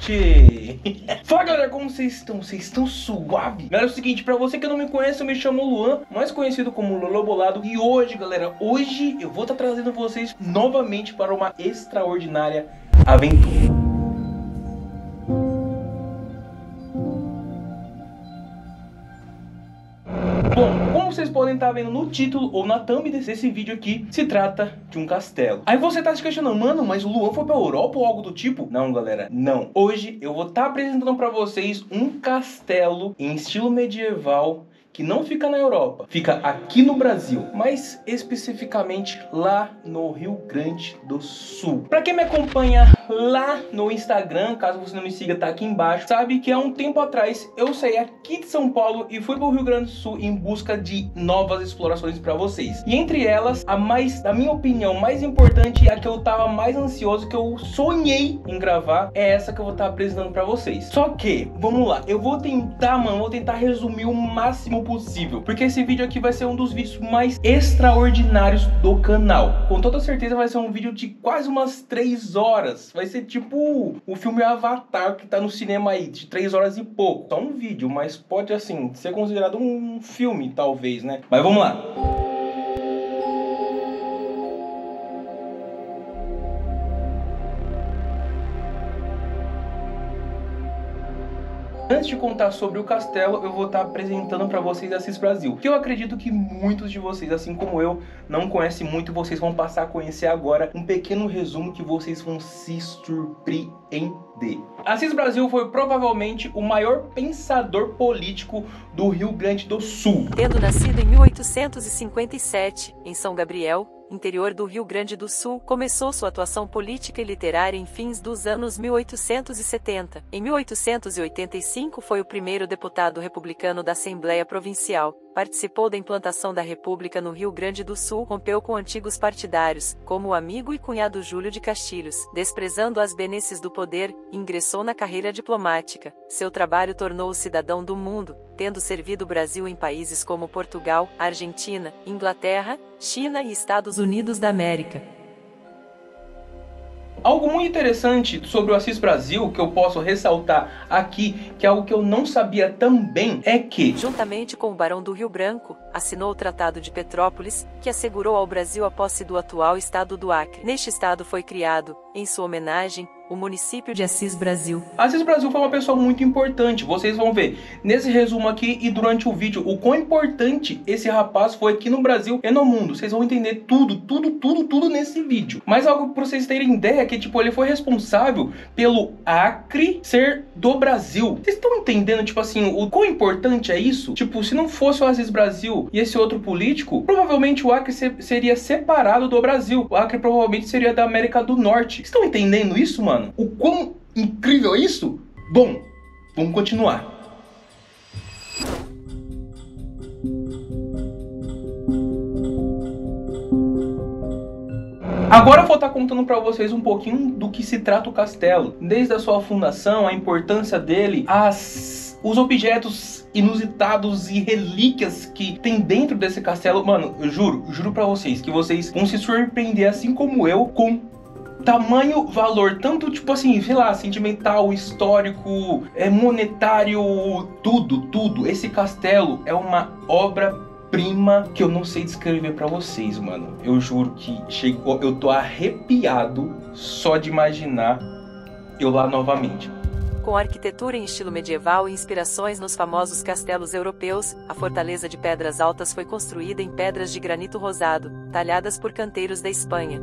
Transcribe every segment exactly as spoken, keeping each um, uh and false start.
Tchê. Fala galera, como vocês estão? Vocês estão suave? Galera, é o seguinte, pra você que não me conhece, eu me chamo Luan, mais conhecido como Lolo Bolado. E hoje, galera, hoje eu vou estar trazendo vocês novamente para uma extraordinária aventura. Bom, como vocês podem estar vendo no título ou na thumb desse vídeo aqui, se trata de um castelo. Aí você tá se questionando, mano, mas o Luan foi pra Europa ou algo do tipo? Não, galera, não. Hoje eu vou estar apresentando pra vocês um castelo em estilo medieval que não fica na Europa, fica aqui no Brasil, mas especificamente lá no Rio Grande do Sul. Pra quem me acompanha lá no Instagram, caso você não me siga, tá aqui embaixo, sabe que há um tempo atrás eu saí aqui de São Paulo e fui pro Rio Grande do Sul em busca de novas explorações pra vocês. E entre elas, a mais, na minha opinião, mais importante, a que eu tava mais ansioso, que eu sonhei em gravar, é essa que eu vou estar apresentando pra vocês. Só que, vamos lá, eu vou tentar, mano, vou tentar resumir o máximo possível, porque esse vídeo aqui vai ser um dos vídeos mais extraordinários do canal. Com toda certeza vai ser um vídeo de quase umas três horas. Vai ser tipo o filme Avatar que tá no cinema aí, de três horas e pouco. Só um vídeo, mas pode assim ser considerado um filme, talvez, né? Mas vamos lá. Antes de contar sobre o castelo, eu vou estar apresentando para vocês Assis Brasil, que eu acredito que muitos de vocês, assim como eu, não conhecem muito. Vocês vão passar a conhecer agora um pequeno resumo que vocês vão se surpreender. Assis Brasil foi provavelmente o maior pensador político do Rio Grande do Sul. Tendo nascido em mil oitocentos e cinquenta e sete, em São Gabriel, interior do Rio Grande do Sul, começou sua atuação política e literária em fins dos anos mil oitocentos e setenta. Em mil oitocentos e oitenta e cinco foi o primeiro deputado republicano da Assembleia Provincial. Participou da implantação da República no Rio Grande do Sul, rompeu com antigos partidários, como o amigo e cunhado Júlio de Castilhos. Desprezando as benesses do poder, ingressou na carreira diplomática. Seu trabalho tornou-o cidadão do mundo, tendo servido o Brasil em países como Portugal, Argentina, Inglaterra, China e Estados Unidos da América. Algo muito interessante sobre o Assis Brasil, que eu posso ressaltar aqui, que é algo que eu não sabia também, é que, juntamente com o Barão do Rio Branco, assinou o Tratado de Petrópolis, que assegurou ao Brasil a posse do atual estado do Acre. Neste estado foi criado, em sua homenagem, o município de Assis Brasil. Assis Brasil foi uma pessoa muito importante. Vocês vão ver nesse resumo aqui e durante o vídeo o quão importante esse rapaz foi aqui no Brasil e no mundo. Vocês vão entender tudo, tudo, tudo, tudo nesse vídeo. Mas algo para vocês terem ideia é que, tipo, ele foi responsável pelo Acre ser do Brasil. Vocês estão entendendo, tipo assim, o quão importante é isso? Tipo, se não fosse o Assis Brasil e esse outro político, provavelmente o Acre se seria separado do Brasil. O Acre provavelmente seria da América do Norte. Vocês estão entendendo isso, mano? O quão incrível é isso? Bom, vamos continuar. Agora eu vou estar contando para vocês um pouquinho do que se trata o castelo. Desde a sua fundação, a importância dele, as... os objetos inusitados e relíquias que tem dentro desse castelo. Mano, eu juro, juro para vocês que vocês vão se surpreender, assim como eu, com tamanho, valor, tanto tipo assim, sei lá, sentimental, histórico, é monetário, tudo, tudo. Esse castelo é uma obra-prima que eu não sei descrever pra vocês, mano. Eu juro que chegou, eu tô arrepiado só de imaginar eu lá novamente. Com arquitetura em estilo medieval e inspirações nos famosos castelos europeus, a fortaleza de Pedras Altas foi construída em pedras de granito rosado, talhadas por canteiros da Espanha.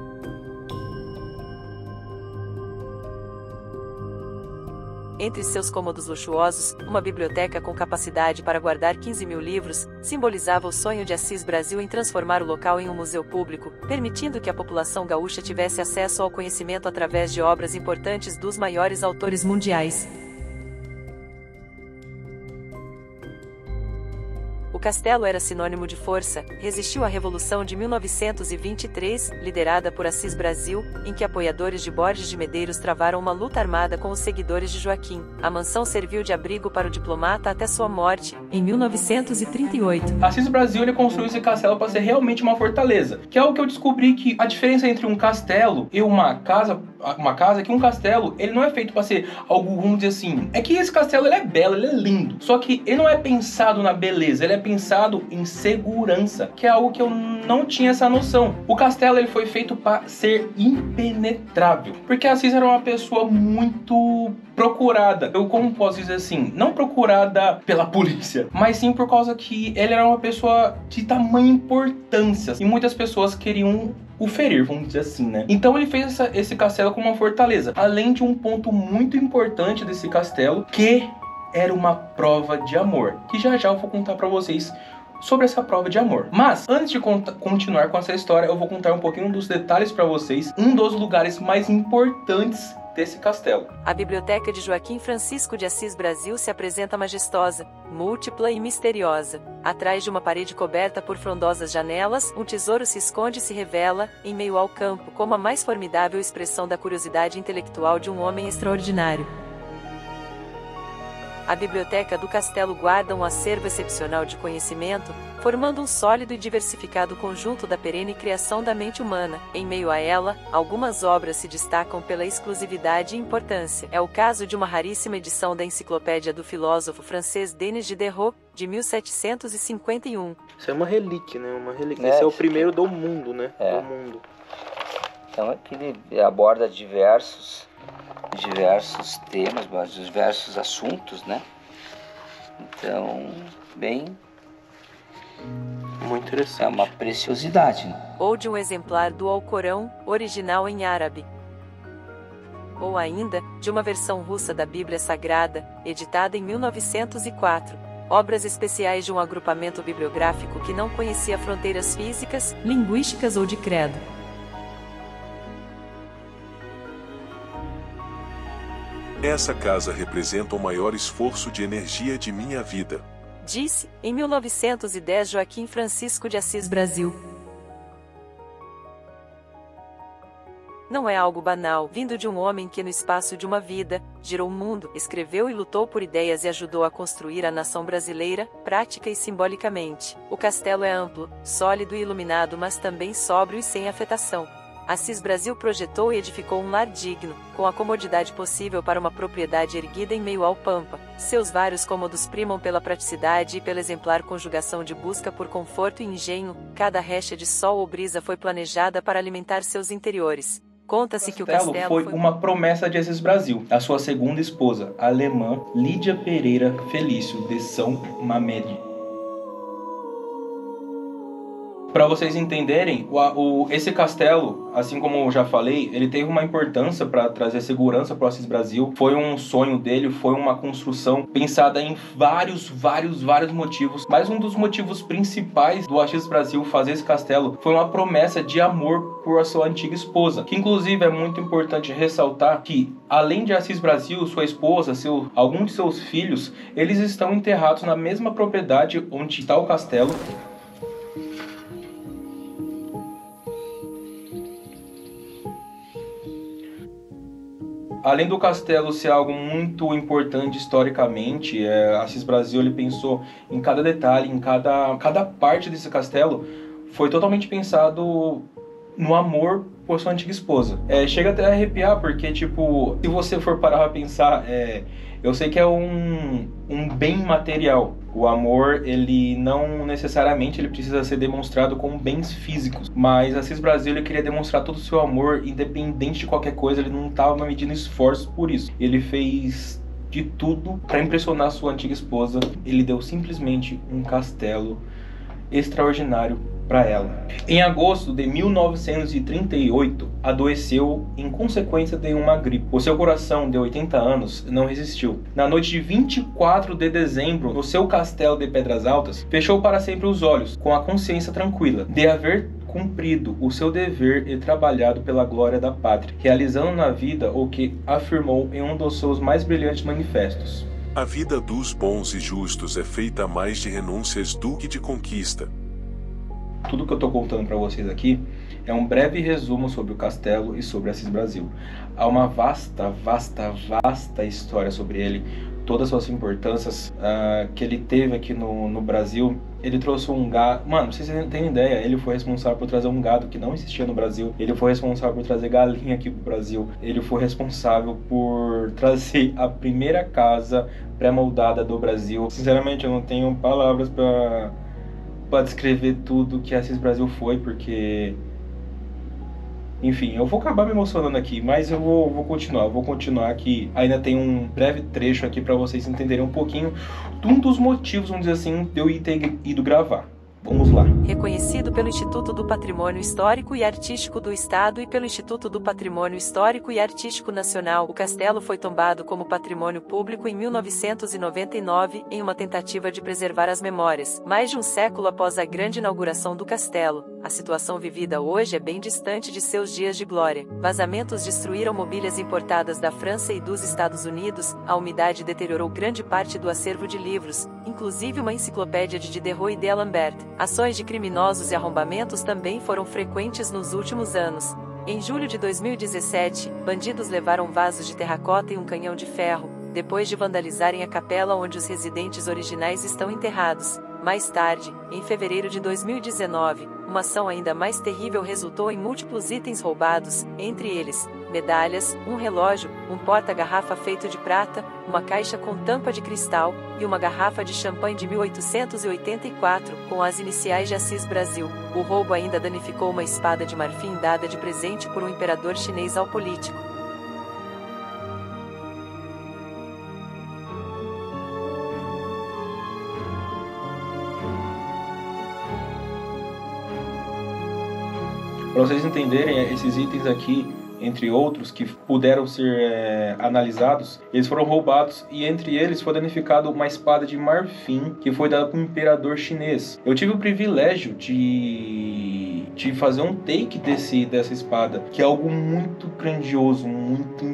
Entre seus cômodos luxuosos, uma biblioteca com capacidade para guardar quinze mil livros, simbolizava o sonho de Assis Brasil em transformar o local em um museu público, permitindo que a população gaúcha tivesse acesso ao conhecimento através de obras importantes dos maiores autores mundiais. O castelo era sinônimo de força, resistiu à Revolução de mil novecentos e vinte e três, liderada por Assis Brasil, em que apoiadores de Borges de Medeiros travaram uma luta armada com os seguidores de Joaquim. A mansão serviu de abrigo para o diplomata até sua morte, em mil novecentos e trinta e oito. Assis Brasil ele construiu esse castelo para ser realmente uma fortaleza, que é o que eu descobri que a diferença entre um castelo e uma casa, uma casa é que um castelo, ele não é feito para ser algo, vamos dizer assim, é que esse castelo ele é belo, ele é lindo, só que ele não é pensado na beleza, ele é pensado em segurança, que é algo que eu não tinha essa noção. O castelo ele foi feito para ser impenetrável, porque Assis era uma pessoa muito procurada. Eu como posso dizer assim, não procurada pela polícia, mas sim por causa que ele era uma pessoa de tamanha importância e muitas pessoas queriam o ferir, vamos dizer assim, né? Então ele fez essa, esse castelo como uma fortaleza, além de um ponto muito importante desse castelo, que era uma prova de amor, que já já eu vou contar pra vocês sobre essa prova de amor. Mas, antes de continuar com essa história, eu vou contar um pouquinho dos detalhes pra vocês, um dos lugares mais importantes desse castelo. A biblioteca de Joaquim Francisco de Assis Brasil se apresenta majestosa, múltipla e misteriosa. Atrás de uma parede coberta por frondosas janelas, um tesouro se esconde e se revela, em meio ao campo, como a mais formidável expressão da curiosidade intelectual de um homem extraordinário. A biblioteca do castelo guarda um acervo excepcional de conhecimento, formando um sólido e diversificado conjunto da perene criação da mente humana. Em meio a ela, algumas obras se destacam pela exclusividade e importância. É o caso de uma raríssima edição da enciclopédia do filósofo francês Denis Diderot, de mil setecentos e cinquenta e um. Isso é uma relíquia, né? Uma relíquia. É, Esse é o primeiro do mundo, né? É. Do mundo. Então aqui ele aborda diversos, diversos temas, diversos assuntos, né? Então, bem... muito interessante. É uma preciosidade, né? Ou de um exemplar do Alcorão, original em árabe. Ou ainda, de uma versão russa da Bíblia Sagrada, editada em mil novecentos e quatro. Obras especiais de um agrupamento bibliográfico que não conhecia fronteiras físicas, linguísticas ou de credo. Essa casa representa o maior esforço de energia de minha vida. Disse, em mil novecentos e dez, Joaquim Francisco de Assis Brasil. Não é algo banal, vindo de um homem que no espaço de uma vida, girou o mundo, escreveu e lutou por ideias e ajudou a construir a nação brasileira, prática e simbolicamente. O castelo é amplo, sólido e iluminado, mas também sóbrio e sem afetação. Assis Brasil projetou e edificou um lar digno, com a comodidade possível para uma propriedade erguida em meio ao pampa. Seus vários cômodos primam pela praticidade e pela exemplar conjugação de busca por conforto e engenho. Cada recha de sol ou brisa foi planejada para alimentar seus interiores. Conta-se que o castelo foi, foi uma promessa de Assis Brasil, a sua segunda esposa, a alemã Lídia Pereira Felício, de São Mamede. Para vocês entenderem, o, o, esse castelo, assim como eu já falei, ele teve uma importância para trazer segurança para o Assis Brasil. Foi um sonho dele, foi uma construção pensada em vários, vários, vários motivos. Mas um dos motivos principais do Assis Brasil fazer esse castelo foi uma promessa de amor por a sua antiga esposa. Que inclusive é muito importante ressaltar que, além de Assis Brasil, sua esposa, seu, alguns de seus filhos, eles estão enterrados na mesma propriedade onde está o castelo. Além do castelo ser algo muito importante historicamente, é, Assis Brasil ele pensou em cada detalhe, em cada, cada parte desse castelo, foi totalmente pensado no amor por sua antiga esposa. É, chega até a arrepiar, porque, tipo, se você for parar pra pensar, é, eu sei que é um, um bem material. O amor, ele não necessariamente ele precisa ser demonstrado com bens físicos. Mas Assis Brasil, ele queria demonstrar todo o seu amor, independente de qualquer coisa, ele não estava medindo esforços por isso. Ele fez de tudo para impressionar sua antiga esposa. Ele deu simplesmente um castelo extraordinário para ela. Em agosto de mil novecentos e trinta e oito, adoeceu em consequência de uma gripe. O seu coração, de oitenta anos, não resistiu. Na noite de vinte e quatro de dezembro, no seu castelo de Pedras Altas, fechou para sempre os olhos, com a consciência tranquila de haver cumprido o seu dever e trabalhado pela glória da pátria, realizando na vida o que afirmou em um dos seus mais brilhantes manifestos. A vida dos bons e justos é feita mais de renúncias do que de conquista. Tudo que eu estou contando para vocês aqui é um breve resumo sobre o castelo e sobre Assis Brasil. Há uma vasta, vasta, vasta história sobre ele, todas as suas importâncias uh, que ele teve aqui no, no Brasil. Ele trouxe um gado... Mano, vocês não têm ideia, ele foi responsável por trazer um gado que não existia no Brasil. Ele foi responsável por trazer galinha aqui pro Brasil. Ele foi responsável por trazer a primeira casa pré-moldada do Brasil. Sinceramente, eu não tenho palavras para para descrever tudo que Assis Brasil foi, porque... Enfim, eu vou acabar me emocionando aqui, mas eu vou, vou continuar. Eu vou continuar aqui. Ainda tem um breve trecho aqui para vocês entenderem um pouquinho de um dos motivos, vamos dizer assim, de eu ter ido gravar. Vamos lá. Reconhecido pelo Instituto do Patrimônio Histórico e Artístico do Estado e pelo Instituto do Patrimônio Histórico e Artístico Nacional, o castelo foi tombado como patrimônio público em mil novecentos e noventa e nove, em uma tentativa de preservar as memórias. Mais de um século após a grande inauguração do castelo, a situação vivida hoje é bem distante de seus dias de glória. Vazamentos destruíram mobílias importadas da França e dos Estados Unidos, a umidade deteriorou grande parte do acervo de livros, inclusive uma enciclopédia de Diderot e d'Alembert. Ações de criminosos e arrombamentos também foram frequentes nos últimos anos. Em julho de dois mil e dezessete, bandidos levaram vasos de terracota e um canhão de ferro, depois de vandalizarem a capela onde os residentes originais estão enterrados. Mais tarde, em fevereiro de dois mil e dezenove, uma ação ainda mais terrível resultou em múltiplos itens roubados, entre eles, medalhas, um relógio, um porta-garrafa feito de prata, uma caixa com tampa de cristal, e uma garrafa de champanhe de mil oitocentos e oitenta e quatro, com as iniciais de Assis Brasil. O roubo ainda danificou uma espada de marfim dada de presente por um imperador chinês ao político. Para vocês entenderem, esses itens aqui, entre outros, que puderam ser é, analisados, eles foram roubados e entre eles foi danificado uma espada de marfim que foi dada por um imperador chinês. Eu tive o privilégio de, de fazer um take desse, dessa espada, que é algo muito grandioso, muito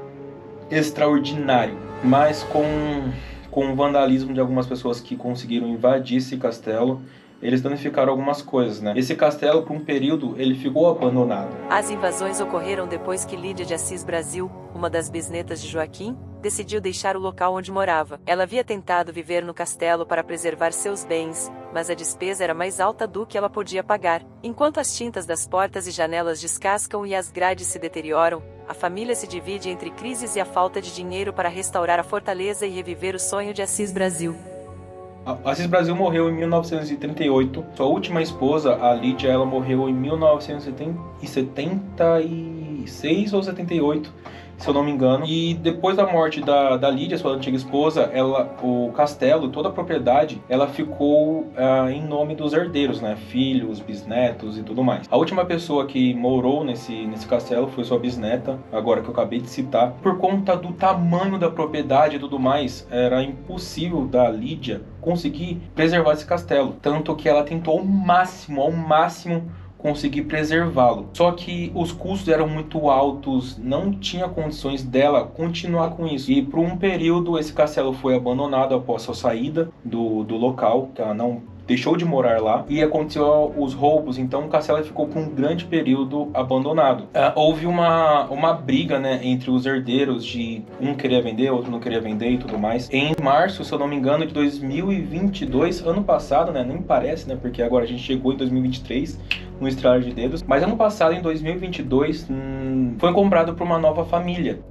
extraordinário, mas com, com o vandalismo de algumas pessoas que conseguiram invadir esse castelo, eles danificaram algumas coisas, né? Esse castelo, por um período, ele ficou abandonado. As invasões ocorreram depois que Lídia de Assis Brasil, uma das bisnetas de Joaquim, decidiu deixar o local onde morava. Ela havia tentado viver no castelo para preservar seus bens, mas a despesa era mais alta do que ela podia pagar. Enquanto as tintas das portas e janelas descascam e as grades se deterioram, a família se divide entre crises e a falta de dinheiro para restaurar a fortaleza e reviver o sonho de Assis Brasil. Assis Brasil morreu em mil novecentos e trinta e oito. Sua última esposa, a Lídia, ela morreu em mil novecentos e setenta e seis ou setenta e oito, se eu não me engano. E depois da morte da, da Lídia, sua antiga esposa, ela, o castelo, toda a propriedade, ela ficou uh, em nome dos herdeiros, né? Filhos, bisnetos e tudo mais. A última pessoa que morou nesse, nesse castelo foi sua bisneta, agora que eu acabei de citar. Por conta do tamanho da propriedade e tudo mais, era impossível da Lídia conseguir preservar esse castelo. Tanto que ela tentou ao máximo, ao máximo, conseguir preservá-lo. Só que os custos eram muito altos, não tinha condições dela continuar com isso. E por um período esse castelo foi abandonado após sua saída do, do local, que ela não deixou de morar lá, e aconteceu os roubos, então o castelo ficou por um grande período abandonado. Uh, houve uma, uma briga, né, entre os herdeiros, de um queria vender, outro não queria vender e tudo mais. Em março, se eu não me engano, de dois mil e vinte e dois, ano passado, né, nem parece, né, porque agora a gente chegou em dois mil e vinte e três, no estralar de dedos, mas ano passado, em dois mil e vinte e dois, hum, foi comprado por uma nova família.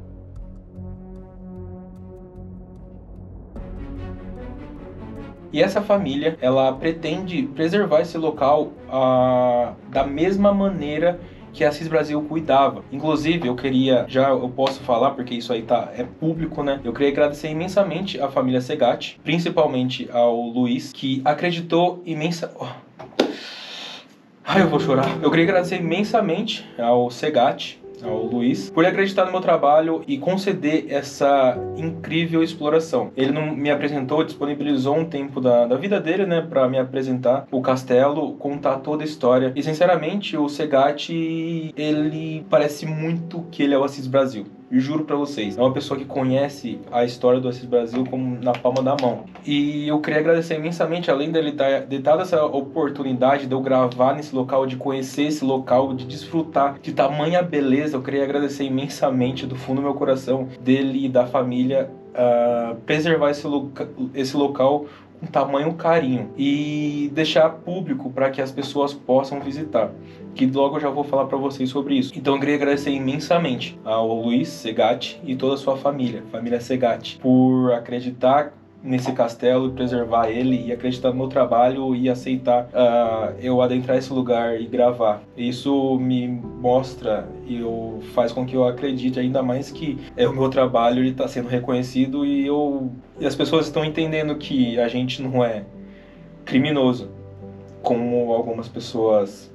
E essa família, ela pretende preservar esse local ah, da mesma maneira que a Assis Brasil cuidava. Inclusive, eu queria, já eu posso falar, porque isso aí tá, é público, né? Eu queria agradecer imensamente à família Segatti, principalmente ao Luiz, que acreditou imensa... Oh. Ai, eu vou chorar. Eu queria agradecer imensamente ao Segatti, ao Luiz, por ele acreditar no meu trabalho e conceder essa incrível exploração. Ele não me apresentou, disponibilizou um tempo da, da vida dele, né, para me apresentar o castelo, contar toda a história. E sinceramente, o Segatti, ele parece muito que ele é o Assis Brasil. e juro pra vocês, é uma pessoa que conhece a história do Assis Brasil como na palma da mão. E eu queria agradecer imensamente, além dele dar, de dar essa oportunidade de eu gravar nesse local, de conhecer esse local, de desfrutar de tamanha beleza. Eu queria agradecer imensamente do fundo do meu coração, dele e da família, uh, preservar esse, loca esse local com tamanho carinho e deixar público para que as pessoas possam visitar, que logo eu já vou falar para vocês sobre isso. Então eu queria agradecer imensamente ao Luiz Segatti e toda a sua família, família Segatti, por acreditar nesse castelo e preservar ele, e acreditar no meu trabalho e aceitar uh, eu adentrar esse lugar e gravar. Isso me mostra e eu, faz com que eu acredite ainda mais que é, o meu trabalho está sendo reconhecido e, eu, e as pessoas estão entendendo que a gente não é criminoso, como algumas pessoas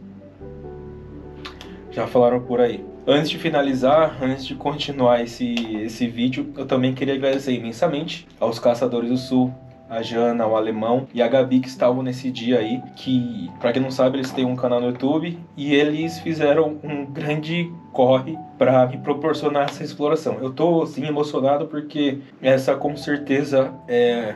já falaram por aí. Antes de finalizar, antes de continuar esse, esse vídeo, eu também queria agradecer imensamente aos Caçadores do Sul, a Jana, o Alemão e a Gabi, que estavam nesse dia aí, que, pra quem não sabe, eles têm um canal no YouTube, e eles fizeram um grande corre para me proporcionar essa exploração. Eu tô, sim, emocionado, porque essa, com certeza, é...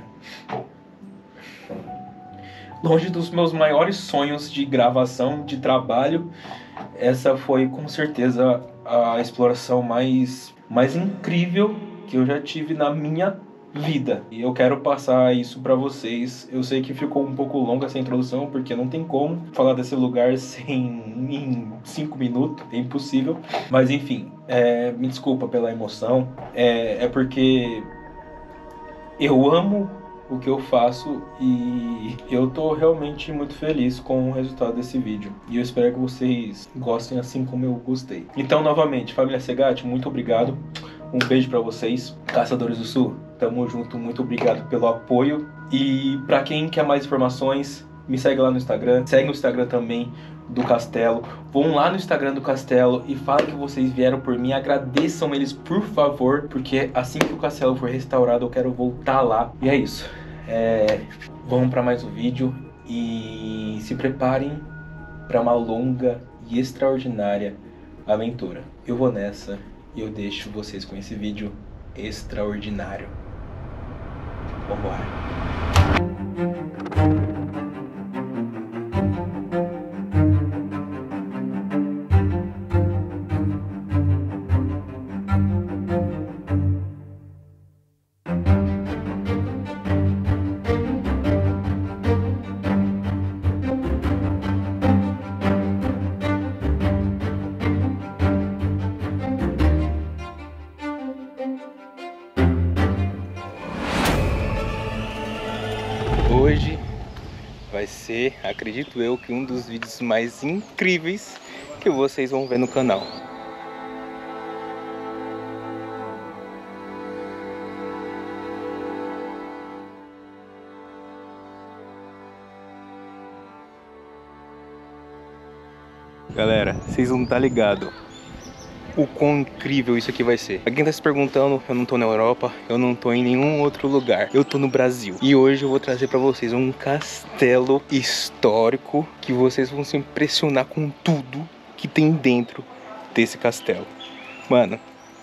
longe dos meus maiores sonhos de gravação, de trabalho. Essa foi com certeza a exploração mais, mais incrível que eu já tive na minha vida. E eu quero passar isso para vocês. Eu sei que ficou um pouco longa essa introdução, porque não tem como falar desse lugar sem em cinco minutos, é impossível. Mas enfim, é, me desculpa pela emoção, é, é porque eu amo o que eu faço e eu tô realmente muito feliz com o resultado desse vídeo. E eu espero que vocês gostem assim como eu gostei. Então, novamente, família Segatti, muito obrigado. Um beijo pra vocês. Caçadores do Sul, tamo junto. Muito obrigado pelo apoio. E pra quem quer mais informações, me segue lá no Instagram. Segue no Instagram também do Castelo. Vão lá no Instagram do Castelo e falem que vocês vieram por mim. Agradeçam eles, por favor, porque assim que o Castelo for restaurado, eu quero voltar lá. E é isso. É... Vamos para mais um vídeo e se preparem para uma longa e extraordinária aventura. Eu vou nessa e eu deixo vocês com esse vídeo extraordinário. Vambora. Hoje vai ser, acredito eu, que um dos vídeos mais incríveis que vocês vão ver no canal. Galera, vocês não tá ligado o quão incrível isso aqui vai ser. Pra quem tá se perguntando, eu não tô na Europa, eu não tô em nenhum outro lugar, eu tô no Brasil. E hoje eu vou trazer pra vocês um castelo histórico que vocês vão se impressionar com tudo que tem dentro desse castelo. Mano,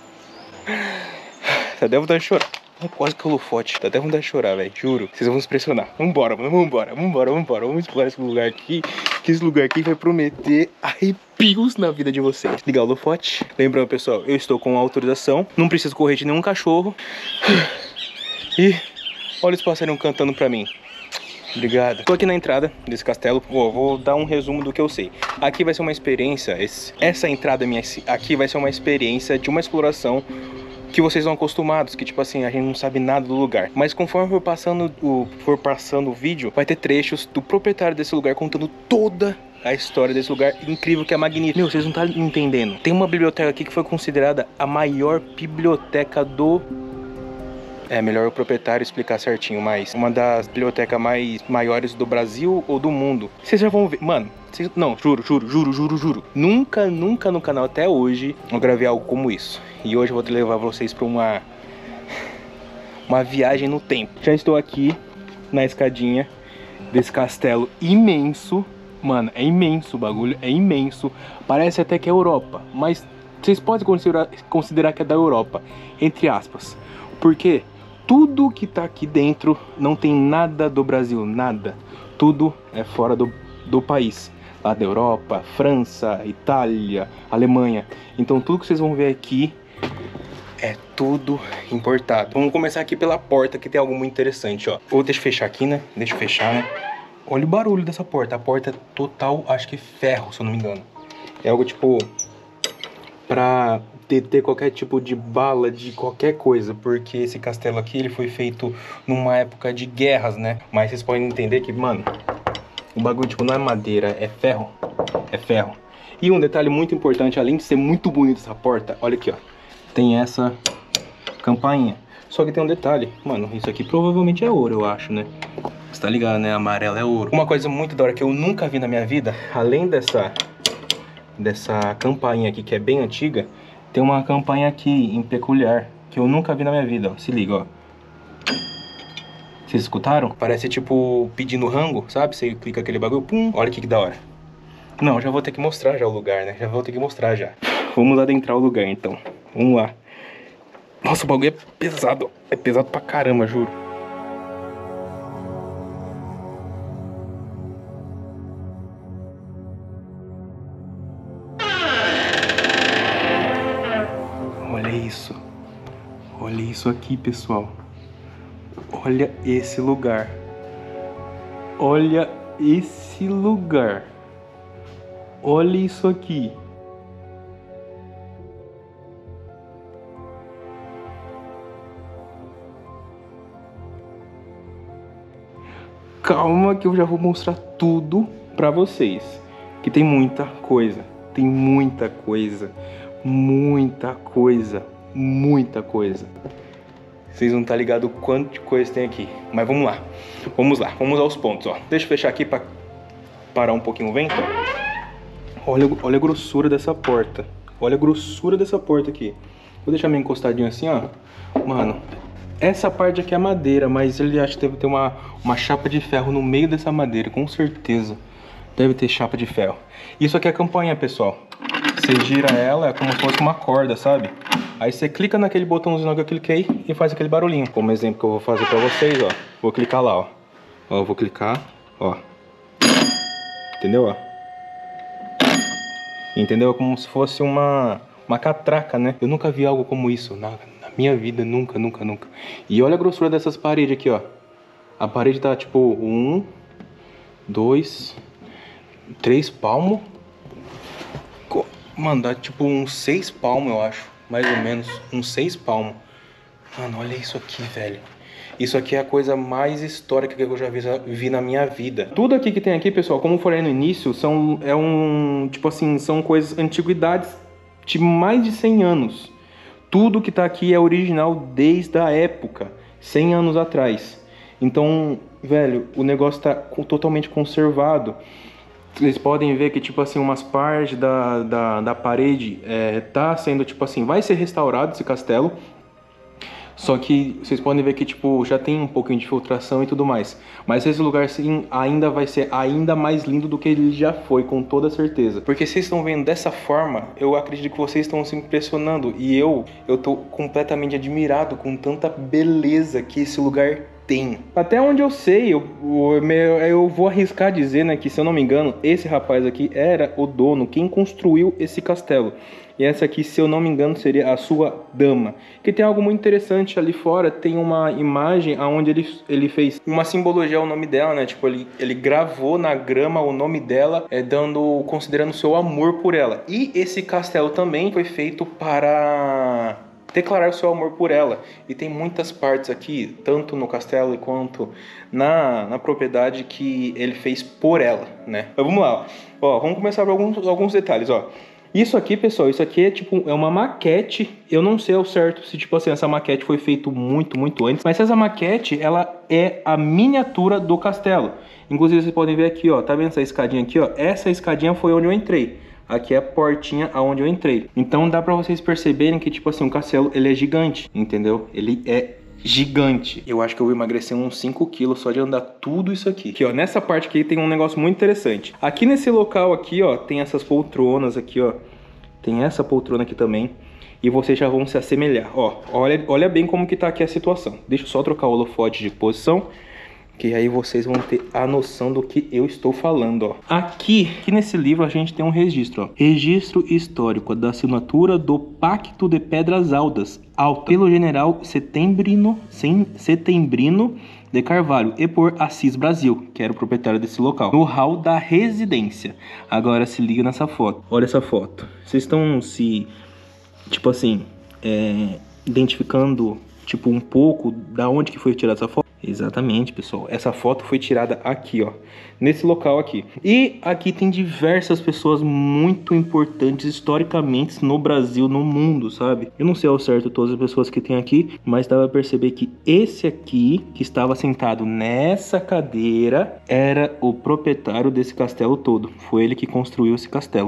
tá até vontade de chorar. Quase que eu lofote, tá até vontade de chorar, velho, juro. Vocês vão se impressionar. Vambora, mano, vambora, vambora, vambora. Vamos explorar esse lugar aqui, que esse lugar aqui vai prometer arrepios na vida de vocês. Ligar o lofote. Lembrando, pessoal, eu estou com autorização, não preciso correr de nenhum cachorro. E olha os passarinhos cantando pra mim. Obrigado. Tô aqui na entrada desse castelo. Oh, vou dar um resumo do que eu sei. Aqui vai ser uma experiência, esse, essa entrada minha aqui vai ser uma experiência de uma exploração que vocês estão acostumados, que tipo assim, a gente não sabe nada do lugar. Mas conforme for passando o, for passando o vídeo, vai ter trechos do proprietário desse lugar contando toda a história desse lugar incrível, que é magnífico. Meu, vocês não estão entendendo. Tem uma biblioteca aqui que foi considerada a maior biblioteca do... É melhor o proprietário explicar certinho, mas uma das bibliotecas mais maiores do Brasil ou do mundo. Vocês já vão ver, mano. Vocês... Não, juro, juro, juro, juro, juro. Nunca, nunca no canal até hoje eu gravei algo como isso. E hoje eu vou levar vocês para uma uma viagem no tempo. Já estou aqui na escadinha desse castelo imenso. Mano, é imenso o bagulho, é imenso. Parece até que é Europa, mas vocês podem considerar, considerar que é da Europa, entre aspas. Porque tudo que tá aqui dentro não tem nada do Brasil, nada. Tudo é fora do, do país. Lá da Europa, França, Itália, Alemanha. Então tudo que vocês vão ver aqui é tudo importado. Vamos começar aqui pela porta, que tem algo muito interessante, ó. Ou deixa eu fechar aqui, né? Deixa eu fechar, né? Olha o barulho dessa porta. A porta é total, acho que ferro, se eu não me engano. É algo tipo pra ter qualquer tipo de bala, de qualquer coisa, porque esse castelo aqui, ele foi feito numa época de guerras, né? Mas vocês podem entender que, mano, o bagulho, tipo, não é madeira, é ferro. É ferro. E um detalhe muito importante, além de ser muito bonito essa porta, olha aqui, ó. Tem essa campainha. Só que tem um detalhe, mano, isso aqui provavelmente é ouro, eu acho, né? Você tá ligado, né? Amarelo é ouro. Uma coisa muito da hora que eu nunca vi na minha vida, além dessa, dessa campainha aqui, que é bem antiga, tem uma campainha aqui em peculiar, que eu nunca vi na minha vida, ó. Se liga, ó. Vocês escutaram? Parece tipo pedindo rango, sabe? Você clica aquele bagulho, pum, olha que, que da hora. Não, já vou ter que mostrar já o lugar, né? Já vou ter que mostrar já. Vamos adentrar o lugar, então. Vamos lá. Nossa, o bagulho é pesado. É pesado pra caramba, juro. Olha isso. Olha isso aqui, pessoal. Olha esse lugar. Olha esse lugar. Olha isso aqui. Calma que eu já vou mostrar tudo pra vocês. Que tem muita coisa. Tem muita coisa. Muita coisa. Muita coisa. Vocês não estão ligados o quanto de coisa tem aqui. Mas vamos lá. Vamos lá. Vamos aos pontos, ó. Deixa eu fechar aqui pra parar um pouquinho o vento. Olha, olha a grossura dessa porta. Olha a grossura dessa porta aqui. Vou deixar meio encostadinho assim, ó. Mano, essa parte aqui é madeira, mas ele acho que deve ter uma, uma chapa de ferro no meio dessa madeira, com certeza. Deve ter chapa de ferro. Isso aqui é a campainha, pessoal. Você gira ela, é como se fosse uma corda, sabe? Aí você clica naquele botãozinho que eu cliquei e faz aquele barulhinho. Como exemplo que eu vou fazer pra vocês, ó. Vou clicar lá, ó. Ó, eu vou clicar, ó. Entendeu, ó? Entendeu? É como se fosse uma, uma catraca, né? Eu nunca vi algo como isso na, na minha vida, nunca, nunca, nunca. E olha a grossura dessas paredes aqui, ó. A parede tá tipo um, dois, três palmos. Mano, dá tipo uns seis palmos, eu acho. Mais ou menos, uns seis palmos. Mano, olha isso aqui, velho. Isso aqui é a coisa mais histórica que eu já vi, vi na minha vida. Tudo aqui que tem aqui, pessoal, como eu falei no início, são, é um, tipo assim, são coisas, antiguidades de mais de cem anos. Tudo que tá aqui é original desde a época, cem anos atrás. Então, velho, o negócio tá totalmente conservado. Vocês podem ver que, tipo assim, umas partes da, da, da parede é, tá sendo, tipo assim, vai ser restaurado esse castelo. Só que vocês podem ver que, tipo, já tem um pouquinho de filtração e tudo mais. Mas esse lugar, sim, ainda vai ser ainda mais lindo do que ele já foi, com toda certeza. Porque vocês estão vendo dessa forma, eu acredito que vocês estão se impressionando. E eu, eu tô completamente admirado com tanta beleza que esse lugar tem. Até onde eu sei, eu, eu, eu vou arriscar dizer, né, que se eu não me engano, esse rapaz aqui era o dono, quem construiu esse castelo. E essa aqui, se eu não me engano, seria a sua dama. Que tem algo muito interessante ali fora, tem uma imagem onde ele, ele fez uma simbologia ao nome dela, né? Tipo, ele, ele gravou na grama o nome dela, é, dando, considerando o seu amor por ela. E esse castelo também foi feito para declarar o seu amor por ela. E tem muitas partes aqui, tanto no castelo quanto na, na propriedade, que ele fez por ela, né? Mas vamos lá, ó. Ó, vamos começar por alguns, alguns detalhes, ó. Isso aqui, pessoal, isso aqui é tipo, é uma maquete. Eu não sei ao certo se, tipo assim, essa maquete foi feita muito, muito antes. Mas essa maquete, ela é a miniatura do castelo. Inclusive, vocês podem ver aqui, ó. Tá vendo essa escadinha aqui, ó? Essa escadinha foi onde eu entrei. Aqui é a portinha aonde eu entrei. Então dá pra vocês perceberem que, tipo assim, o castelo, ele é gigante, entendeu? Ele é gigante. Eu acho que eu vou emagrecer uns cinco quilos só de andar tudo isso aqui. Aqui, ó, nessa parte aqui tem um negócio muito interessante. Aqui nesse local aqui, ó, tem essas poltronas aqui, ó, Tem essa poltrona aqui também. E vocês já vão se assemelhar. Ó, olha, olha bem como que tá aqui a situação. Deixa eu só trocar o holofote de posição, que aí vocês vão ter a noção do que eu estou falando, ó. Aqui, aqui nesse livro a gente tem um registro, ó. Registro histórico da assinatura do Pacto de Pedras Altas, alta, pelo general Setembrino, sem, Setembrino de Carvalho e por Assis Brasil, que era o proprietário desse local, no hall da residência. Agora se liga nessa foto. Olha essa foto. Vocês estão se, tipo assim, é, identificando, tipo, um pouco da onde que foi tirada essa foto? Exatamente, pessoal. Essa foto foi tirada aqui, ó. Nesse local aqui. E aqui tem diversas pessoas muito importantes historicamente no Brasil, no mundo, sabe? Eu não sei ao certo todas as pessoas que tem aqui, mas dá pra perceber que esse aqui, que estava sentado nessa cadeira, era o proprietário desse castelo todo. Foi ele que construiu esse castelo.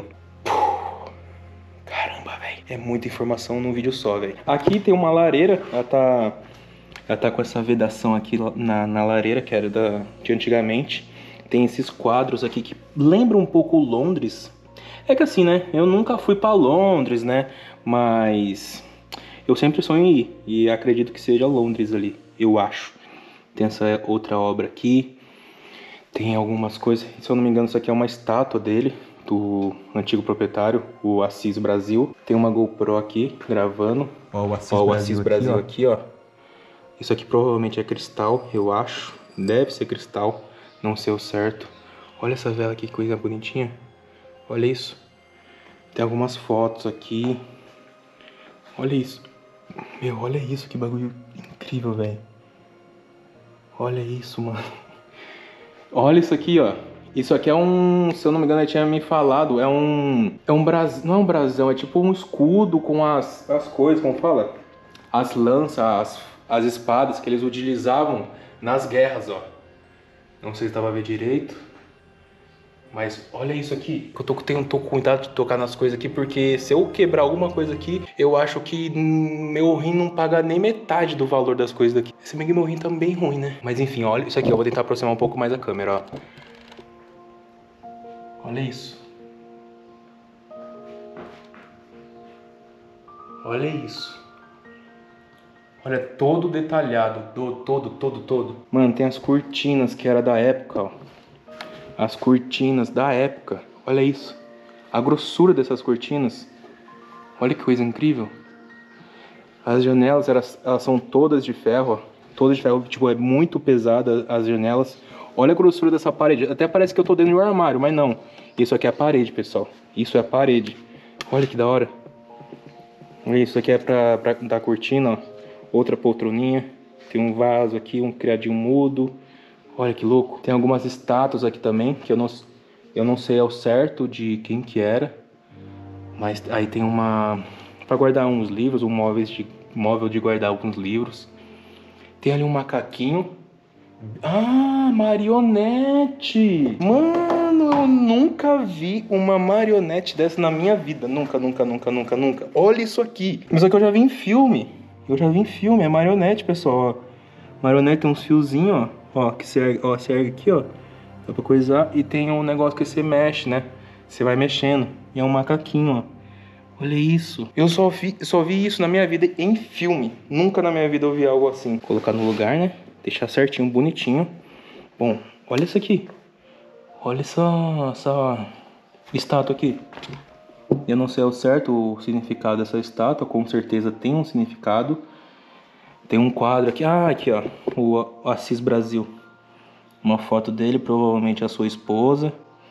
Caramba, velho. É muita informação num vídeo só, velho. Aqui tem uma lareira, ela tá... Ela tá com essa vedação aqui na, na lareira, que era da, de antigamente. Tem esses quadros aqui que lembram um pouco Londres. É que assim, né? Eu nunca fui pra Londres, né? Mas eu sempre sonho em ir. E acredito que seja Londres ali, eu acho. Tem essa outra obra aqui. Tem algumas coisas. Se eu não me engano, isso aqui é uma estátua dele, do antigo proprietário, o Assis Brasil. Tem uma GoPro aqui, gravando. Ó, o Assis, ó, o Brasil, Assis Brasil aqui, aqui, ó. Isso aqui provavelmente é cristal, eu acho. Deve ser cristal, não sei o certo. Olha essa vela aqui, que coisa bonitinha. Olha isso. Tem algumas fotos aqui. Olha isso. Meu, olha isso, que bagulho incrível, velho. Olha isso, mano. Olha isso aqui, ó. Isso aqui é um, se eu não me engano, ele tinha me falado, é um... É um brasão, não é um brasão, é tipo um escudo com as, as coisas, como fala? As lanças, as... as espadas que eles utilizavam nas guerras, ó. Não sei se dá pra ver direito, mas olha isso aqui. Eu tô, tenho, tô com cuidado de tocar nas coisas aqui, porque se eu quebrar alguma coisa aqui, eu acho que meu rim não paga nem metade do valor das coisas daqui. Se bem que meu rim tá bem ruim, né? Mas enfim, olha isso aqui. Eu vou tentar aproximar um pouco mais a câmera, ó. Olha isso. Olha isso. Olha, todo detalhado, do, todo, todo, todo. Mano, tem as cortinas que era da época, ó. As cortinas da época. Olha isso. A grossura dessas cortinas. Olha que coisa incrível. As janelas, elas, elas são todas de ferro, ó. Todas de ferro, tipo, é muito pesada as janelas. Olha a grossura dessa parede. Até parece que eu tô dentro de um armário, mas não. Isso aqui é a parede, pessoal. Isso é a parede. Olha que da hora. Isso aqui é pra, pra dar cortina, ó. Outra poltroninha, tem um vaso aqui, um criadinho mudo. Olha que louco. Tem algumas estátuas aqui também, que eu não, eu não sei ao certo de quem que era. Mas aí tem uma... para guardar uns livros, um móvel de, móvel de guardar alguns livros. Tem ali um macaquinho. Ah, marionete! Mano, eu nunca vi uma marionete dessa na minha vida. Nunca, nunca, nunca, nunca, nunca. Olha isso aqui. Mas aqui eu já vi em filme. Eu já vi em filme, é marionete, pessoal, ó. Marionete tem uns fiozinhos, ó. Ó, que você ergue, ó, você ergue aqui, ó. Dá pra coisar. E tem um negócio que você mexe, né? Você vai mexendo. E é um macaquinho, ó. Olha isso. Eu só vi, só vi isso na minha vida em filme. Nunca na minha vida eu vi algo assim. Vou colocar no lugar, né? Deixar certinho, bonitinho. Bom, olha isso aqui. Olha essa, essa estátua aqui. Eu não sei ao certo o significado dessa estátua, com certeza tem um significado. Tem um quadro aqui, ah, aqui ó, o Assis Brasil. Uma foto dele, provavelmente a sua esposa.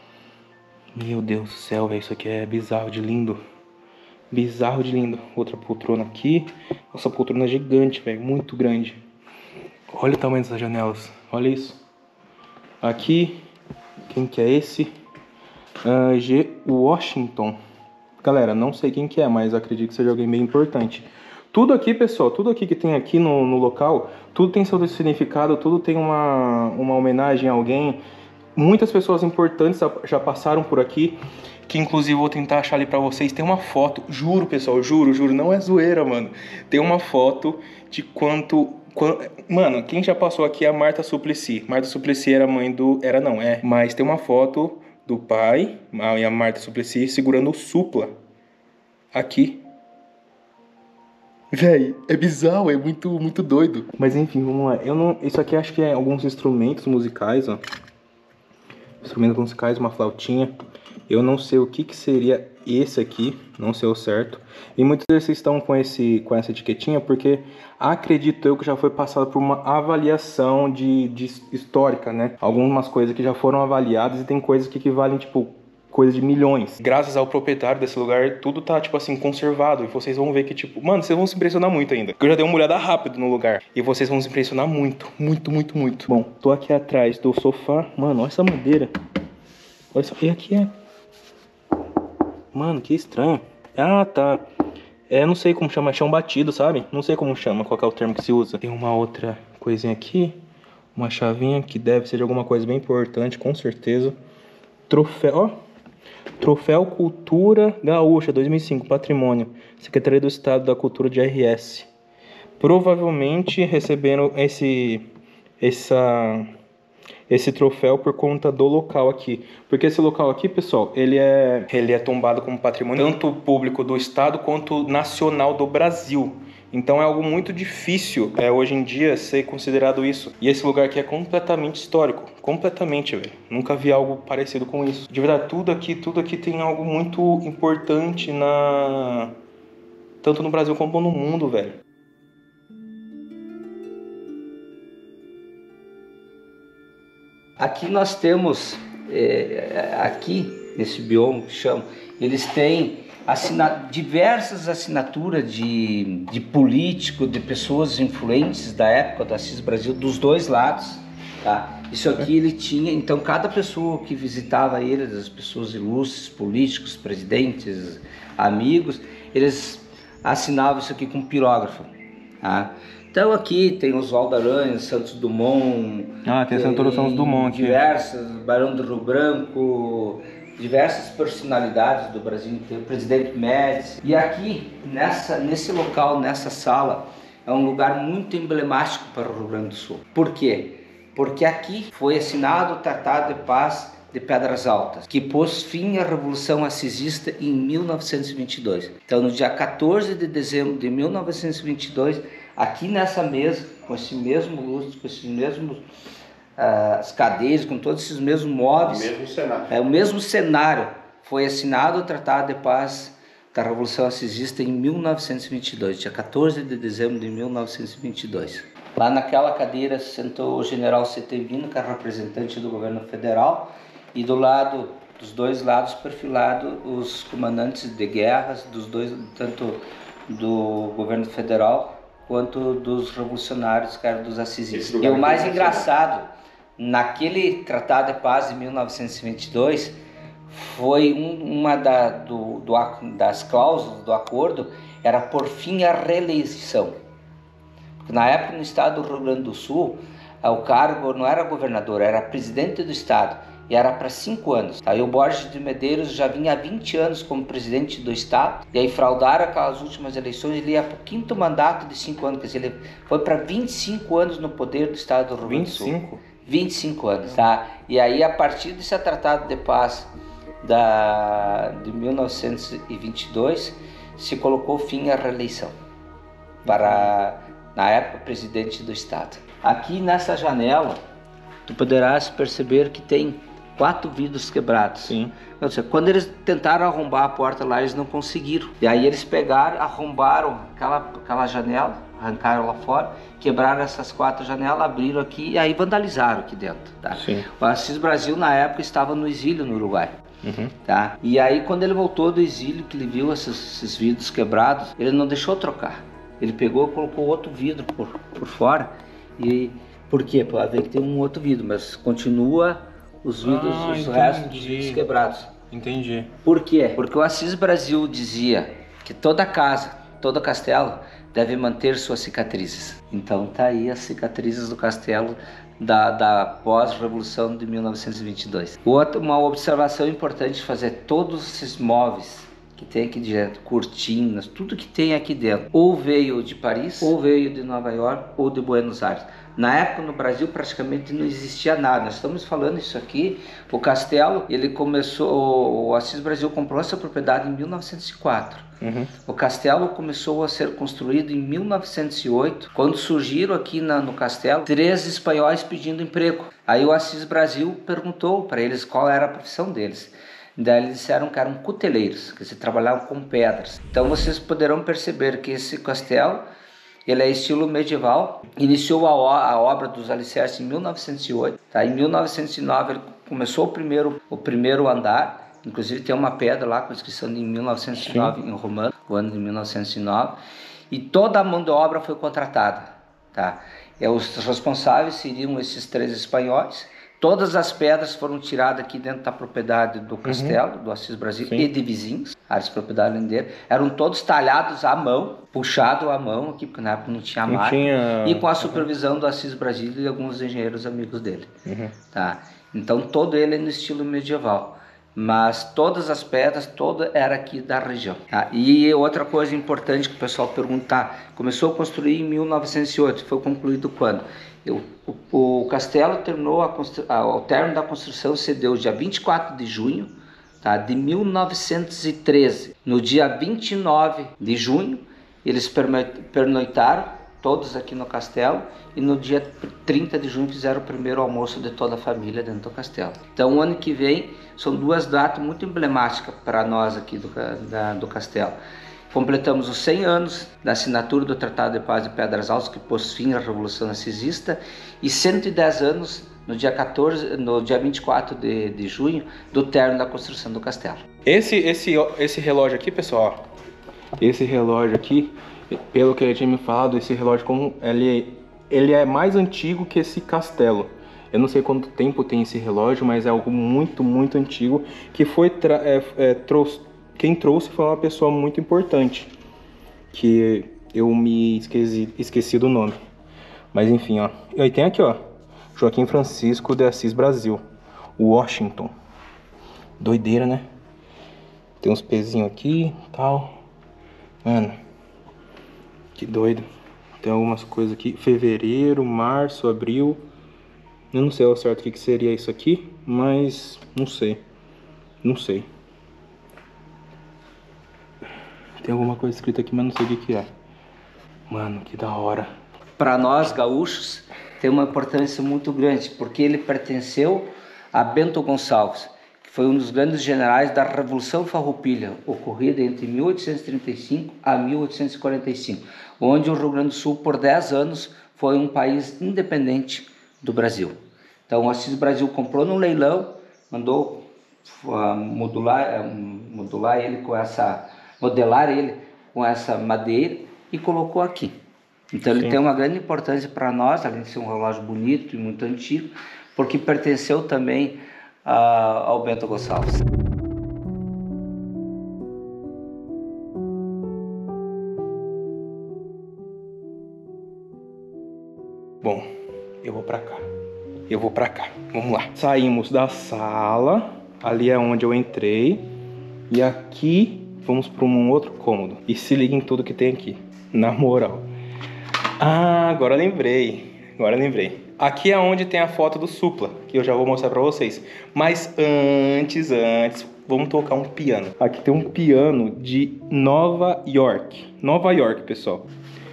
Meu Deus do céu, velho, isso aqui é bizarro de lindo. Bizarro de lindo. Outra poltrona aqui. Nossa, poltrona gigante, velho, muito grande. Olha o tamanho dessas janelas, olha isso. Aqui, quem que é esse? Uh, G. Washington. Galera, não sei quem que é, mas acredito que seja alguém bem importante. Tudo aqui, pessoal, tudo aqui que tem aqui no, no local, tudo tem seu significado, tudo tem uma, uma homenagem a alguém. Muitas pessoas importantes já passaram por aqui, que inclusive vou tentar achar ali pra vocês. Tem uma foto, juro, pessoal, juro, juro, não é zoeira, mano. Tem uma foto de quanto... quanto mano, quem já passou aqui é a Marta Suplicy. Marta Suplicy era mãe do... Era não, é. Mas tem uma foto... do pai e a Marta Suplicy segurando o Supla. aqui. Véi, é bizarro, é muito, muito doido. Mas enfim, vamos lá. Eu não, isso aqui acho que é alguns instrumentos musicais, ó. Instrumentos musicais, uma flautinha. Eu não sei o que que seria esse aqui, não sei o certo. E muitos deles estão com, esse, com essa etiquetinha porque acredito eu que já foi passado por uma avaliação de, de histórica, né? Algumas coisas que já foram avaliadas e tem coisas que equivalem, tipo, coisa de milhões. Graças ao proprietário desse lugar, tudo tá, tipo assim, conservado. E vocês vão ver que, tipo, mano, vocês vão se impressionar muito ainda. Porque eu já dei uma olhada rápido no lugar. E vocês vão se impressionar muito, muito, muito, muito. Bom, tô aqui atrás do sofá. Mano, olha essa madeira. Olha isso. E aqui é... Mano, que estranho. Ah, tá. É, não sei como chama, chão batido, sabe? Não sei como chama, qual que é o termo que se usa. Tem uma outra coisinha aqui. Uma chavinha que deve ser de alguma coisa bem importante, com certeza. Troféu, ó. Troféu Cultura Gaúcha dois mil e cinco, Patrimônio. Secretaria do Estado da Cultura de R S. Provavelmente receberam esse... Essa... esse troféu por conta do local aqui. Porque esse local aqui, pessoal, ele é, ele é tombado como patrimônio tanto público do estado quanto nacional do Brasil. Então é algo muito difícil é, hoje em dia ser considerado isso. E esse lugar aqui é completamente histórico. Completamente, velho. Nunca vi algo parecido com isso. De verdade, tudo aqui, tudo aqui tem algo muito importante na... tanto no Brasil como no mundo, velho. Aqui nós temos, é, aqui nesse bioma que chama, eles têm assina, diversas assinaturas de, de políticos, de pessoas influentes da época do Assis Brasil, dos dois lados, tá? Isso aqui ele tinha, então cada pessoa que visitava ele, as pessoas ilustres, políticos, presidentes, amigos, eles assinavam isso aqui com pirógrafo, tá? Então aqui tem Oswaldo Aranha, Santos Dumont... Ah, tem a Assinatura Santos Dumont aqui. Diversas, Barão do Rio Branco, diversas personalidades do Brasil inteiro, Presidente Médici. E aqui, nessa, nesse local, nessa sala, é um lugar muito emblemático para o Rio Grande do Sul. Por quê? Porque aqui foi assinado o Tratado de Paz de Pedras Altas, que pôs fim à Revolução Assisista em mil novecentos e vinte e dois. Então, no dia quatorze de dezembro de mil novecentos e vinte e dois, aqui nessa mesa, com esse mesmo lustre, com esses mesmos uh, as cadeiras, com todos esses mesmos móveis, o mesmo cenário. É, o mesmo cenário, foi assinado o Tratado de Paz da Revolução Assisista em mil novecentos e vinte e dois, dia quatorze de dezembro de mil novecentos e vinte e dois. Lá naquela cadeira sentou o general Setembrino, que é representante do governo federal, e do lado, dos dois lados perfilado, os comandantes de guerras, dos dois, tanto do governo federal quanto dos revolucionários, que eram dos assisistas. E o mais engraçado, naquele Tratado de Paz de mil novecentos e vinte e dois, foi um, uma da, do, do, das cláusulas do acordo, era por fim a reeleição. Porque na época no estado do Rio Grande do Sul, o cargo não era governador, era presidente do estado. E era para cinco anos. Aí o Borges de Medeiros já vinha há vinte anos como presidente do estado, e aí fraudaram aquelas últimas eleições, ele ia para o quinto mandato de cinco anos, quer dizer, ele foi para vinte e cinco anos no poder do estado do Rio Grande do Sul. vinte e cinco? vinte e cinco anos, tá? E aí a partir desse Tratado de Paz da, de mil novecentos e vinte e dois, se colocou fim à reeleição para, na época, presidente do estado. Aqui nessa janela, tu poderás perceber que tem quatro vidros quebrados. Sim. Ou seja, quando eles tentaram arrombar a porta lá, eles não conseguiram. E aí eles pegaram, arrombaram aquela, aquela janela, arrancaram lá fora, quebraram essas quatro janelas, abriram aqui e aí vandalizaram aqui dentro. Tá? Sim. O Assis Brasil, na época, estava no exílio no Uruguai. Uhum. Tá? E aí, quando ele voltou do exílio, que ele viu esses, esses vidros quebrados, ele não deixou trocar. Ele pegou e colocou outro vidro por, por fora. E por quê? Pode ver que tem um outro vidro, mas continua os vidros, Ah, os entendi. restos dos vidros quebrados. Entendi. Por quê? Porque o Assis Brasil dizia que toda casa, todo castelo deve manter suas cicatrizes. Então tá aí as cicatrizes do castelo da, da pós-revolução de mil novecentos e vinte e dois. Outra, uma observação importante de fazer: todos esses móveis, que tem aqui dentro, cortinas, tudo que tem aqui dentro, ou veio de Paris, ou veio de Nova York, ou de Buenos Aires. Na época no Brasil praticamente não existia nada. Nós estamos falando isso aqui, o castelo, ele começou, o Assis Brasil comprou essa propriedade em mil novecentos e quatro. Uhum. O castelo começou a ser construído em mil novecentos e oito, quando surgiram aqui na, no castelo três espanhóis pedindo emprego. Aí o Assis Brasil perguntou para eles qual era a profissão deles. Daí eles disseram que eram cuteleiros, que se trabalhavam com pedras. Então vocês poderão perceber que esse castelo, ele é estilo medieval. Iniciou a, a obra dos alicerces em mil novecentos e oito. Tá? Em mil novecentos e nove ele começou o primeiro, o primeiro andar. Inclusive tem uma pedra lá com a inscrição de mil novecentos e nove Sim. em romano, o ano de mil novecentos e nove. E toda a mão de obra foi contratada. Tá? E os responsáveis seriam esses três espanhóis. Todas as pedras foram tiradas aqui dentro da propriedade do castelo, uhum. do Assis Brasil Sim. e de vizinhos, áreas de propriedade dele. Eram todos talhados à mão, puxado à mão aqui, porque na época não tinha máquina, tinha... e com a supervisão do Assis Brasil e alguns engenheiros amigos dele. Uhum. Tá? Então todo ele é no estilo medieval, mas todas as pedras, toda era aqui da região. Tá? E outra coisa importante que o pessoal pergunta, começou a construir em mil novecentos e oito, foi concluído quando? Eu, o, o castelo terminou, a, a, o término da construção se deu dia vinte e quatro de junho, tá, de mil novecentos e treze. No dia vinte e nove de junho, eles pernoitaram, todos aqui no castelo, e no dia trinta de junho fizeram o primeiro almoço de toda a família dentro do castelo. Então o ano que vem são duas datas muito emblemáticas para nós aqui do, da, do castelo. Completamos os cem anos da assinatura do Tratado de Paz de Pedras Altas, que pôs fim à Revolução Narcisista, e cento e dez anos no dia, quatorze, no dia vinte e quatro de, de junho do término da construção do castelo. Esse, esse, esse relógio aqui, pessoal, esse relógio aqui, pelo que ele tinha me falado, esse relógio como ele, ele é mais antigo que esse castelo. Eu não sei quanto tempo tem esse relógio, mas é algo muito, muito antigo, que foi tra é, é, trouxe. Quem trouxe foi uma pessoa muito importante, que eu me esqueci, esqueci do nome. Mas enfim, ó. E aí tem aqui, ó, Joaquim Francisco de Assis Brasil, Washington. Doideira, né? Tem uns pezinhos aqui e tal. Mano, que doido. Tem algumas coisas aqui. Fevereiro, março, abril. Eu não sei ao certo o que, que seria isso aqui, mas não sei. Não sei. Tem alguma coisa escrita aqui, mas não sei o que que é. Mano, que da hora. Para nós, gaúchos, tem uma importância muito grande, porque ele pertenceu a Bento Gonçalves, que foi um dos grandes generais da Revolução Farroupilha, ocorrida entre mil oitocentos e trinta e cinco a mil oitocentos e quarenta e cinco, onde o Rio Grande do Sul, por dez anos, foi um país independente do Brasil. Então, o Assis Brasil comprou no leilão, mandou uh, modular, uh, modular ele com essa... modelar ele com essa madeira e colocou aqui. Então Sim. ele tem uma grande importância para nós, além de ser um relógio bonito e muito antigo, porque pertenceu também uh, ao Bento Gonçalves. Bom, eu vou para cá. Eu vou para cá. Vamos lá. Saímos da sala, ali é onde eu entrei, e aqui vamos para um outro cômodo. E se liga em tudo que tem aqui, na moral. Ah, agora lembrei. Agora lembrei. Aqui é onde tem a foto do Supla, que eu já vou mostrar para vocês. Mas antes, antes, vamos tocar um piano. Aqui tem um piano de Nova York. Nova York, pessoal.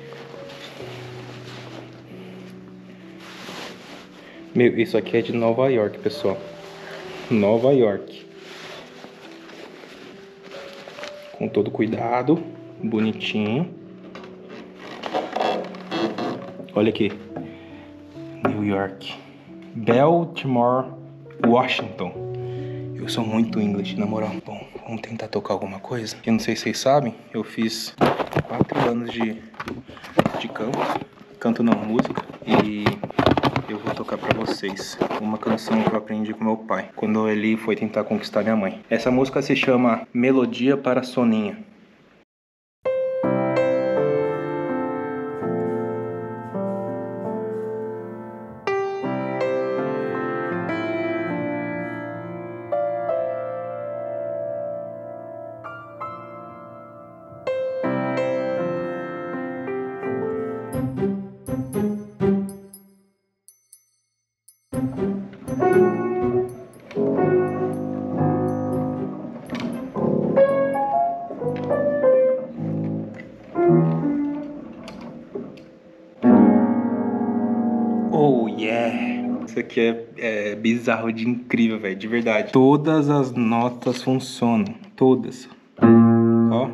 Meu, isso aqui é de Nova York, pessoal. Nova York. Com todo cuidado, bonitinho. Olha aqui, New York, Baltimore, Washington. Eu sou muito inglês, na moral. Bom, vamos tentar tocar alguma coisa. Eu não sei se vocês sabem, eu fiz quatro anos de, de canto, canto não, música, e eu vou tocar pra vocês uma canção que eu aprendi com meu pai quando ele foi tentar conquistar minha mãe. Essa música se chama Melodia para Soninha. É, isso aqui é, é bizarro de incrível, velho, de verdade. Todas as notas funcionam, todas. Ó.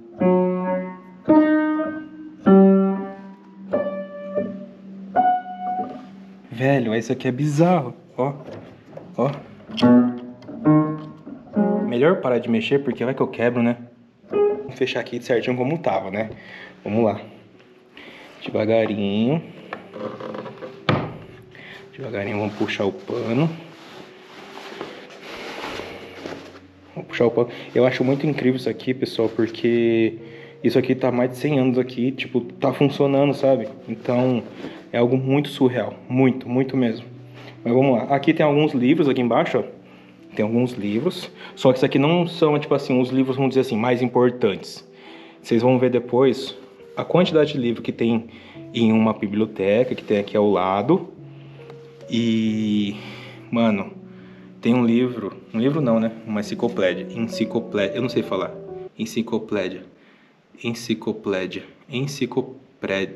Velho, isso aqui é bizarro, ó. Ó. Melhor parar de mexer porque vai que eu quebro, né? Vou fechar aqui certinho como tava, né? Vamos lá. Devagarinho. Devagarinho vamos puxar o pano. Vamos puxar o pano. Eu acho muito incrível isso aqui, pessoal, porque isso aqui tá há mais de cem anos aqui, tipo, tá funcionando, sabe? Então, é algo muito surreal, muito, muito mesmo. Mas vamos lá. Aqui tem alguns livros aqui embaixo, ó. Tem alguns livros, só que isso aqui não são, tipo assim, os livros, vamos dizer assim, mais importantes. Vocês vão ver depois a quantidade de livro que tem em uma biblioteca, que tem aqui ao lado. E, mano, tem um livro, um livro não, né? Uma enciclopédia, enciclopédia, eu não sei falar. Enciclopédia, enciclopédia, enciclopédia,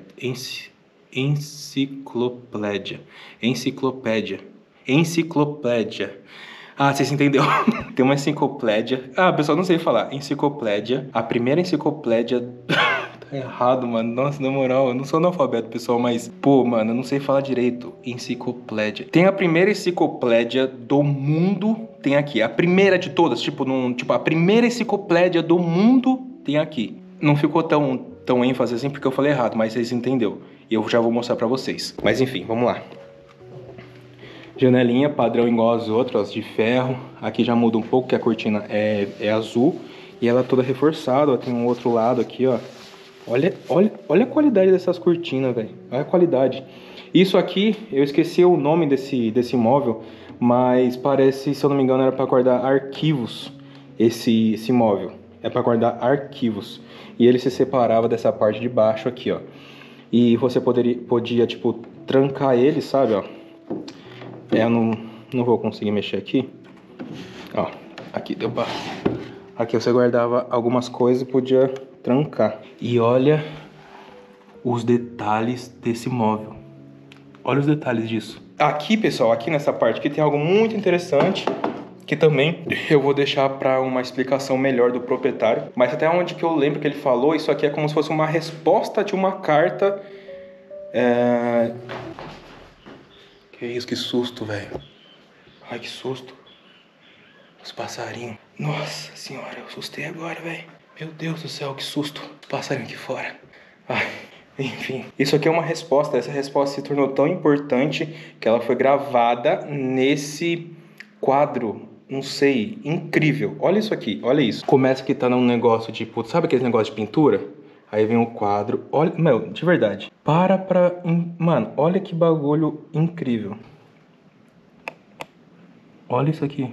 enciclopédia, enciclopédia, enciclopédia. Ah, vocês entenderam? Tem uma enciclopédia. Ah, pessoal, não sei falar. Enciclopédia. A primeira enciclopédia. Tá errado, mano. Nossa, na moral, eu não sou analfabeto, pessoal, mas... Pô, mano, eu não sei falar direito. Enciclopédia. Tem a primeira enciclopédia do mundo. Tem aqui. A primeira de todas. Tipo, num, tipo a primeira enciclopédia do mundo tem aqui. Não ficou tão, tão ênfase assim porque eu falei errado, mas vocês entenderam. E eu já vou mostrar pra vocês. Mas enfim, vamos lá. Janelinha padrão igual as outras, de ferro. Aqui já muda um pouco, que a cortina é, é azul. E ela é toda reforçada, ó. Tem um outro lado aqui, ó. Olha, olha, olha a qualidade dessas cortinas, velho. Olha a qualidade. Isso aqui, eu esqueci o nome desse, desse móvel, mas parece, se eu não me engano, era para guardar arquivos. Esse, esse móvel é para guardar arquivos. E ele se separava dessa parte de baixo aqui, ó. E você poderia, podia, tipo, trancar ele, sabe, ó. É, eu não, não vou conseguir mexer aqui. Ó, aqui deu pra... Aqui você guardava algumas coisas e podia trancar. E olha os detalhes desse móvel. Olha os detalhes disso. Aqui, pessoal, aqui nessa parte aqui tem algo muito interessante, que também eu vou deixar para uma explicação melhor do proprietário. Mas até onde que eu lembro que ele falou, isso aqui é como se fosse uma resposta de uma carta... É... Que isso, que susto, velho. Ai, que susto. Os passarinhos. Nossa senhora, eu assustei agora, velho. Meu Deus do céu, que susto. Os passarinhos aqui fora. Ai, enfim. Isso aqui é uma resposta. Essa resposta se tornou tão importante que ela foi gravada nesse quadro. Não sei, incrível. Olha isso aqui, olha isso. Começa que tá num negócio tipo... Sabe aquele negócio de pintura? Aí vem o quadro, olha, meu, de verdade. Para pra... Mano, olha que bagulho incrível. Olha isso aqui.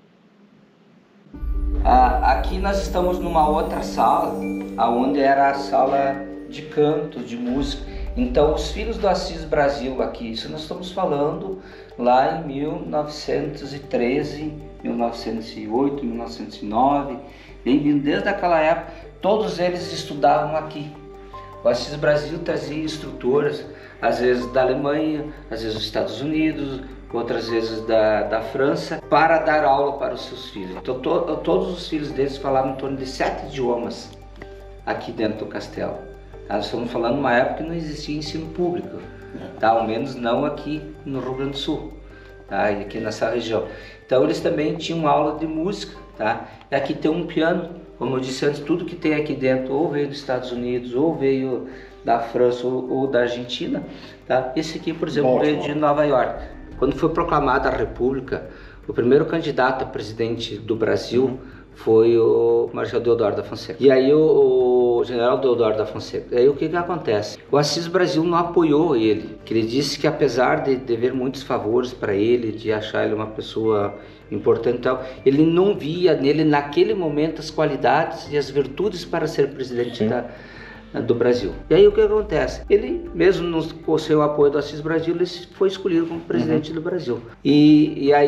Ah, aqui nós estamos numa outra sala, onde era a sala de canto, de música. Então, os Filhos do Assis Brasil aqui, isso nós estamos falando lá em mil novecentos e treze, mil novecentos e oito, mil novecentos e nove, bem vindo desde aquela época. Todos eles estudavam aqui. O Assis Brasil trazia instrutoras, às vezes da Alemanha, às vezes dos Estados Unidos, outras vezes da, da França, para dar aula para os seus filhos. Então to, todos os filhos deles falavam em torno de sete idiomas aqui dentro do castelo. Nós estamos falando de uma época que não existia ensino público, tá? Ao menos não aqui no Rio Grande do Sul, tá? E aqui nessa região. Então eles também tinham aula de música, tá? E aqui tem um piano. Como eu disse antes, tudo que tem aqui dentro ou veio dos Estados Unidos, ou veio da França, ou, ou da Argentina, tá? Esse aqui, por exemplo, bom, veio bom. de Nova York. Quando foi proclamada a República, o primeiro candidato a presidente do Brasil uhum. foi o Marechal Deodoro da Fonseca. E aí o, o general Deodoro da Fonseca. E aí o que que acontece? O Assis Brasil não apoiou ele, que ele disse que apesar de dever muitos favores para ele, de achar ele uma pessoa importante e tal, ele não via nele naquele momento as qualidades e as virtudes para ser presidente da, do Brasil. E aí o que acontece? Ele, mesmo no, com o seu apoio do Assis Brasil, ele foi escolhido como presidente uhum. do Brasil. E, e aí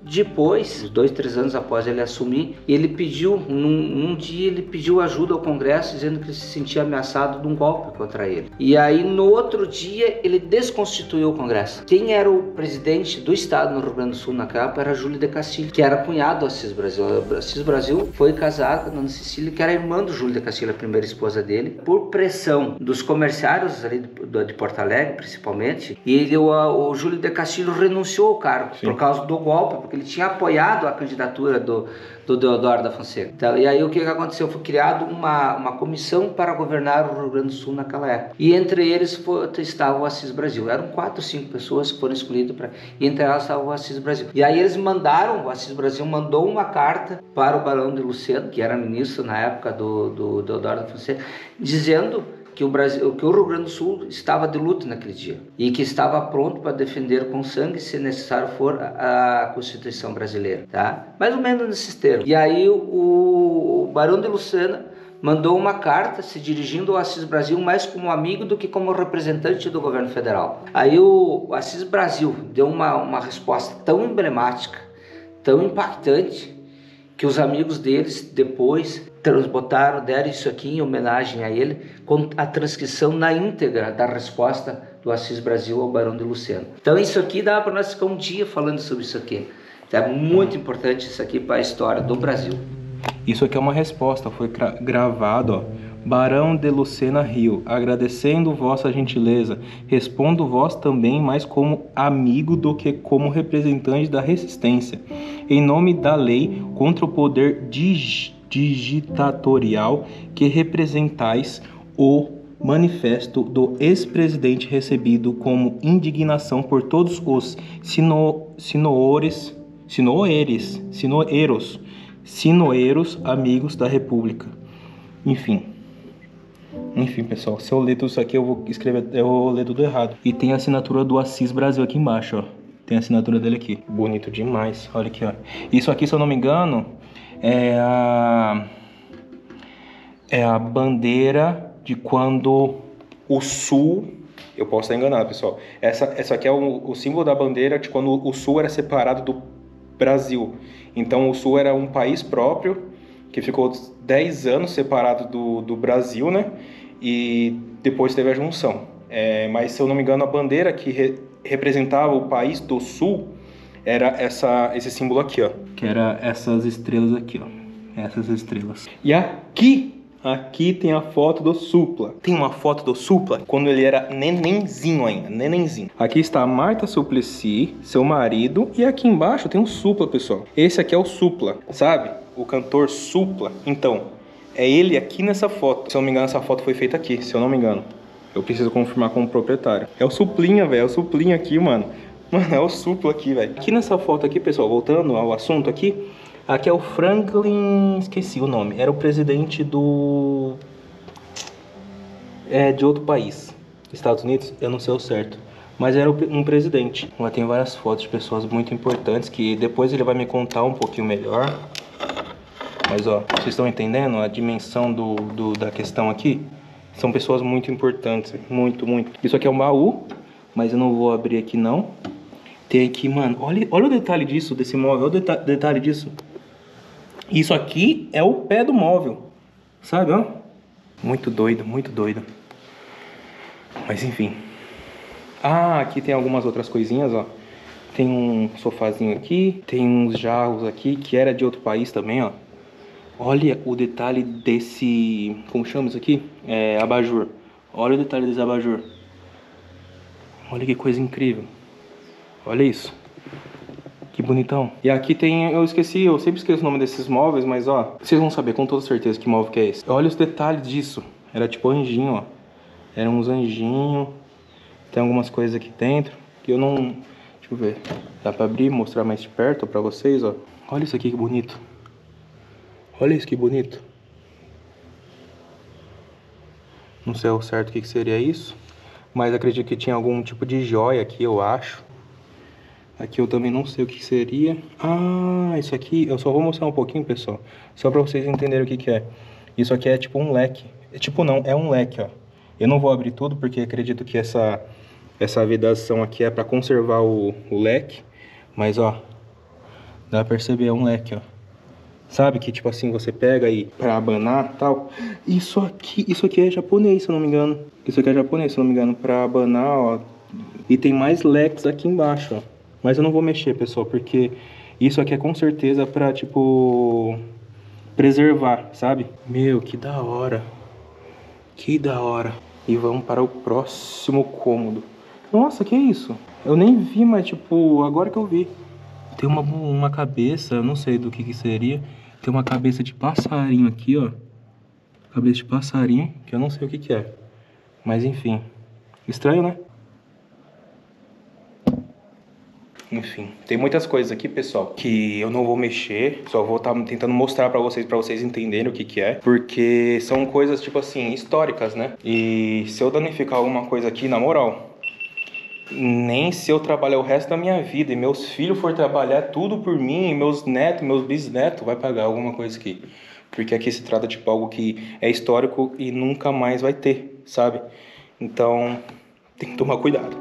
depois, dois, três anos após ele assumir, ele pediu, num, num dia ele pediu ajuda ao Congresso, dizendo que ele se sentia ameaçado de um golpe contra ele. E aí no outro dia ele desconstituiu o Congresso. Quem era o presidente do estado no Rio Grande do Sul naquela época era Júlio de Castilho, que era cunhado do Assis Brasil. O Assis Brasil foi casado com a Ana Cecília, que era irmã do Júlio de Castilho, a primeira esposa dele, por pressão dos comerciários ali de, de Porto Alegre, principalmente, e ele, o, o Júlio de Castilho renunciou ao cargo. Sim. Por causa do golpe, porque ele tinha apoiado a candidatura do, do Deodoro da Fonseca. Então, e aí o que aconteceu? Foi criado uma, uma comissão para governar o Rio Grande do Sul naquela época. E entre eles foi, estava o Assis Brasil. Eram quatro, cinco pessoas que foram escolhidas para... E entre elas estava o Assis Brasil. E aí eles mandaram, o Assis Brasil mandou uma carta para o Barão de Lucena, que era ministro na época do, do Deodoro da Fonseca, dizendo que o, Brasil, que o Rio Grande do Sul estava de luto naquele dia e que estava pronto para defender com sangue, se necessário for, a, a Constituição brasileira, tá? Mais ou menos nesses termos. E aí o, o Barão de Lucena mandou uma carta se dirigindo ao Assis Brasil mais como amigo do que como representante do governo federal. Aí o, o Assis Brasil deu uma, uma resposta tão emblemática, tão impactante, que os amigos deles depois botaram, deram isso aqui em homenagem a ele, com a transcrição na íntegra da resposta do Assis Brasil ao Barão de Lucena. Então isso aqui dá para nós ficar um dia falando sobre isso aqui. É muito importante isso aqui para a história do Brasil. Isso aqui é uma resposta, foi gravado, ó. Barão de Lucena Rio, agradecendo vossa gentileza, respondo vós também mais como amigo do que como representante da resistência, em nome da lei contra o poder dig digitatorial que representais, o manifesto do ex-presidente recebido como indignação por todos os sino, sinoores, sinoeres, sinoeros, sinoeros amigos da República. Enfim. Enfim, pessoal, se eu ler tudo isso aqui, eu vou escrever, eu vou ler tudo errado. E tem a assinatura do Assis Brasil aqui embaixo, ó. Tem a assinatura dele aqui. Bonito demais. Olha aqui, ó. Isso aqui, se eu não me engano, é a é a bandeira de quando o Sul... Eu posso estar enganado, pessoal. Essa, essa aqui é o, o símbolo da bandeira de quando o Sul era separado do Brasil. Então, o Sul era um país próprio, que ficou dez anos separado do, do Brasil, né? E depois teve a junção. É, mas, se eu não me engano, a bandeira que re, representava o país do Sul era essa, esse símbolo aqui, ó. Que era essas estrelas aqui, ó. Essas estrelas. E aqui, aqui tem a foto do Supla. Tem uma foto do Supla quando ele era nenenzinho ainda, nenenzinho. Aqui está a Marta Suplicy, seu marido. E aqui embaixo tem o Supla, pessoal. Esse aqui é o Supla, sabe? O cantor Supla. Então, é ele aqui nessa foto. Se eu não me engano, essa foto foi feita aqui, se eu não me engano. Eu preciso confirmar com o proprietário. É o Suplinha, velho. É o Suplinha aqui, mano. Mano, é o Supla aqui, velho. Aqui nessa foto aqui, pessoal, voltando ao assunto aqui. Aqui é o Franklin... Esqueci o nome. Era o presidente do... É, de outro país. Estados Unidos? Eu não sei o certo. Mas era um presidente. Lá tem várias fotos de pessoas muito importantes que depois ele vai me contar um pouquinho melhor. Mas, ó, vocês estão entendendo a dimensão do, do, da questão aqui? São pessoas muito importantes, muito, muito. Isso aqui é um baú, mas eu não vou abrir aqui, não. Tem aqui, mano, olha, olha o detalhe disso, desse móvel, olha o deta detalhe disso. Isso aqui é o pé do móvel, sabe, ó? Muito doido, muito doido. Mas, enfim. Ah, aqui tem algumas outras coisinhas, ó. Tem um sofazinho aqui, tem uns jarros aqui, que era de outro país também, ó. Olha o detalhe desse... Como chama isso aqui? É, abajur. Olha o detalhe desse abajur. Olha que coisa incrível. Olha isso. Que bonitão. E aqui tem... Eu esqueci, eu sempre esqueço o nome desses móveis, mas ó... Vocês vão saber com toda certeza que móvel que é esse. Olha os detalhes disso. Era tipo anjinho, ó. Era uns anjinhos. Tem algumas coisas aqui dentro que eu não... Deixa eu ver. Dá pra abrir e mostrar mais de perto pra vocês, ó. Olha isso aqui que bonito. Olha isso que bonito. Não sei ao certo o que, que seria isso, mas acredito que tinha algum tipo de joia aqui, eu acho. Aqui eu também não sei o que seria. Ah, isso aqui, eu só vou mostrar um pouquinho, pessoal, só pra vocês entenderem o que, que é. Isso aqui é tipo um leque. É tipo não, é um leque, ó. Eu não vou abrir tudo porque acredito que essa, essa vedação aqui é pra conservar o, o leque. Mas, ó, Dá pra perceber, é um leque, ó. Sabe que, tipo assim, você pega aí pra abanar e tal. Isso aqui, isso aqui é japonês, se eu não me engano. Isso aqui é japonês, se eu não me engano, pra abanar, ó. E tem mais leques aqui embaixo, ó. Mas eu não vou mexer, pessoal, porque isso aqui é com certeza pra, tipo, preservar, sabe? Meu, que da hora. Que da hora. E vamos para o próximo cômodo. Nossa, que isso? Eu nem vi, mas, tipo, agora que eu vi. Tem uma, uma cabeça, eu não sei do que que seria. Tem uma cabeça de passarinho aqui, ó. Cabeça de passarinho, que eu não sei o que que é. Mas enfim. Estranho, né? Enfim, tem muitas coisas aqui, pessoal, que eu não vou mexer. Só vou estar tentando mostrar pra vocês, pra vocês entenderem o que que é. Porque são coisas, tipo assim, históricas, né? E se eu danificar alguma coisa aqui, na moral... Nem se eu trabalhar o resto da minha vida e meus filhos for trabalhar tudo por mim, e meus netos, meus bisnetos, vai pagar alguma coisa aqui. Porque aqui se trata de tipo, algo que é histórico e nunca mais vai ter, sabe? Então, tem que tomar cuidado.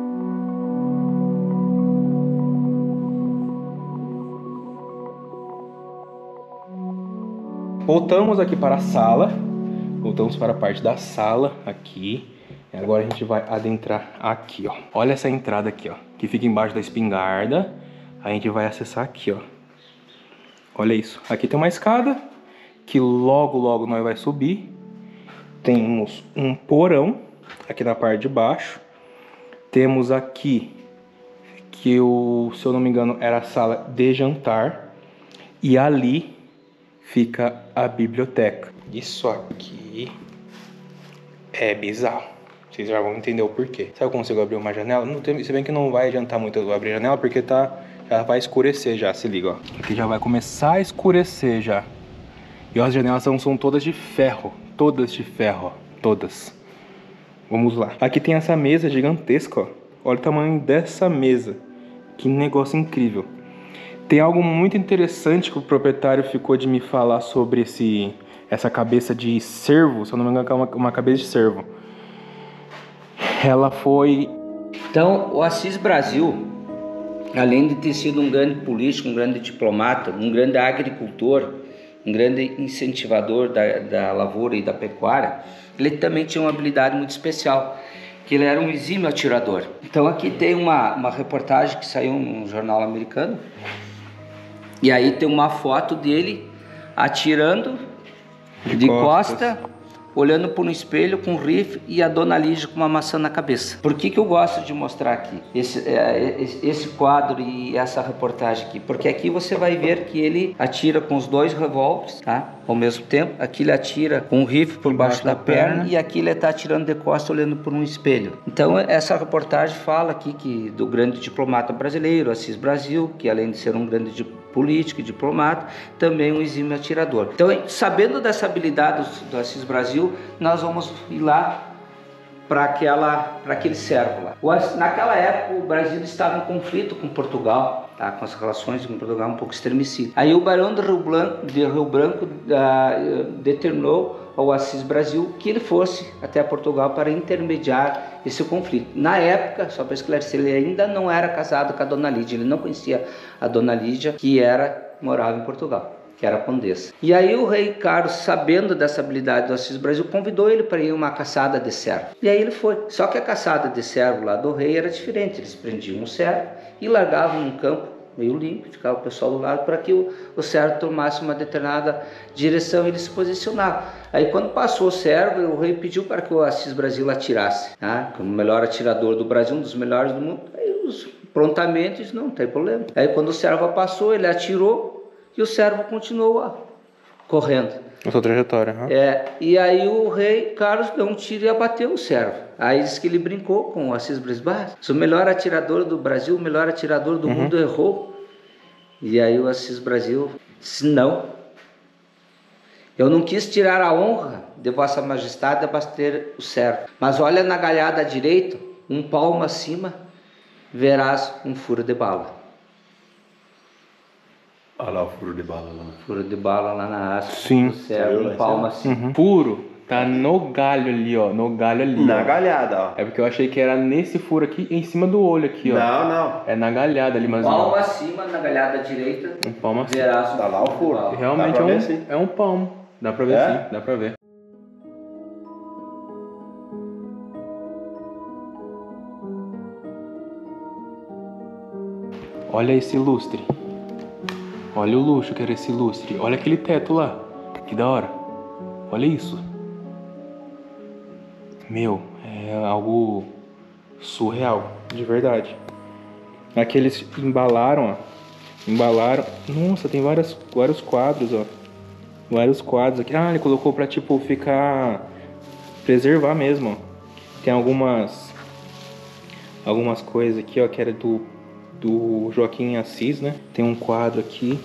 Voltamos aqui para a sala. Voltamos para a parte da sala aqui. Agora a gente vai adentrar aqui, ó. Olha essa entrada aqui, ó. Que fica embaixo da espingarda. A gente vai acessar aqui, ó. Olha isso. Aqui tem uma escada. Que logo, logo nós vai subir. Temos um porão. Aqui na parte de baixo. Temos aqui. Que eu, se eu não me engano, era a sala de jantar. E ali fica a biblioteca. Isso aqui é bizarro. Vocês já vão entender o porquê. Sabe como eu consigo abrir uma janela? Não tem, se bem que não vai adiantar muito eu abrir a janela, porque tá, já vai escurecer já, se liga, ó. Aqui já vai começar a escurecer já. E ó, as janelas são, são todas de ferro. Todas de ferro, ó. Todas. Vamos lá. Aqui tem essa mesa gigantesca, ó. Olha o tamanho dessa mesa. Que negócio incrível. Tem algo muito interessante que o proprietário ficou de me falar sobre esse, essa cabeça de cervo. Se eu não me engano, é uma, uma cabeça de cervo. Ela foi... Então, o Assis Brasil, além de ter sido um grande político, um grande diplomata, um grande agricultor, um grande incentivador da, da lavoura e da pecuária, ele também tinha uma habilidade muito especial, que ele era um exímio atirador. Então aqui tem uma, uma reportagem que saiu num jornal americano, e aí tem uma foto dele atirando de, de costa, costa olhando por um espelho com um rifle e a Dona Lígia com uma maçã na cabeça. Por que que eu gosto de mostrar aqui esse, é, esse quadro e essa reportagem aqui? Porque aqui você vai ver que ele atira com os dois revólveres, tá? Ao mesmo tempo, aqui ele atira com um rifle por baixo da, da perna, perna e aqui ele está atirando de costa olhando por um espelho. Então essa reportagem fala aqui que do grande diplomata brasileiro, Assis Brasil, que além de ser um grande político e diplomata, também um exímio atirador. Então, sabendo dessa habilidade do, do Assis Brasil, nós vamos ir lá para aquela, para aquele cerco lá. O, naquela época, o Brasil estava em conflito com Portugal, tá? Com as relações com Portugal um pouco estremecidas. Aí o Barão de Rio Branco, de Rio Branco uh, determinou ao Assis Brasil que ele fosse até Portugal para intermediar esse conflito. Na época, só para esclarecer, ele ainda não era casado com a Dona Lídia, ele não conhecia a Dona Lídia, que era, morava em Portugal, que era condessa. E aí o rei Carlos, sabendo dessa habilidade do Assis Brasil, convidou ele para ir a uma caçada de cervo. E aí ele foi. Só que a caçada de cervo lá do rei era diferente. Eles prendiam um cervo e largavam num campo meio limpo, ficava o pessoal do lado para que o, o cervo tomasse uma determinada direção e ele se posicionava. Aí quando passou o cervo, o rei pediu para que o Assis Brasil atirasse, tá? Como o melhor atirador do Brasil, um dos melhores do mundo. Aí os, prontamente disse, não, não tem problema. Aí quando o cervo passou, ele atirou e o cervo continuou ó, correndo. A sua trajetória, hein? É, e aí o rei Carlos deu um tiro e abateu o cervo. Aí disse que ele brincou com o Assis Brasil. O melhor atirador do Brasil, o melhor atirador do uhum. mundo errou. E aí o Assis Brasil disse, não. Eu não quis tirar a honra de Vossa Majestade de abater o cervo. Mas olha na galhada direita, um palmo acima, verás um furo de bala. Olha lá o furo de bala lá. Furo de bala lá na haste. Sim. Do cervo, um palmo acima. Uhum. Furo Tá no galho ali, ó. No galho ali. Na ó. galhada, ó. É porque eu achei que era nesse furo aqui, em cima do olho aqui, ó. Não, não. É na galhada ali, mas Palmo não. acima, na galhada direita. Um palmo acima. Veraço. Tá lá o furo. Realmente Dá pra é, ver, um, sim. é um palmo. Dá pra ver É? sim, dá pra ver. Olha esse lustre. Olha o luxo que era esse lustre. Olha aquele teto lá. Que da hora. Olha isso. Meu, é algo surreal, de verdade. Aqui eles embalaram, ó. Embalaram. Nossa, tem várias, vários quadros, ó. Vários quadros aqui. Ah, ele colocou pra, tipo, ficar... preservar mesmo, ó. Tem algumas... Algumas coisas aqui, ó, que era do... do Joaquim Assis, né? Tem um quadro aqui.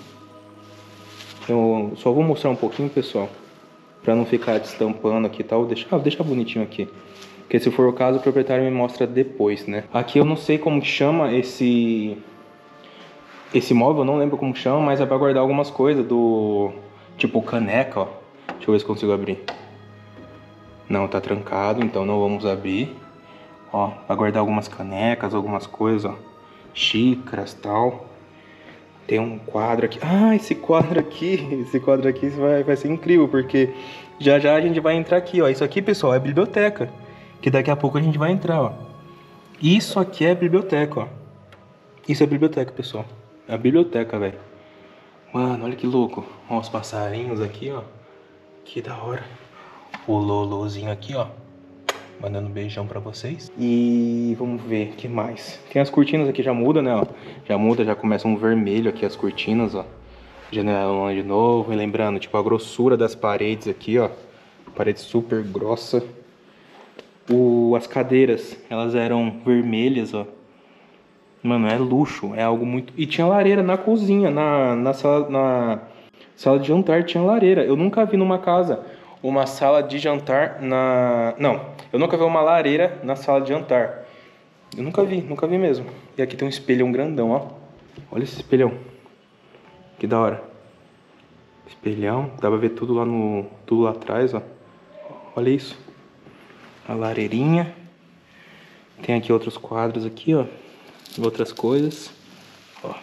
Eu só vou mostrar um pouquinho, pessoal, pra não ficar destampando aqui e tal. Deixa, ah, deixa bonitinho aqui. Porque se for o caso, o proprietário me mostra depois, né? Aqui eu não sei como que chama esse... Esse móvel, eu não lembro como chama, mas é pra guardar algumas coisas do... Tipo caneca, ó. Deixa eu ver se consigo abrir. Não, tá trancado, então não vamos abrir. Ó, pra guardar algumas canecas, algumas coisas, ó. Xícaras, tal. Tem um quadro aqui. Ah, esse quadro aqui, esse quadro aqui vai, vai ser incrível, porque já já a gente vai entrar aqui, ó. Isso aqui, pessoal, é biblioteca, que daqui a pouco a gente vai entrar, ó. Isso aqui é biblioteca, ó. Isso é biblioteca, pessoal. É a biblioteca, velho. Mano, olha que louco. Ó, os passarinhos aqui, ó. Que da hora. O Lolozinho aqui, ó. Mandando um beijão pra vocês. E vamos ver, o que mais? Tem as cortinas aqui, já muda, né, ó. Já muda, já começa um vermelho aqui as cortinas, ó. Janelão de novo. E lembrando, tipo, a grossura das paredes aqui, ó. Parede super grossa. O, as cadeiras, elas eram vermelhas, ó. Mano, é luxo, é algo muito... E tinha lareira na cozinha, na, na, sala, na sala de jantar tinha lareira. Eu nunca vi numa casa uma sala de jantar na... Não, eu nunca vi uma lareira na sala de jantar. Eu nunca vi, nunca vi mesmo. E aqui tem um espelhão grandão, ó. Olha esse espelhão. Que da hora. Espelhão, dá pra ver tudo lá no... Tudo lá atrás, ó. Olha isso. A lareirinha. Tem aqui outros quadros aqui, ó. Outras coisas, ó.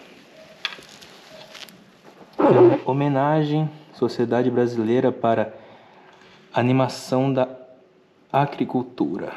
Homenagem Sociedade Brasileira para Animação da Agricultura.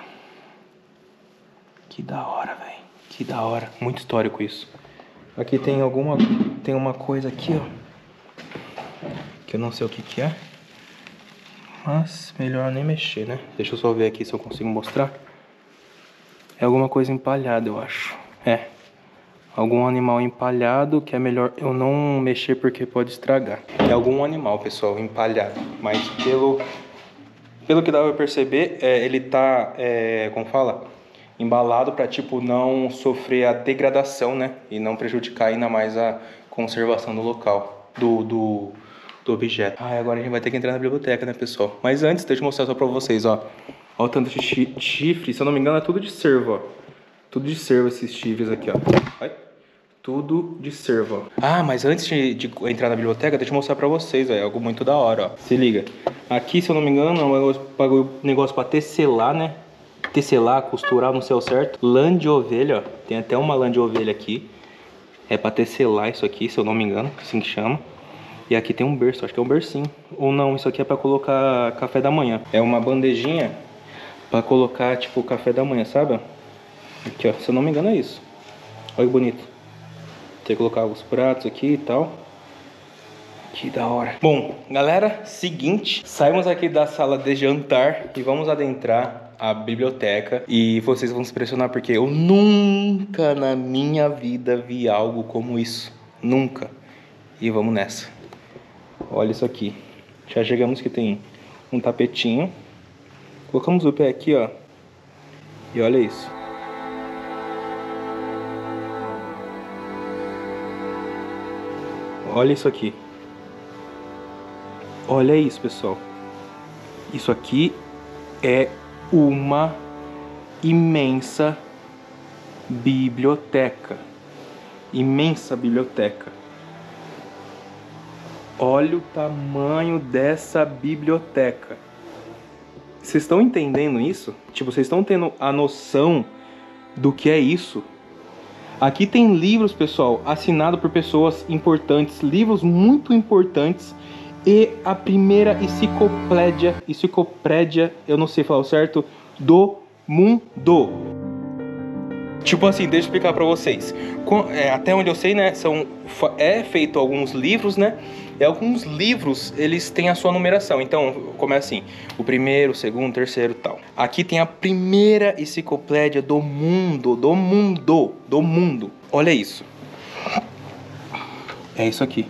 Que da hora, velho. Que da hora. Muito histórico isso. Aqui tem alguma... Tem uma coisa aqui, ó. Que eu não sei o que que é. Mas melhor nem mexer, né? Deixa eu só ver aqui se eu consigo mostrar. É alguma coisa empalhada, eu acho. É, algum animal empalhado que é melhor eu não mexer porque pode estragar. É algum animal, pessoal, empalhado. Mas pelo, pelo que dá pra perceber, é, ele tá, é, como fala? Embalado pra, tipo, não sofrer a degradação, né? E não prejudicar ainda mais a conservação do local, do, do, do objeto. Ah, agora a gente vai ter que entrar na biblioteca, né, pessoal? Mas antes, deixa eu mostrar só pra vocês, ó. Ó o tanto de chifre, se eu não me engano é tudo de cervo, ó. Tudo de cervo esses chifres aqui, ó. Vai. Tudo de cervo, ó. Ah, mas antes de, de entrar na biblioteca, deixa eu mostrar pra vocês, ó. É algo muito da hora, ó. Se liga. Aqui, se eu não me engano, é um negócio, um negócio pra tecelar, né? Tecelar, costurar, não sei o certo. Lã de ovelha, ó. Tem até uma lã de ovelha aqui. É pra tecelar isso aqui, se eu não me engano. Assim que chama. E aqui tem um berço, acho que é um bercinho. Ou não, isso aqui é pra colocar café da manhã. É uma bandejinha pra colocar, tipo, café da manhã, sabe? Aqui, ó, se eu não me engano é isso. Olha que bonito. Tem que colocar os pratos aqui e tal. Que da hora. Bom, galera, seguinte. Saímos aqui da sala de jantar e vamos adentrar a biblioteca. E vocês vão se impressionar porque eu nunca na minha vida vi algo como isso. Nunca. E vamos nessa. Olha isso aqui. Já chegamos que tem um tapetinho. Colocamos o pé aqui, ó. E olha isso. Olha isso aqui. Olha isso, pessoal. Isso aqui é uma imensa biblioteca. Imensa biblioteca. Olha o tamanho dessa biblioteca. vocês estão entendendo isso? Tipo, vocês estão tendo a noção do que é isso? Aqui tem livros, pessoal, assinados por pessoas importantes, livros muito importantes, e a primeira enciclopédia, enciclopédia, eu não sei falar o certo, do mundo. Tipo assim, deixa eu explicar pra vocês. Até onde eu sei, né, são, é feito alguns livros, né, e alguns livros, eles têm a sua numeração. Então, começa assim, o primeiro, o segundo, o terceiro e tal. Aqui tem a primeira enciclopédia do mundo, do mundo, do mundo. Olha isso. É isso aqui.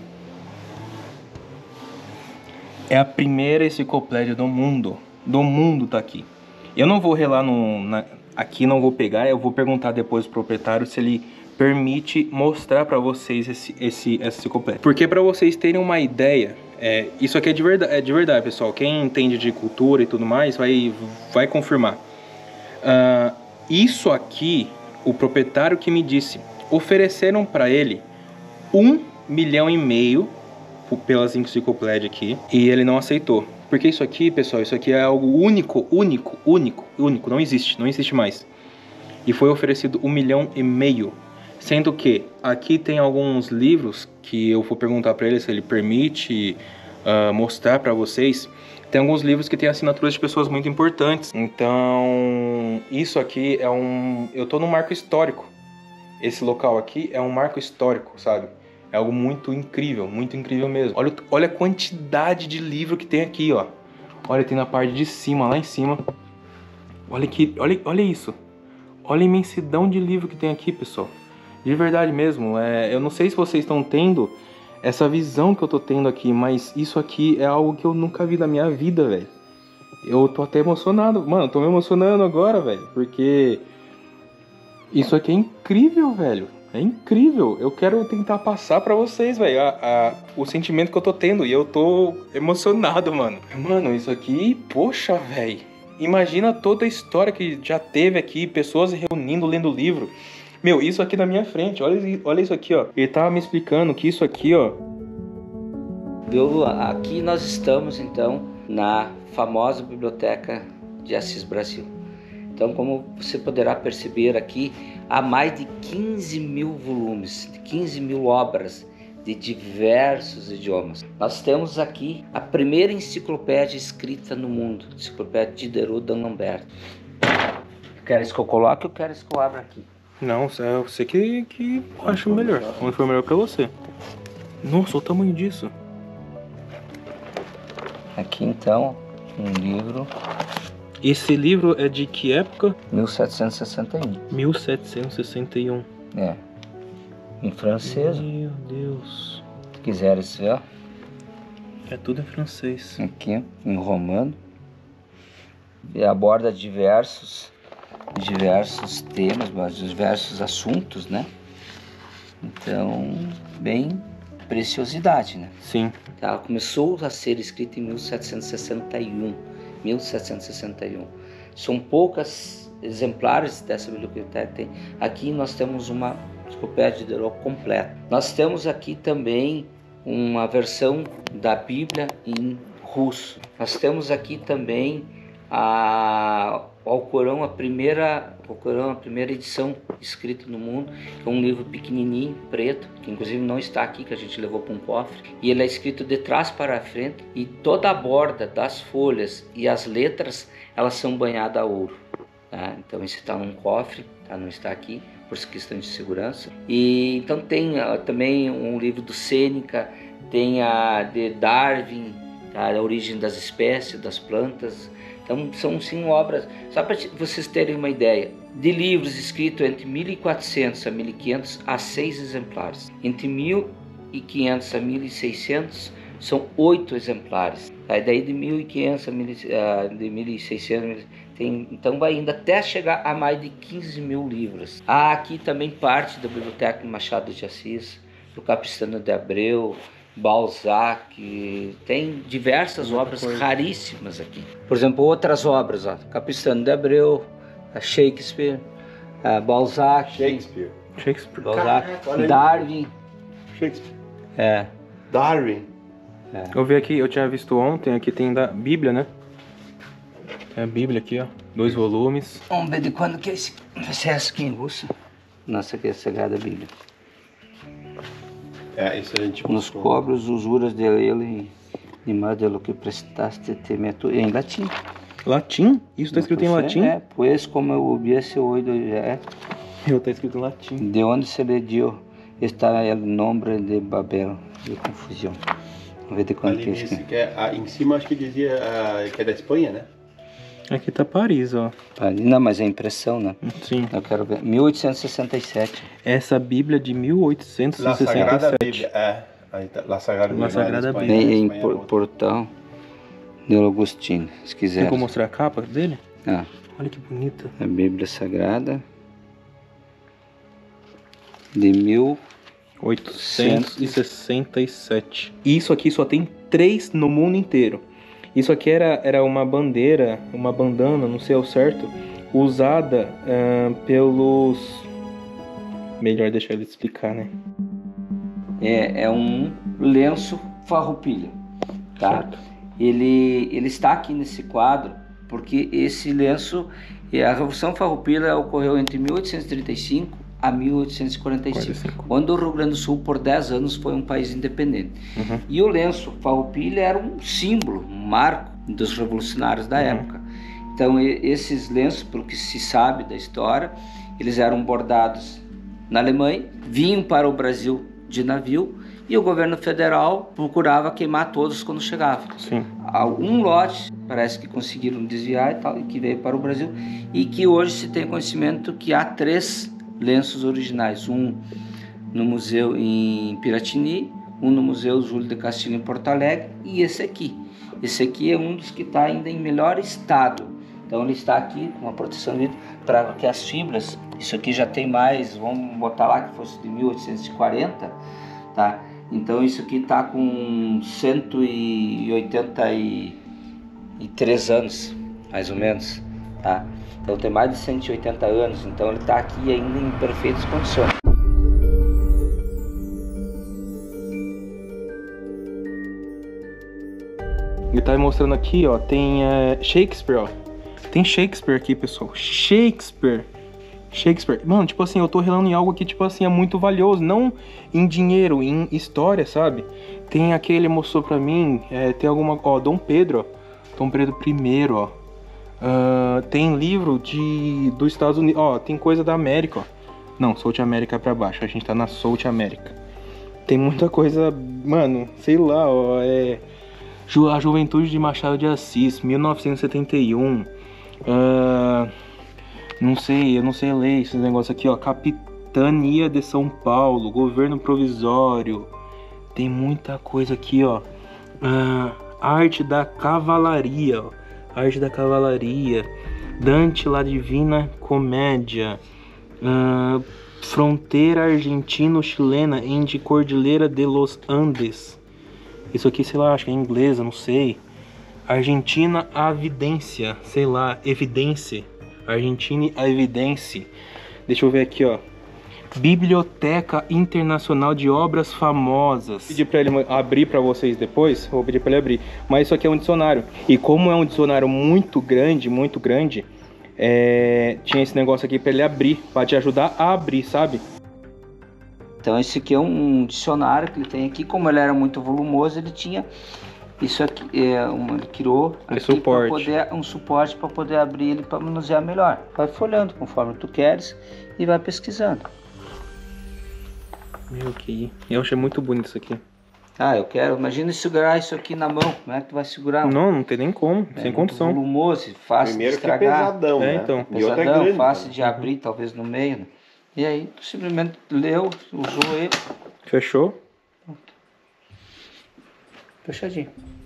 É a primeira enciclopédia do mundo. Do mundo tá aqui. Eu não vou relar no... Na, aqui não vou pegar, eu vou perguntar depois pro proprietário se ele permite mostrar para vocês esse, esse, essa enciclopédia. Porque para vocês terem uma ideia, é, isso aqui é de, verdade, é de verdade, pessoal. Quem entende de cultura e tudo mais vai, vai confirmar. Uh, isso aqui, o proprietário que me disse, ofereceram para ele um milhão e meio pelas enciclopédias aqui e ele não aceitou. Porque isso aqui, pessoal, isso aqui é algo único, único, único, único, não existe, não existe mais. E foi oferecido um milhão e meio. Sendo que aqui tem alguns livros que eu vou perguntar para ele se ele permite uh, mostrar para vocês. Tem alguns livros que tem assinaturas de pessoas muito importantes. Então, isso aqui é um... Eu tô num marco histórico. Esse local aqui é um marco histórico, sabe? É algo muito incrível, muito incrível mesmo. Olha, olha a quantidade de livro que tem aqui, ó. Olha, tem na parte de cima, lá em cima. Olha aqui, olha, olha isso. Olha a imensidão de livro que tem aqui, pessoal. De verdade mesmo. É, eu não sei se vocês estão tendo essa visão que eu tô tendo aqui, mas isso aqui é algo que eu nunca vi na minha vida, velho. Eu tô até emocionado. Mano, tô me emocionando agora, velho. Porque isso aqui é incrível, velho. É incrível, eu quero tentar passar pra vocês, velho, o sentimento que eu tô tendo. E eu tô emocionado, mano. Mano, isso aqui, poxa, velho. Imagina toda a história que já teve aqui, pessoas reunindo, lendo livro. Meu, isso aqui na minha frente, olha, olha isso aqui, ó. Ele tava me explicando que isso aqui, ó. Viu, aqui nós estamos, então, na famosa Biblioteca de Assis Brasil. Então, como você poderá perceber aqui, há mais de quinze mil volumes, quinze mil obras de diversos idiomas. Nós temos aqui a primeira enciclopédia escrita no mundo, Enciclopédia de Diderot d'Alembert. Queres que eu coloque ou queres que eu abra aqui? Não, é você que, que acha melhor. Onde for melhor pra você. Nossa, o tamanho disso. Aqui então, um livro. Esse livro é de que época? mil setecentos e sessenta e um. mil setecentos e sessenta e um. É. Em francês. Meu Deus. Se quiseres ver. É tudo em francês. Aqui, em romano. E aborda diversos, diversos temas, diversos assuntos, né? Então, bem preciosidade, né? Sim. Ela começou a ser escrita em mil setecentos e sessenta e um. mil setecentos e sessenta e um. São poucas exemplares dessa biblioteca que tem. Aqui nós temos uma enciclopédia de Diderot completa. Nós temos aqui também uma versão da Bíblia em russo. Nós temos aqui também a o Alcorão, a primeira, o Alcorão, a primeira edição escrita no mundo, que é um livro pequenininho, preto, que inclusive não está aqui, que a gente levou para um cofre, e ele é escrito de trás para a frente, e toda a borda das folhas e as letras, elas são banhadas a ouro, tá? Então esse está num cofre, tá? Não está aqui, por questão de segurança. E então tem uh, também um livro do Sêneca, tem a de Darwin, tá? A origem das espécies, das plantas. Então são sim obras, só para vocês terem uma ideia, de livros escritos entre mil e quatrocentos a mil e quinhentos a seis exemplares. Entre mil e quinhentos a mil e seiscentos são oito exemplares. Aí daí de mil e quinhentos a mil e seiscentos tem, então vai indo até chegar a mais de quinze mil livros. Há aqui também parte da Biblioteca Machado de Assis, do Capistrano de Abreu, Balzac, tem diversas Muita obras coisa. raríssimas aqui. Por exemplo, outras obras, ó, Capistrano de Abreu, Shakespeare, Balzac, Shakespeare, Shakespeare, Balzac, Caraca, Darwin, Shakespeare, é, Darwin. É. Eu vi aqui, eu tinha visto ontem, aqui tem da Bíblia, né? É a Bíblia aqui, ó. Dois volumes. Vamos ver de quando que é esse, esse é essa aqui em russo. Nossa, aqui é a Sagrada Bíblia. É, isso a gente... Nos cobros, usuras de ele e mais de lo que prestaste temeto. É em latim. Latim? Isso tá escrito em latim? É, pois como eu hubiese oído já. Eu tá escrito em latim. De onde se lhe deu está o nome de Babel, de confusão. Vamos ver de quando Ali que é disse isso. que é, ah, em cima acho que dizia ah, que é da Espanha, né? Aqui tá Paris, ó. Não, mas é impressão, né? Sim. Eu quero ver. mil oitocentos e sessenta e sete. Essa Bíblia de mil oitocentos e La sessenta e Sagrada sete. Bíblia, é. Aí tá, La Sagrada La Bíblia. Sagrada Espanha, Bíblia. Em, em Espanha é por, outra. portal de Agostinho, se quiser. Tem como mostrar a capa dele? Ah, Olha que bonita. a Bíblia Sagrada de mil. oitocentos e sessenta e sete. Isso aqui só tem três no mundo inteiro. Isso aqui era, era uma bandeira, uma bandana, não sei ao certo, usada uh, pelos... Melhor deixar ele explicar, né? É, é um lenço farroupilha, tá? Ele, ele está aqui nesse quadro porque esse lenço, a Revolução Farroupilha ocorreu entre mil oitocentos e trinta e cinco a mil oitocentos e quarenta e cinco, quando o Rio Grande do Sul por dez anos foi um país independente. Uhum. E o lenço farroupilha era um símbolo, um marco dos revolucionários da uhum. época. Então esses lenços, pelo que se sabe da história, eles eram bordados na Alemanha, vinham para o Brasil de navio e o governo federal procurava queimar todos quando chegava. Sim. Um lote parece que conseguiram desviar e tal, e que veio para o Brasil, e que hoje se tem conhecimento que há três lenços originais, um no museu em Piratini, um no museu Júlio de Castilho em Porto Alegre e esse aqui. Esse aqui é um dos que está ainda em melhor estado. Então ele está aqui com uma proteção de vidro para que as fibras, isso aqui já tem mais, vamos botar lá que fosse de mil oitocentos e quarenta, tá? Então isso aqui está com cento e oitenta e três anos, mais ou menos, tá? Então tem mais de cento e oitenta anos, então ele está aqui ainda em perfeitas condições. Ele tá mostrando aqui, ó, tem é, Shakespeare, ó. Tem Shakespeare aqui, pessoal. Shakespeare. Shakespeare. Mano, tipo assim, eu tô relando em algo que, tipo assim, é muito valioso. Não em dinheiro, em história, sabe? Tem aquele, mostrou pra mim, é, tem alguma... Ó, Dom Pedro, ó. Dom Pedro I, ó. Uh, tem livro de dos Estados Unidos, ó, tem coisa da América, ó. Não, South América é pra baixo, a gente tá na South América. Tem muita coisa, mano, sei lá, ó, é... Ju, a Juventude de Machado de Assis, mil novecentos e setenta e um. Uh, não sei, eu não sei ler esses negócios aqui, ó. Capitania de São Paulo, Governo Provisório. Tem muita coisa aqui, ó. Uh, arte da Cavalaria, ó. Arte da Cavalaria, Dante La Divina Comédia, uh, Fronteira Argentino-Chilena em de Cordilheira de los Andes. Isso aqui, sei lá, acho que é inglesa, não sei. Argentina a Evidência, sei lá, Evidência. Argentina a Evidência. Deixa eu ver aqui, ó. Biblioteca Internacional de Obras Famosas. Vou pedir para ele abrir para vocês depois. Vou pedir para ele abrir. Mas isso aqui é um dicionário. E como é um dicionário muito grande, muito grande, é... tinha esse negócio aqui para ele abrir, para te ajudar a abrir, sabe? Então esse aqui é um dicionário que ele tem aqui. Como ele era muito volumoso, ele tinha isso aqui, é, um, ele criou aqui suporte. Poder, um suporte para poder abrir ele para manusear melhor. Vai folhando conforme tu queres e vai pesquisando. Meu que... Eu achei muito bonito isso aqui. Ah, eu quero. Imagina segurar isso aqui na mão. Como é que tu vai segurar? Não, não tem nem como. É sem condição. Volumoso, fácil Primeiro de estragar. Que é pesadão, é, né? então. E outra é Pesadão, grande, fácil né? de abrir, talvez no meio. Né? E aí tu simplesmente leu, usou ele. Fechou? Fechadinho.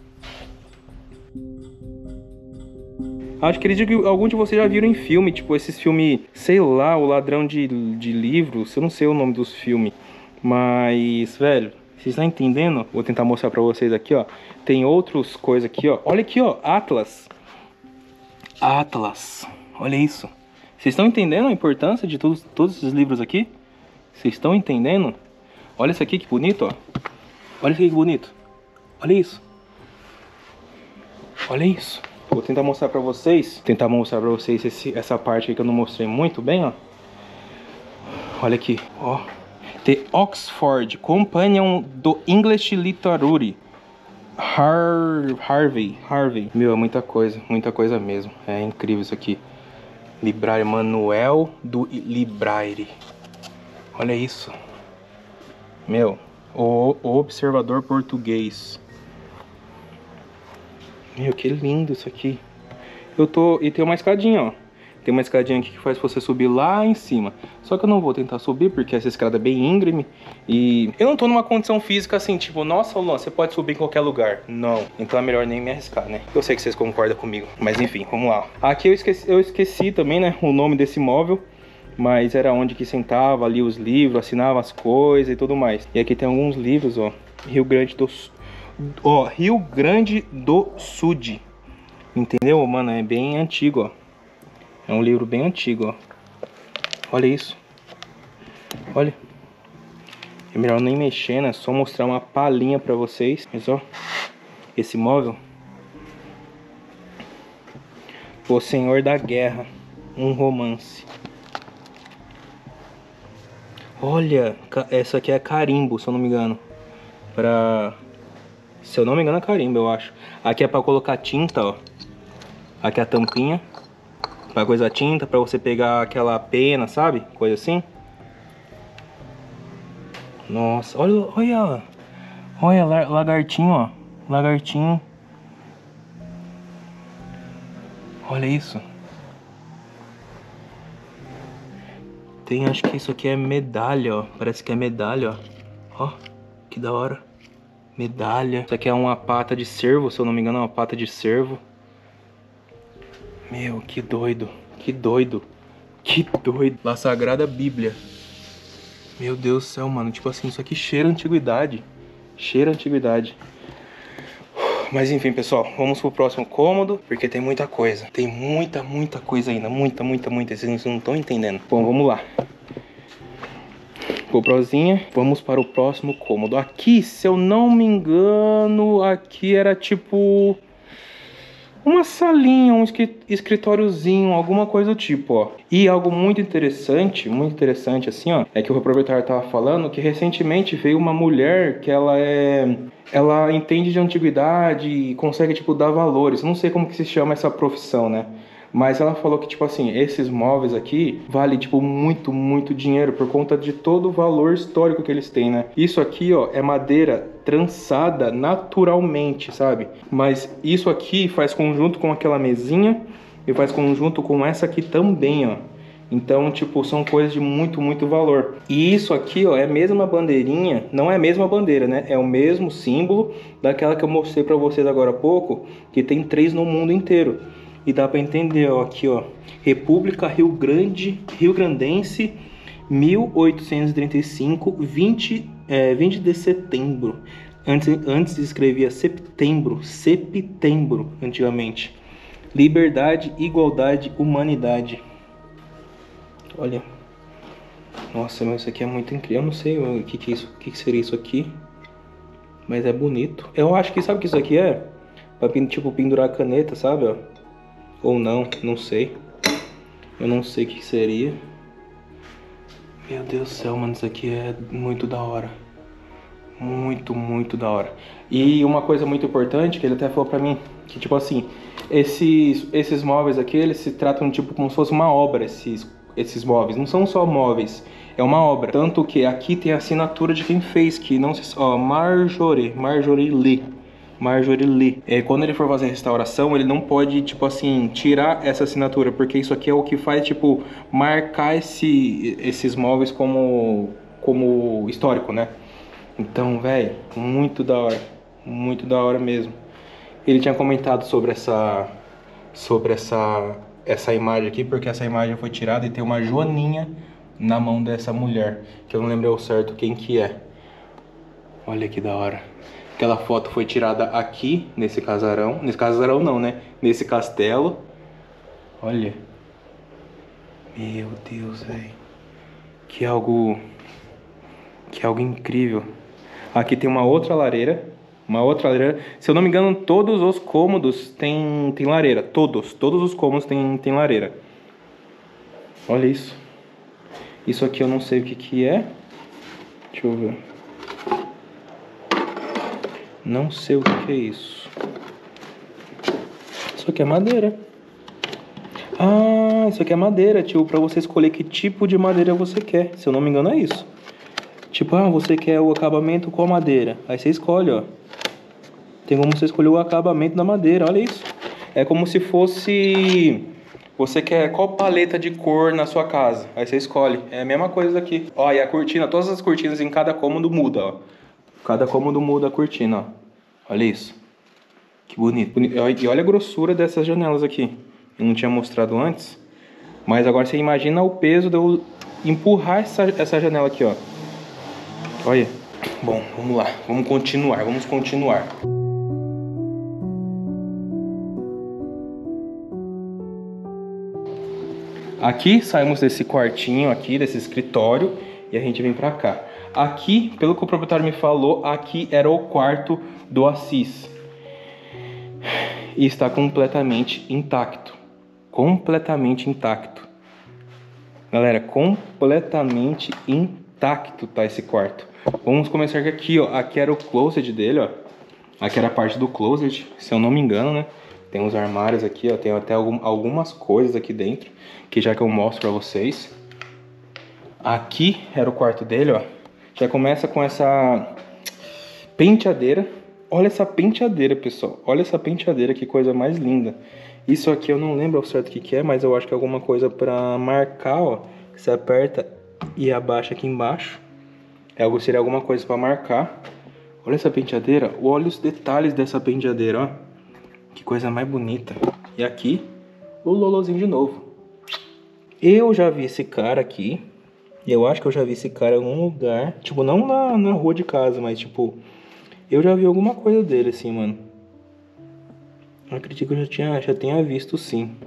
Acho que acredito que algum de vocês já viram em filme, tipo esses filmes, sei lá, O Ladrão de, de Livros, eu não sei o nome dos filmes, mas, velho, vocês estão entendendo? Vou tentar mostrar pra vocês aqui, ó. Tem outras coisas aqui, ó. Olha aqui, ó, Atlas. Atlas, olha isso. Vocês estão entendendo a importância de todos, todos esses livros aqui? Vocês estão entendendo? Olha isso aqui que bonito, ó. Olha isso aqui que bonito. Olha isso. Olha isso. Vou tentar mostrar pra vocês. Tentar mostrar pra vocês esse, essa parte aí que eu não mostrei muito bem, ó. Olha aqui, ó. The Oxford Companion do English Literature. Har Harvey, Harvey. Meu, é muita coisa, muita coisa mesmo. É incrível isso aqui. Library, Manuel do Library. Olha isso. Meu, o, o Observador Português. Meu, que lindo isso aqui. Eu tô... E tem uma escadinha, ó. Tem uma escadinha aqui que faz você subir lá em cima. Só que eu não vou tentar subir porque essa escada é bem íngreme. E eu não tô numa condição física assim, tipo, nossa, Luan, você pode subir em qualquer lugar. Não. Então é melhor nem me arriscar, né? Eu sei que vocês concordam comigo. Mas enfim, vamos lá. Aqui eu esqueci, eu esqueci também, né, o nome desse móvel. Mas era onde que sentava ali os livros, assinava as coisas e tudo mais. E aqui tem alguns livros, ó. Rio Grande do Sul. Ó, Rio Grande do Sul. Entendeu, mano? É bem antigo, ó. É um livro bem antigo, ó. Olha isso. Olha. É melhor nem mexer, né? Só mostrar uma palhinha pra vocês. Mas, ó. Esse móvel. O Senhor da Guerra. Um romance. Olha. Essa aqui é carimbo, se eu não me engano. Pra... Se eu não me engano é carimbo, eu acho. Aqui é pra colocar tinta, ó. Aqui é a tampinha. Pra coisa tinta, pra você pegar aquela pena, sabe? Coisa assim. Nossa, olha, olha. Olha, lagartinho, ó. Lagartinho. Olha isso. Tem, acho que isso aqui é medalha, ó. Parece que é medalha, ó. Ó, que da hora. Medalha. Isso aqui é uma pata de cervo, se eu não me engano é uma pata de cervo. Meu, que doido, que doido, que doido. La Sagrada Bíblia. Meu Deus do céu, mano. Tipo assim, isso aqui cheira antiguidade. Cheira antiguidade. Mas enfim, pessoal, vamos pro próximo cômodo, porque tem muita coisa. Tem muita, muita coisa ainda. Muita, muita, muita. Vocês não estão entendendo. Bom, vamos lá. GoProzinha. Vamos para o próximo cômodo. Aqui, se eu não me engano, aqui era tipo... uma salinha, um escritóriozinho, alguma coisa do tipo, ó. E algo muito interessante, muito interessante assim, ó, é que o proprietário tava falando que recentemente veio uma mulher que ela é... ela entende de antiguidade e consegue, tipo, dar valores. Eu não sei como que se chama essa profissão, né? Mas ela falou que, tipo assim, esses móveis aqui valem, tipo, muito, muito dinheiro por conta de todo o valor histórico que eles têm, né? Isso aqui, ó, é madeira trançada naturalmente, sabe? Mas isso aqui faz conjunto com aquela mesinha e faz conjunto com essa aqui também, ó. Então, tipo, são coisas de muito, muito valor. E isso aqui, ó, é a mesma bandeirinha, não é a mesma bandeira, né? É o mesmo símbolo daquela que eu mostrei pra vocês agora há pouco, que tem três no mundo inteiro. E dá pra entender, ó, aqui, ó, República Rio Grande, Rio Grandense, mil oitocentos e trinta e cinco, vinte, é, vinte de setembro. Antes, antes escrevia setembro, septembro, antigamente. Liberdade, igualdade, humanidade. Olha. Nossa, mas isso aqui é muito incrível. Eu não sei o que, que, é isso, o que, que seria isso aqui. Mas é bonito. Eu acho que, sabe o que isso aqui é? Pra, tipo, pendurar a caneta, sabe, ó? Ou não, não sei. Eu não sei o que seria. Meu Deus do céu, mano, isso aqui é muito da hora. Muito, muito da hora. E uma coisa muito importante, que ele até falou pra mim, que tipo assim, esses, esses móveis aqui, eles se tratam tipo como se fosse uma obra, esses, esses móveis. Não são só móveis, é uma obra. Tanto que aqui tem a assinatura de quem fez, que não se... Ó, Marjorie, Marjorie Lee. Marjorie Lee. É, quando ele for fazer restauração, ele não pode, tipo assim, tirar essa assinatura, porque isso aqui é o que faz, tipo, marcar esse, esses móveis como, como histórico, né? Então, velho, muito da hora, muito da hora mesmo. Ele tinha comentado sobre essa, sobre essa, essa imagem aqui, porque essa imagem foi tirada e tem uma joaninha na mão dessa mulher, que eu não lembro ao certo quem que é. Olha que da hora. Aquela foto foi tirada aqui, nesse casarão. Nesse casarão não, né? Nesse castelo. Olha. Meu Deus, velho. Que algo... Que algo incrível. Aqui tem uma outra lareira. Uma outra lareira. Se eu não me engano, todos os cômodos tem, tem lareira. Todos. Todos os cômodos tem, tem lareira. Olha isso. Isso aqui eu não sei o que que é. Deixa eu ver. Não sei o que que é isso. Isso aqui é madeira. Ah, isso aqui é madeira, tio. Pra você escolher que tipo de madeira você quer. Se eu não me engano é isso. Tipo, ah, você quer o acabamento com madeira. Aí você escolhe, ó. Tem como você escolher o acabamento da madeira, olha isso. É como se fosse... Você quer qual paleta de cor na sua casa? Aí você escolhe. É a mesma coisa aqui. Ó, e a cortina, todas as cortinas em cada cômodo muda, ó. Cada cômodo muda a cortina, ó. Olha isso. Que bonito. E olha a grossura dessas janelas aqui. Eu não tinha mostrado antes. Mas agora você imagina o peso de eu empurrar essa, essa janela aqui, ó. Olha. Bom, vamos lá. Vamos continuar, vamos continuar. Aqui saímos desse quartinho aqui, desse escritório, e a gente vem pra cá. Aqui, pelo que o proprietário me falou, aqui era o quarto do Assis. E está completamente intacto. Completamente intacto. Galera, completamente intacto tá esse quarto. Vamos começar aqui, ó. Aqui era o closet dele, ó. Aqui era a parte do closet, se eu não me engano, né? Tem uns armários aqui, ó. Tem até algum, algumas coisas aqui dentro, que já que eu mostro pra vocês. Aqui era o quarto dele, ó. Já começa com essa penteadeira. Olha essa penteadeira, pessoal. Olha essa penteadeira, que coisa mais linda. Isso aqui eu não lembro ao certo o que que é, mas eu acho que é alguma coisa pra marcar, ó. Você aperta e abaixa aqui embaixo. É algo, seria alguma coisa pra marcar. Olha essa penteadeira. Olha os detalhes dessa penteadeira, ó. Que coisa mais bonita. E aqui, o Lolozinho de novo. Eu já vi esse cara aqui. Eu acho que eu já vi esse cara em algum lugar. Tipo, não na, na rua de casa, mas tipo... Eu já vi alguma coisa dele assim, mano. Eu acredito que eu já, tinha, já tenha visto, sim.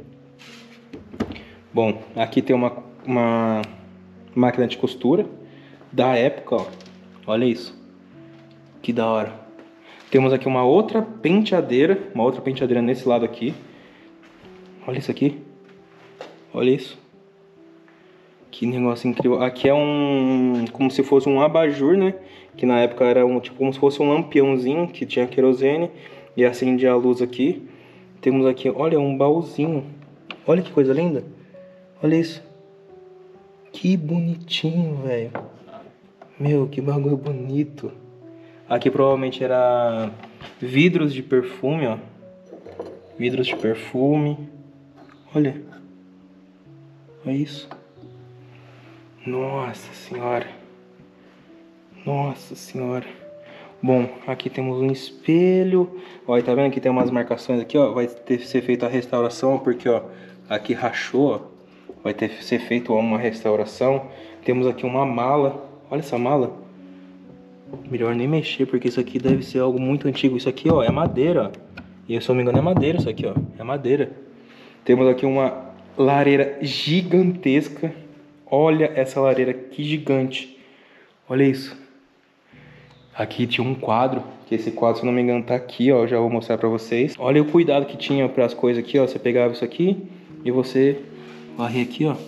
Bom, aqui tem uma, uma máquina de costura. Da época, ó. Olha isso. Que da hora. Temos aqui uma outra penteadeira. Uma outra penteadeira nesse lado aqui. Olha isso aqui. Olha isso. Que negócio incrível. Aqui é um... como se fosse um abajur, né? Que na época era um, tipo como se fosse um lampiãozinho que tinha querosene. E acendia a luz aqui. Temos aqui, olha, um baúzinho. Olha que coisa linda. Olha isso. Que bonitinho, velho. Meu, que bagulho bonito. Aqui provavelmente era vidros de perfume, ó. Vidros de perfume. Olha. Olha isso. Nossa senhora. Nossa senhora. Bom, aqui temos um espelho. Olha, tá vendo? Aqui tem umas marcações aqui, ó. Vai ter ser feita a restauração, porque, ó, aqui rachou, ó. Vai ter que ser feita uma restauração. Temos aqui uma mala. Olha essa mala. Melhor nem mexer, porque isso aqui deve ser algo muito antigo. Isso aqui, ó, é madeira, ó. E se eu não me engano é madeira isso aqui, ó. É madeira. Temos aqui uma lareira gigantesca. Olha essa lareira, que gigante. Olha isso. Aqui tinha um quadro, que esse quadro, se eu não me engano, tá aqui, ó. Já vou mostrar pra vocês. Olha o cuidado que tinha para as coisas aqui, ó. Você pegava isso aqui e você varria aqui, ó.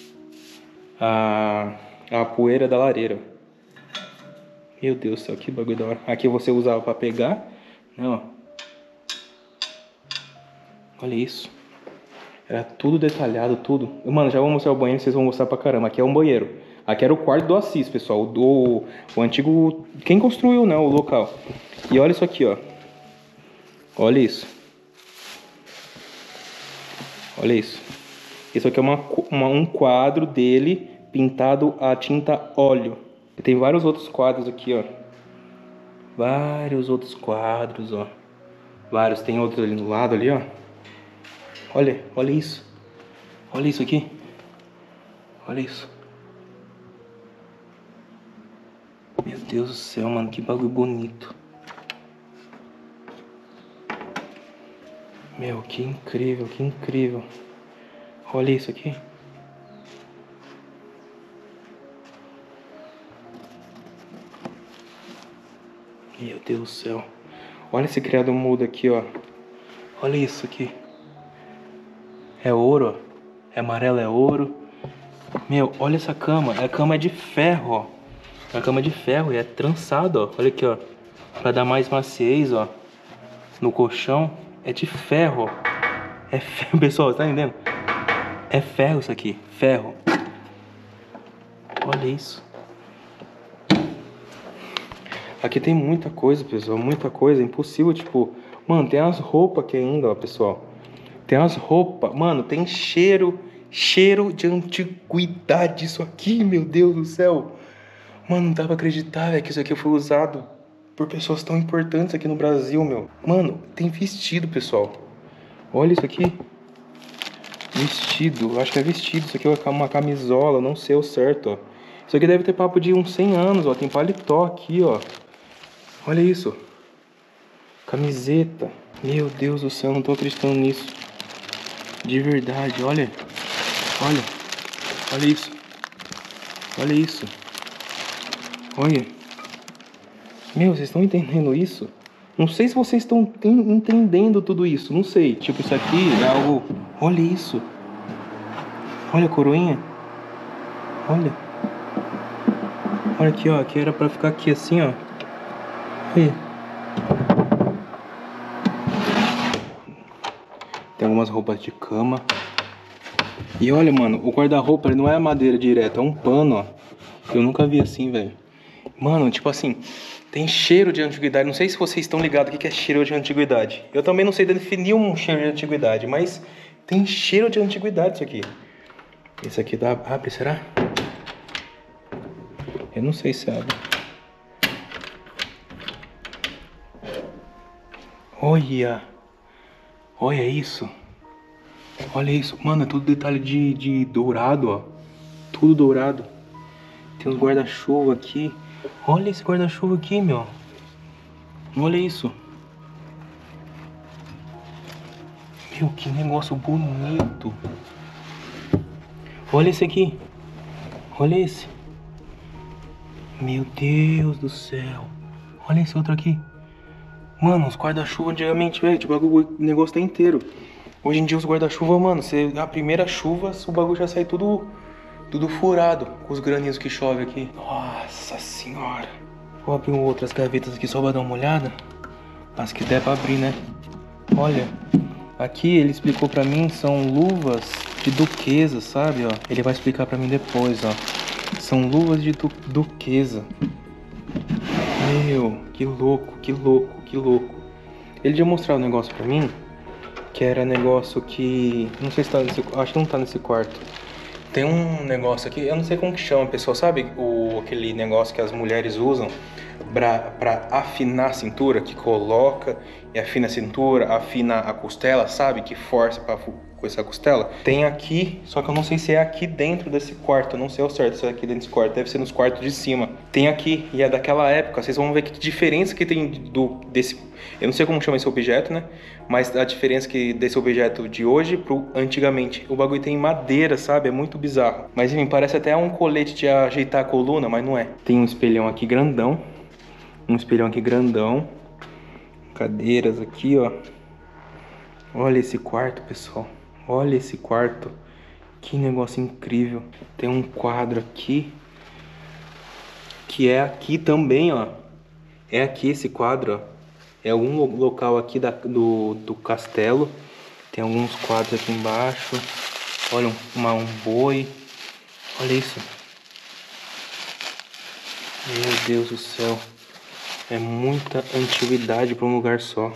A, a poeira da lareira. Meu Deus do céu, que bagulho da hora. Aqui você usava pra pegar, né, ó. Olha isso. Era tudo detalhado, tudo. Mano, já vou mostrar o banheiro, vocês vão gostar pra caramba. Aqui é um banheiro. Aqui era o quarto do Assis, pessoal. Do, o antigo... Quem construiu, né, o local. E olha isso aqui, ó. Olha isso. Olha isso. Isso aqui é uma, uma, um quadro dele pintado a tinta óleo. E tem vários outros quadros aqui, ó. Vários outros quadros, ó. Vários. Tem outros ali do lado, ali, ó. Olha, olha isso. Olha isso aqui. Olha isso. Meu Deus do céu, mano. Que bagulho bonito. Meu, que incrível, que incrível. Olha isso aqui. Meu Deus do céu. Olha esse criado mudo aqui, ó. Olha isso aqui. É ouro, ó. É amarelo, é ouro. Meu, olha essa cama. A cama é de ferro, ó. A cama é de ferro e é trançado, ó. Olha aqui, ó. Pra dar mais maciez, ó. No colchão. É de ferro, ó. É ferro, pessoal, tá entendendo? É ferro isso aqui. Ferro. Olha isso. Aqui tem muita coisa, pessoal. Muita coisa. É impossível, tipo... Mano, tem as roupas aqui ainda, ó, pessoal. Tem as roupas. Mano, tem cheiro... Cheiro de antiguidade isso aqui, meu Deus do céu. Mano, não dá pra acreditar, velho, que isso aqui foi usado por pessoas tão importantes aqui no Brasil, meu. Mano, tem vestido, pessoal. Olha isso aqui. Vestido, acho que é vestido. Isso aqui é uma camisola, não sei o certo, ó. Isso aqui deve ter papo de uns cem anos, ó. Tem paletó aqui, ó. Olha isso. Camiseta. Meu Deus do céu, não tô acreditando nisso. De verdade, olha. Olha. Olha isso. Olha isso. Olha. Meu, vocês estão entendendo isso? Não sei se vocês estão entendendo tudo isso. Não sei. Tipo, isso aqui é algo... Olha isso. Olha a coroinha. Olha. Olha aqui, ó. Aqui era pra ficar aqui assim, ó. Olha. Tem algumas roupas de cama. E olha, mano, o guarda-roupa não é madeira direta, é um pano, ó. Eu nunca vi assim, velho. Mano, tipo assim, tem cheiro de antiguidade. Não sei se vocês estão ligados o que é cheiro de antiguidade. Eu também não sei definir um cheiro de antiguidade, mas tem cheiro de antiguidade isso aqui. Esse aqui dá... abre, será? Eu não sei se abre. Olha. Olha isso. Olha isso. Mano, é tudo detalhe de, de dourado, ó. Tudo dourado. Tem uns guarda-chuva aqui. Olha esse guarda-chuva aqui, meu. Olha isso. Meu, que negócio bonito. Olha esse aqui. Olha esse. Meu Deus do céu. Olha esse outro aqui. Mano, os guarda-chuva antigamente, velho, tipo, o negócio tá inteiro. Hoje em dia os guarda-chuva, mano, você, a primeira chuva, o bagulho já sai tudo, tudo furado, com os graninhos que chove aqui. Nossa senhora. Vou abrir outras gavetas aqui só pra dar uma olhada. As que der pra abrir, né? Olha, aqui ele explicou pra mim, são luvas de duquesa, sabe, ó. Ele vai explicar pra mim depois, ó. São luvas de du duquesa. Meu, que louco, que louco, que louco. Ele já mostrou um negócio pra mim, que era negócio que... Não sei se tá nesse... Acho que não tá nesse quarto. Tem um negócio aqui, eu não sei como que chama, pessoal. Sabe o, aquele negócio que as mulheres usam pra, pra afinar a cintura? Que coloca e afina a cintura, afina a costela, sabe? Que força pra coçar a costela. Tem aqui, só que eu não sei se é aqui dentro desse quarto. Eu não sei ao certo se é aqui dentro desse quarto. Deve ser nos quartos de cima. Tem aqui, e é daquela época. Vocês vão ver que diferença que tem do, desse... Eu não sei como chama esse objeto, né? Mas a diferença que desse objeto de hoje pro antigamente. O bagulho tem madeira, sabe? É muito bizarro. Mas enfim, parece até um colete de ajeitar a coluna, mas não é. Tem um espelhão aqui grandão. Um espelhão aqui grandão. Cadeiras aqui, ó. Olha esse quarto, pessoal. Olha esse quarto. Que negócio incrível. Tem um quadro aqui. Que é aqui também, ó. É aqui esse quadro, ó. É algum local aqui da, do, do castelo. Tem alguns quadros aqui embaixo. Olha, uma, um boi. Olha isso. Meu Deus do céu. É muita antiguidade para um lugar só.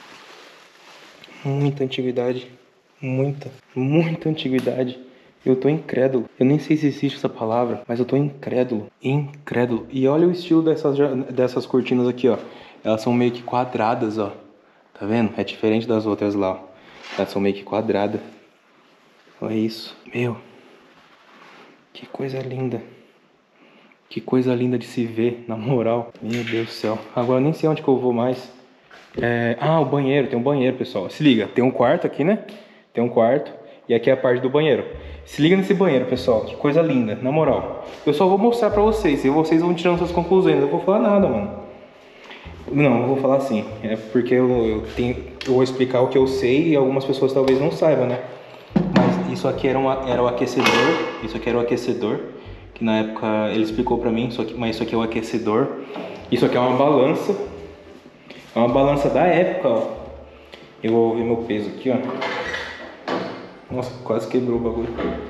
Muita antiguidade. Muita, muita antiguidade. Eu tô incrédulo. Eu nem sei se existe essa palavra, mas eu tô incrédulo. Incrédulo. E olha o estilo dessas, dessas cortinas aqui, ó. Elas são meio que quadradas, ó. Tá vendo? É diferente das outras lá, ó. Elas são meio que quadradas. Olha isso. Meu. Que coisa linda. Que coisa linda de se ver, na moral. Meu Deus do céu. Agora eu nem sei onde que eu vou mais. É... Ah, o banheiro. Tem um banheiro, pessoal. Se liga. Tem um quarto aqui, né? Tem um quarto. E aqui é a parte do banheiro. Se liga nesse banheiro, pessoal. Que coisa linda, na moral. Eu só vou mostrar pra vocês. E vocês vão tirando suas conclusões. Eu não vou falar nada, mano. Não, eu vou falar assim, é porque eu, eu, tenho, eu vou explicar o que eu sei e algumas pessoas talvez não saibam, né? Mas isso aqui era, uma, era o aquecedor, isso aqui era o aquecedor, que na época ele explicou pra mim, isso aqui, mas isso aqui é o aquecedor. Isso aqui é uma balança, é uma balança da época, ó. Eu vou ver meu peso aqui, ó. Nossa, quase quebrou o bagulho.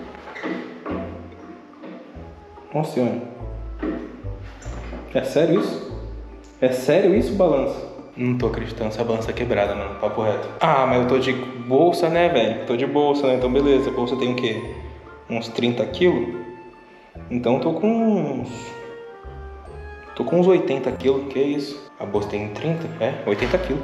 Nossa senhora. É sério isso? É sério isso, balança? Não tô acreditando, essa balança é quebrada, mano, papo reto. Ah, mas eu tô de bolsa, né, velho? Tô de bolsa, né? Então beleza, a bolsa tem o quê? Uns trinta quilos? Então eu tô com uns... Tô com uns oitenta quilos, que é isso? A bolsa tem trinta? É, oitenta quilos.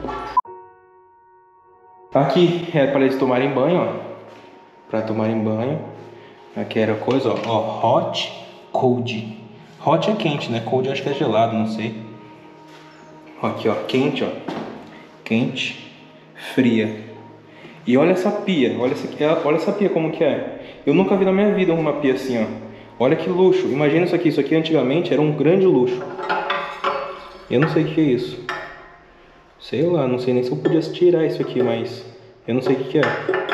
Aqui é para eles tomarem banho, ó. Pra tomarem banho. Aqui era coisa, ó, ó, hot, cold. Hot é quente, né? Cold eu acho que é gelado, não sei. Aqui, ó, quente, ó. Quente, fria. E olha essa pia, olha essa, olha essa pia como que é. Eu nunca vi na minha vida uma pia assim, ó. Olha que luxo. Imagina isso aqui, isso aqui antigamente era um grande luxo. Eu não sei o que é isso. Sei lá, não sei nem se eu podia tirar isso aqui, mas eu não sei o que é.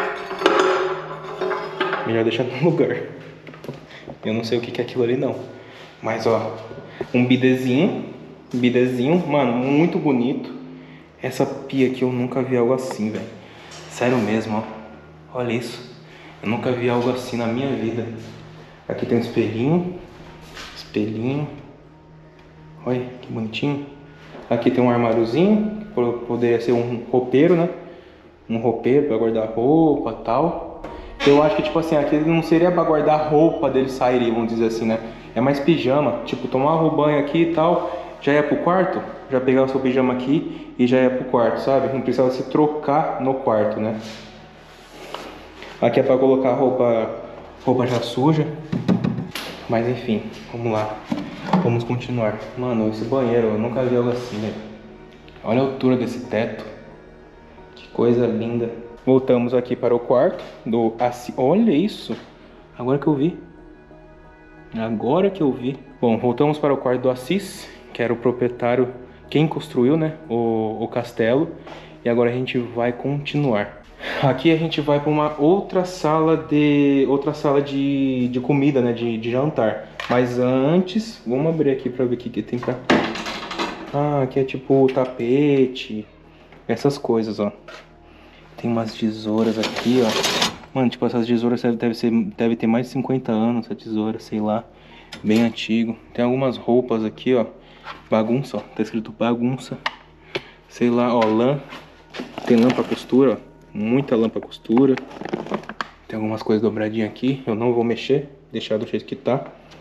Melhor deixar no lugar. Eu não sei o que é aquilo ali não. Mas ó, um bidezinho. Bidezinho, mano, muito bonito. Essa pia aqui eu nunca vi algo assim, velho. Sério mesmo, ó. Olha isso. Eu nunca vi algo assim na minha vida. Aqui tem um espelhinho. Espelhinho. Olha que bonitinho. Aqui tem um armáriozinho. Poderia ser um roupeiro, né? Um roupeiro pra guardar roupa e tal. Eu acho que, tipo assim, aqui não seria pra guardar roupa deles saírem, vamos dizer assim, né? É mais pijama. Tipo, tomar um banho aqui e tal. Já ia pro quarto. Já pegar o seu pijama aqui e já ia pro quarto, sabe? Não precisava se trocar no quarto, né? Aqui é pra colocar roupa, roupa já suja. Mas enfim, vamos lá. Vamos continuar. Mano, esse banheiro, eu nunca vi algo assim, velho. Olha a altura desse teto. Que coisa linda. Voltamos aqui para o quarto do Assis. Olha isso. Agora que eu vi. Agora que eu vi. Bom, voltamos para o quarto do Assis, que era o proprietário, quem construiu, né, o, o castelo. E agora a gente vai continuar. Aqui a gente vai para uma outra sala de outra sala de, de comida, né, de, de jantar. Mas antes, vamos abrir aqui para ver o que, que tem pra... Ah, aqui é tipo tapete, essas coisas, ó. Tem umas tesouras aqui, ó. Mano, tipo, essas tesouras deve, ser, deve ter mais de cinquenta anos, essa tesoura, sei lá. Bem antigo. Tem algumas roupas aqui, ó. Bagunça, ó. Tá escrito bagunça. Sei lá, ó, lã. Tem lã pra costura, ó. Muita lã pra costura. Tem algumas coisas dobradinhas aqui. Eu não vou mexer, deixar do jeito que tá.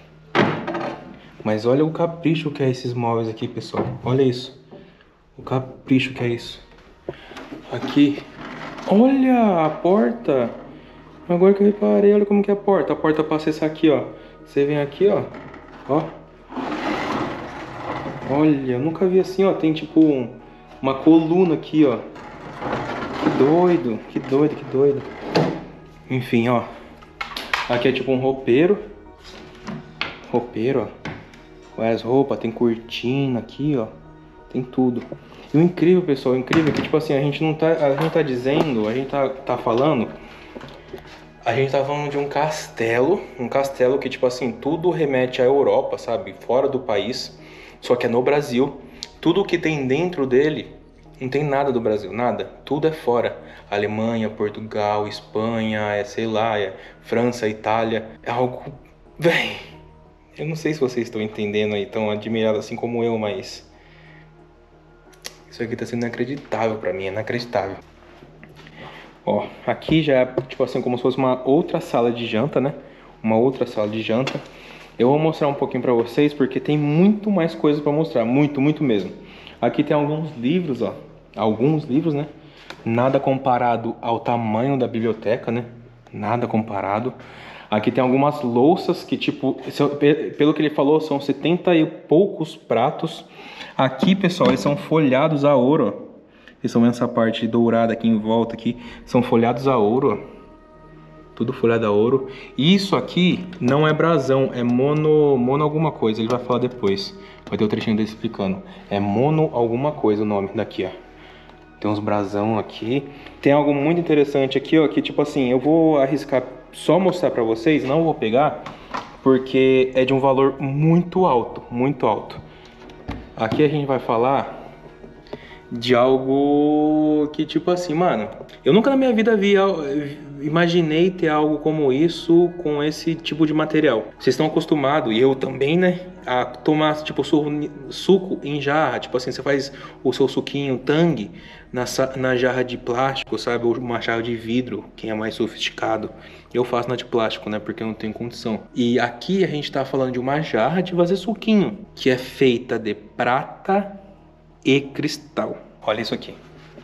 Mas olha o capricho que é esses móveis aqui, pessoal. Olha isso. O capricho que é isso. Aqui. Olha a porta. Agora que eu reparei, olha como que é a porta. A porta pra acessar aqui, ó. Você vem aqui, ó. Ó. Olha, eu nunca vi assim, ó. Tem tipo um, uma coluna aqui, ó. Que doido, que doido, que doido. Enfim, ó. Aqui é tipo um roupeiro. Roupeiro, ó. As roupas, tem cortina aqui, ó. Tem tudo. E o incrível, pessoal, o incrível é que, tipo assim, a gente não tá, a gente tá dizendo, a gente tá, tá falando... A gente tá falando de um castelo, um castelo que, tipo assim, tudo remete à Europa, sabe? Fora do país, só que é no Brasil. Tudo que tem dentro dele, não tem nada do Brasil, nada. Tudo é fora. Alemanha, Portugal, Espanha, é, sei lá, é França, Itália. É algo... Véi, eu não sei se vocês estão entendendo aí, tão admirados assim como eu, mas... Isso aqui tá sendo inacreditável pra mim, é inacreditável. Ó, aqui já é tipo assim, como se fosse uma outra sala de janta, né? Uma outra sala de janta. Eu vou mostrar um pouquinho pra vocês, porque tem muito mais coisas pra mostrar. Muito, muito mesmo. Aqui tem alguns livros, ó. Alguns livros, né? Nada comparado ao tamanho da biblioteca, né? Nada comparado. Aqui tem algumas louças que, tipo, pelo que ele falou, são setenta e poucos pratos. Aqui, pessoal, eles são folhados a ouro, ó. Principalmente essa parte dourada aqui em volta aqui, são folhados a ouro, ó. Tudo folhado a ouro. E isso aqui não é brasão, é mono, mono alguma coisa. Ele vai falar depois. Vai ter o trechinho dele explicando. É mono alguma coisa o nome daqui, ó. Tem uns brasão aqui. Tem algo muito interessante aqui, ó. Que tipo assim, eu vou arriscar só mostrar pra vocês. Não vou pegar, porque é de um valor muito alto. Muito alto. Aqui a gente vai falar de algo que tipo assim, mano, eu nunca na minha vida vi, imaginei ter algo como isso com esse tipo de material. Vocês estão acostumados, e eu também, né, a tomar tipo suco, suco em jarra. Tipo assim, você faz o seu suquinho Tang na, na jarra de plástico, sabe, ou uma jarra de vidro, quem é mais sofisticado. Eu faço na de plástico, né, porque eu não tenho condição. E aqui a gente tá falando de uma jarra de fazer suquinho, que é feita de prata e cristal. Olha isso aqui.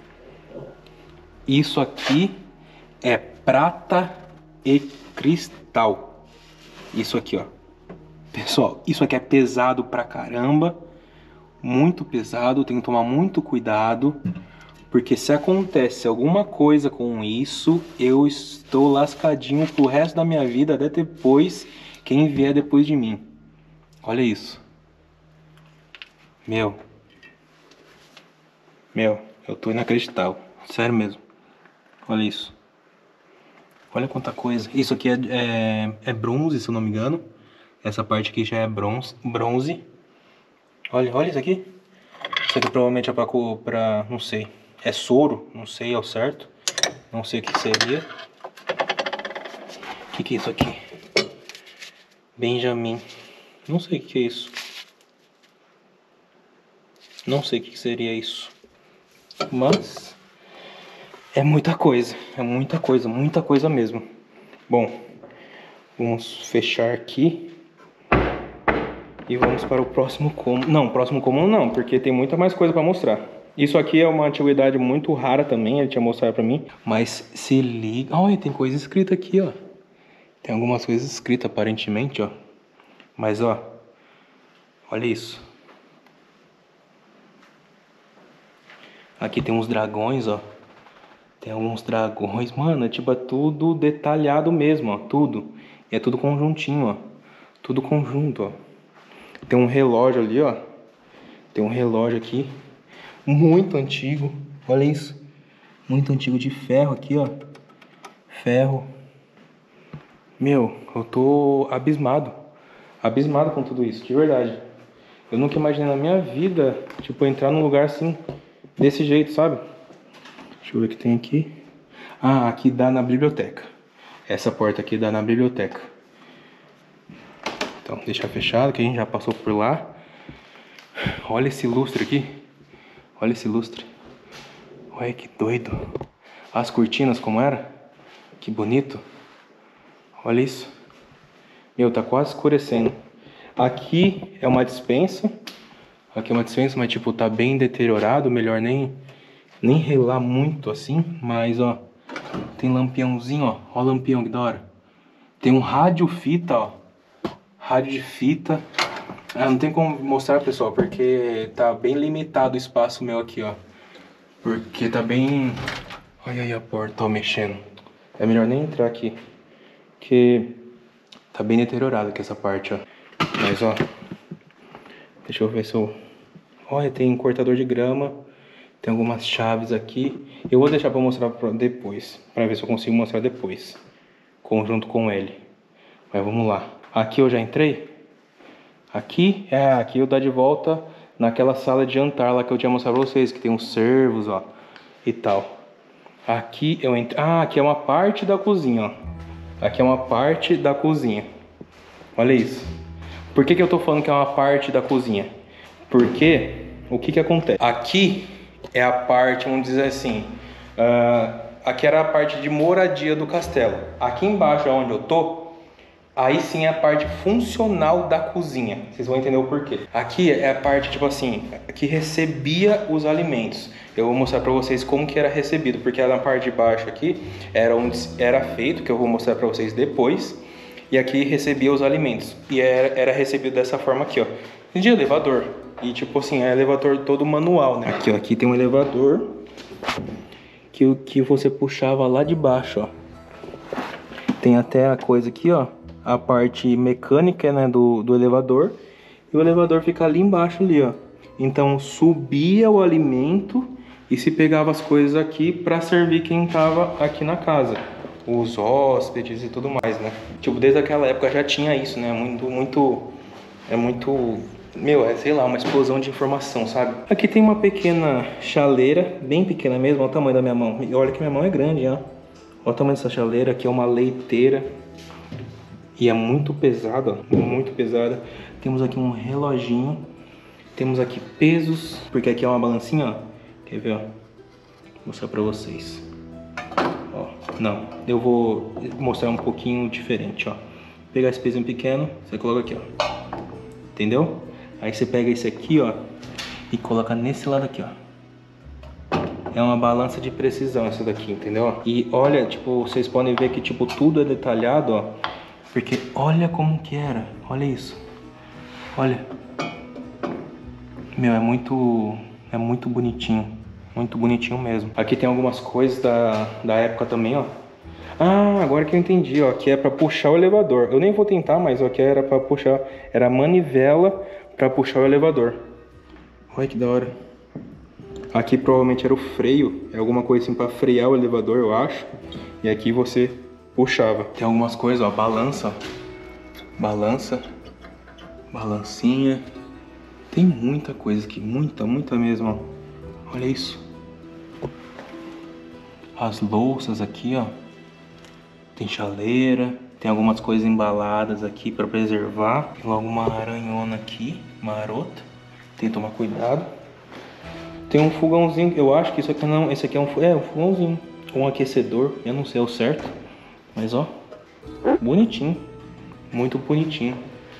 Isso aqui é prata e cristal. Isso aqui, ó. Pessoal, isso aqui é pesado pra caramba. Muito pesado. Tem que tomar muito cuidado. Porque se acontece alguma coisa com isso, eu estou lascadinho pro resto da minha vida, até depois, quem vier depois de mim. Olha isso. Meu. Meu, eu tô inacreditável. Sério mesmo. Olha isso. Olha quanta coisa. Isso aqui é, é, é bronze, se eu não me engano. Essa parte aqui já é bronze. bronze. Olha, olha isso aqui. Isso aqui provavelmente é pra, pra... não sei. É soro, não sei ao certo. Não sei o que seria. O que, que é isso aqui? Benjamin. Não sei o que, que é isso. Não sei o que, que seria isso. Mas é muita coisa. É muita coisa, muita coisa mesmo. Bom, vamos fechar aqui. E vamos para o próximo cômodo. Não, próximo cômodo não, porque tem muita mais coisa para mostrar. Isso aqui é uma antiguidade muito rara também, ele tinha mostrado pra mim. Mas se liga... Olha, tem coisa escrita aqui, ó. Tem algumas coisas escritas, aparentemente, ó. Mas, ó. Olha isso. Aqui tem uns dragões, ó. Tem alguns dragões. Mano, é tipo, é tudo detalhado mesmo, ó. Tudo. E é tudo conjuntinho, ó. Tudo conjunto, ó. Tem um relógio ali, ó. Tem um relógio aqui. Muito antigo, olha isso. Muito antigo, de ferro aqui, ó. Ferro. Meu, eu tô abismado. Abismado com tudo isso, de verdade. Eu nunca imaginei na minha vida, tipo, entrar num lugar assim, desse jeito, sabe? Deixa eu ver o que tem aqui. Ah, aqui dá na biblioteca. Essa porta aqui dá na biblioteca. Então, deixa fechado, que a gente já passou por lá. Olha esse lustre aqui. Olha esse lustre. Olha que doido. As cortinas como era. Que bonito. Olha isso. Meu, tá quase escurecendo. Aqui é uma despensa. Aqui é uma despensa, mas tipo, tá bem deteriorado. Melhor nem, nem relar muito assim. Mas, ó. Tem lampiãozinho, ó. Ó o lampião, que da hora. Tem um rádio fita, ó. Rádio de fita. Ah, não tem como mostrar, pessoal, porque tá bem limitado o espaço meu aqui, ó. Porque tá bem... Olha aí a porta, ó, mexendo. É melhor nem entrar aqui. Porque tá bem deteriorado aqui essa parte, ó. Mas, ó. Deixa eu ver se eu... Olha, tem um cortador de grama. Tem algumas chaves aqui. Eu vou deixar pra mostrar depois. Pra ver se eu consigo mostrar depois. Conjunto com ele. Mas vamos lá. Aqui eu já entrei. Aqui, é, aqui eu dá de volta naquela sala de jantar lá que eu tinha mostrado pra vocês, que tem uns servos, ó, e tal. Aqui eu entro... Ah, aqui é uma parte da cozinha, ó. Aqui é uma parte da cozinha. Olha isso. Por que que eu tô falando que é uma parte da cozinha? Porque, o que que acontece? Aqui é a parte, vamos dizer assim, uh, aqui era a parte de moradia do castelo. Aqui embaixo, onde eu tô, aí sim é a parte funcional da cozinha. Vocês vão entender o porquê. Aqui é a parte, tipo assim, que recebia os alimentos. Eu vou mostrar pra vocês como que era recebido, porque na parte de baixo aqui era onde era feito, que eu vou mostrar pra vocês depois. E aqui recebia os alimentos. E era, era recebido dessa forma aqui, ó. De elevador. E tipo assim, é elevador todo manual, né? Aqui, ó, aqui tem um elevador que, que você puxava lá de baixo, ó. Tem até a coisa aqui, ó, a parte mecânica, né, do, do elevador. E o elevador fica ali embaixo, ali, ó. Então subia o alimento e se pegava as coisas aqui para servir quem tava aqui na casa. Os hóspedes e tudo mais, né? Tipo, desde aquela época já tinha isso, né? Muito, muito... É muito... Meu, é, sei lá, uma explosão de informação, sabe? Aqui tem uma pequena chaleira, bem pequena mesmo, olha o tamanho da minha mão. E olha que minha mão é grande, ó. Olha o tamanho dessa chaleira, aqui é uma leiteira. E é muito pesada, ó, muito pesada. Temos aqui um reloginho. Temos aqui pesos, porque aqui é uma balancinha, ó. Quer ver, ó? Vou mostrar pra vocês. Ó, não, eu vou mostrar um pouquinho diferente, ó. Pegar esse pezinho pequeno, você coloca aqui, ó. Entendeu? Aí você pega esse aqui, ó, e coloca nesse lado aqui, ó. É uma balança de precisão essa daqui, entendeu? E olha, tipo, vocês podem ver que, tipo, tudo é detalhado, ó. Porque olha como que era, olha isso. Olha. Meu, é muito, é muito bonitinho. Muito bonitinho mesmo. Aqui tem algumas coisas da, da época também, ó. Ah, agora que eu entendi, ó. Que é pra puxar o elevador. Eu nem vou tentar, mas ó, que era pra puxar. Era a manivela pra puxar o elevador. Olha que da hora. Aqui provavelmente era o freio. É alguma coisa assim pra frear o elevador, eu acho. E aqui você puxava. Tem algumas coisas, ó. Balança, ó. Balança. Balancinha. Tem muita coisa aqui. Muita, muita mesmo, ó. Olha isso. As louças aqui, ó. Tem chaleira. Tem algumas coisas embaladas aqui para preservar. Tem logo uma aranhona aqui, marota. Tem que tomar cuidado. Tem um fogãozinho. Eu acho que isso aqui não. Esse aqui é um, é, um fogãozinho. Um aquecedor. Eu não sei o certo. Mas ó. Bonitinho. Muito bonitinho.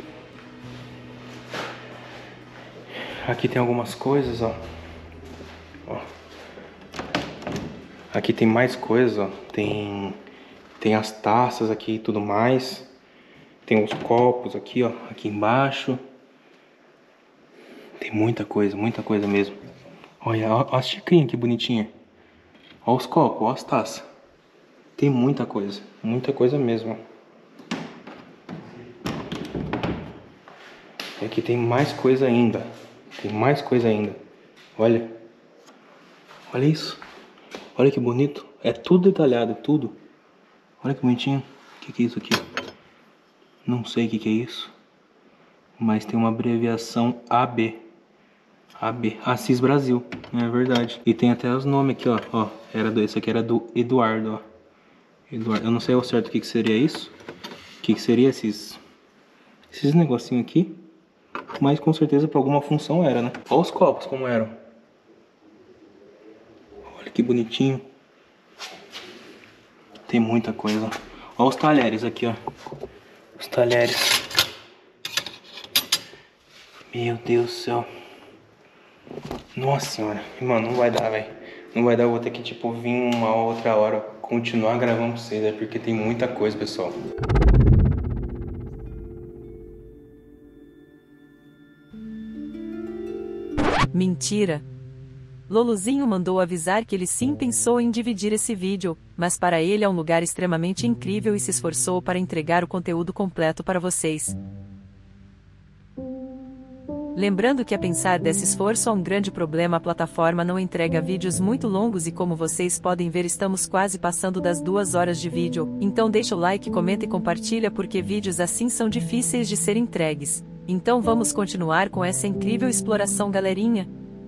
Aqui tem algumas coisas, ó. Ó. Aqui tem mais coisas, ó. Tem, tem as taças aqui e tudo mais. Tem os copos aqui, ó. Aqui embaixo. Tem muita coisa, muita coisa mesmo. Olha, ó, ó as xicrinhas que bonitinha. Ó os copos, ó as taças. Tem muita coisa, muita coisa mesmo. E aqui tem mais coisa ainda. Tem mais coisa ainda. Olha. Olha isso. Olha que bonito. É tudo detalhado, tudo. Olha que bonitinho. O que, que é isso aqui? Não sei o que, que é isso. Mas tem uma abreviação A B. A B. Assis Brasil. É verdade. E tem até os nomes aqui, ó. Ó, era do, esse aqui era do Eduardo, ó. Eduardo. Eu não sei ao certo o que, que seria isso. O que, que seria esses... Esses negocinhos aqui. Mas com certeza para alguma função era, né? Olha os copos como eram. Olha que bonitinho. Tem muita coisa. Olha os talheres aqui, ó. Os talheres. Meu Deus do céu. Nossa senhora. Mano, não vai dar, velho. Não vai dar, eu vou ter que, tipo, vir uma outra hora continuar gravando pra vocês, é porque tem muita coisa, pessoal. Mentira! Loluzinho mandou avisar que ele sim pensou em dividir esse vídeo, mas para ele é um lugar extremamente incrível e se esforçou para entregar o conteúdo completo para vocês. Lembrando que a pensar desse esforço há um grande problema, a plataforma não entrega vídeos muito longos e como vocês podem ver estamos quase passando das duas horas de vídeo, então deixa o like, comenta e compartilha porque vídeos assim são difíceis de ser entregues. Então vamos continuar com essa incrível exploração, galerinha.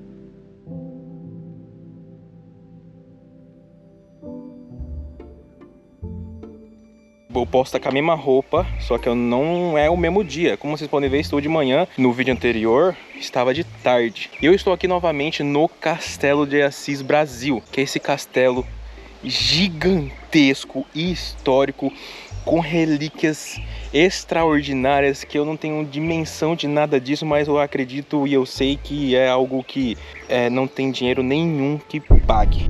Eu posso estar com a mesma roupa, só que eu não é o mesmo dia. Como vocês podem ver, estou de manhã. No vídeo anterior, estava de tarde. E eu estou aqui novamente no Castelo de Assis Brasil, que é esse castelo gigantesco e histórico, com relíquias extraordinárias, que eu não tenho dimensão de nada disso, mas eu acredito e eu sei que é algo que é, não tem dinheiro nenhum que pague.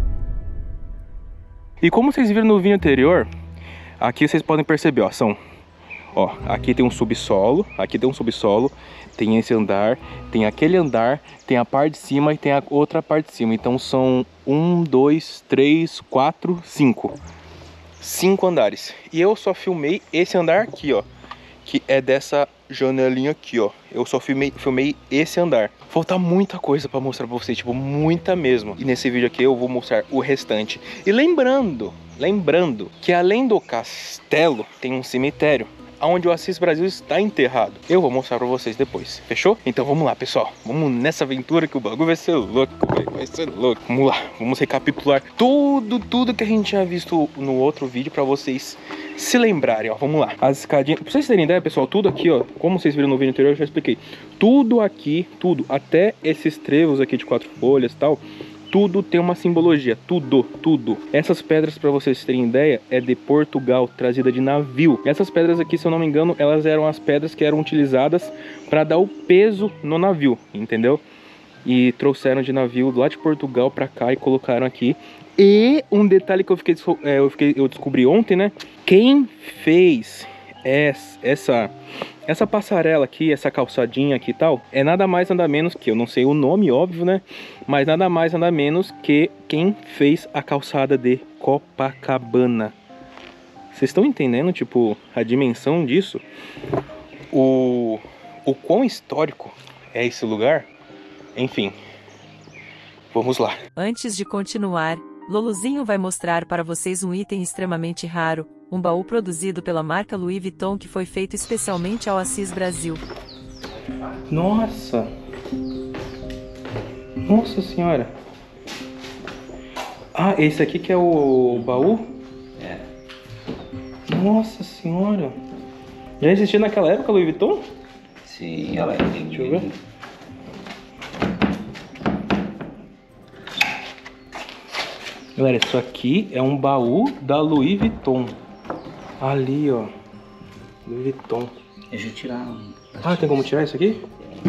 E como vocês viram no vídeo anterior, aqui vocês podem perceber, ó, são, ó, aqui tem um subsolo, aqui tem um subsolo, tem esse andar, tem aquele andar, tem a parte de cima e tem a outra parte de cima. Então são um, dois, três, quatro, cinco. cinco andares. E eu só filmei esse andar aqui, ó, que é dessa janelinha aqui, ó. Eu só filmei, filmei esse andar. Falta muita coisa pra mostrar pra vocês, tipo, muita mesmo. E nesse vídeo aqui eu vou mostrar o restante. E lembrando, lembrando que além do castelo, tem um cemitério onde o Assis Brasil está enterrado. Eu vou mostrar pra vocês depois, fechou? Então vamos lá, pessoal. Vamos nessa aventura que o bagulho vai ser louco, vai ser louco. Vamos lá, vamos recapitular tudo, tudo que a gente tinha visto no outro vídeo pra vocês se lembrarem, ó. Vamos lá. As escadinhas, pra vocês terem ideia, pessoal, tudo aqui, ó, como vocês viram no vídeo anterior, eu já expliquei. Tudo aqui, tudo, até esses trevos aqui de quatro folhas e tal, tudo tem uma simbologia, tudo, tudo. Essas pedras, para vocês terem ideia, é de Portugal, trazida de navio. Essas pedras aqui, se eu não me engano, elas eram as pedras que eram utilizadas para dar o peso no navio, entendeu? E trouxeram de navio lá de Portugal para cá e colocaram aqui. E um detalhe que eu fiquei, é, eu, fiquei eu descobri ontem, né? Quem fez essa essa passarela aqui, essa calçadinha aqui e tal, é nada mais nada menos que, eu não sei o nome, óbvio, né? Mas nada mais nada menos que quem fez a calçada de Copacabana. Vocês estão entendendo, tipo, a dimensão disso? O, o quão histórico é esse lugar? Enfim, vamos lá. Antes de continuar, Luluzinho vai mostrar para vocês um item extremamente raro, um baú produzido pela marca Louis Vuitton que foi feito especialmente ao Assis Brasil. Nossa! Nossa senhora! Ah, esse aqui que é o baú? É. Nossa senhora! Já existia naquela época Louis Vuitton? Sim, ela tem. Deixa eu ver. Galera, isso aqui é um baú da Louis Vuitton. Ali, ó. Louis Vuitton. Deixa eu tirar um. Ah, tem como tirar isso aqui?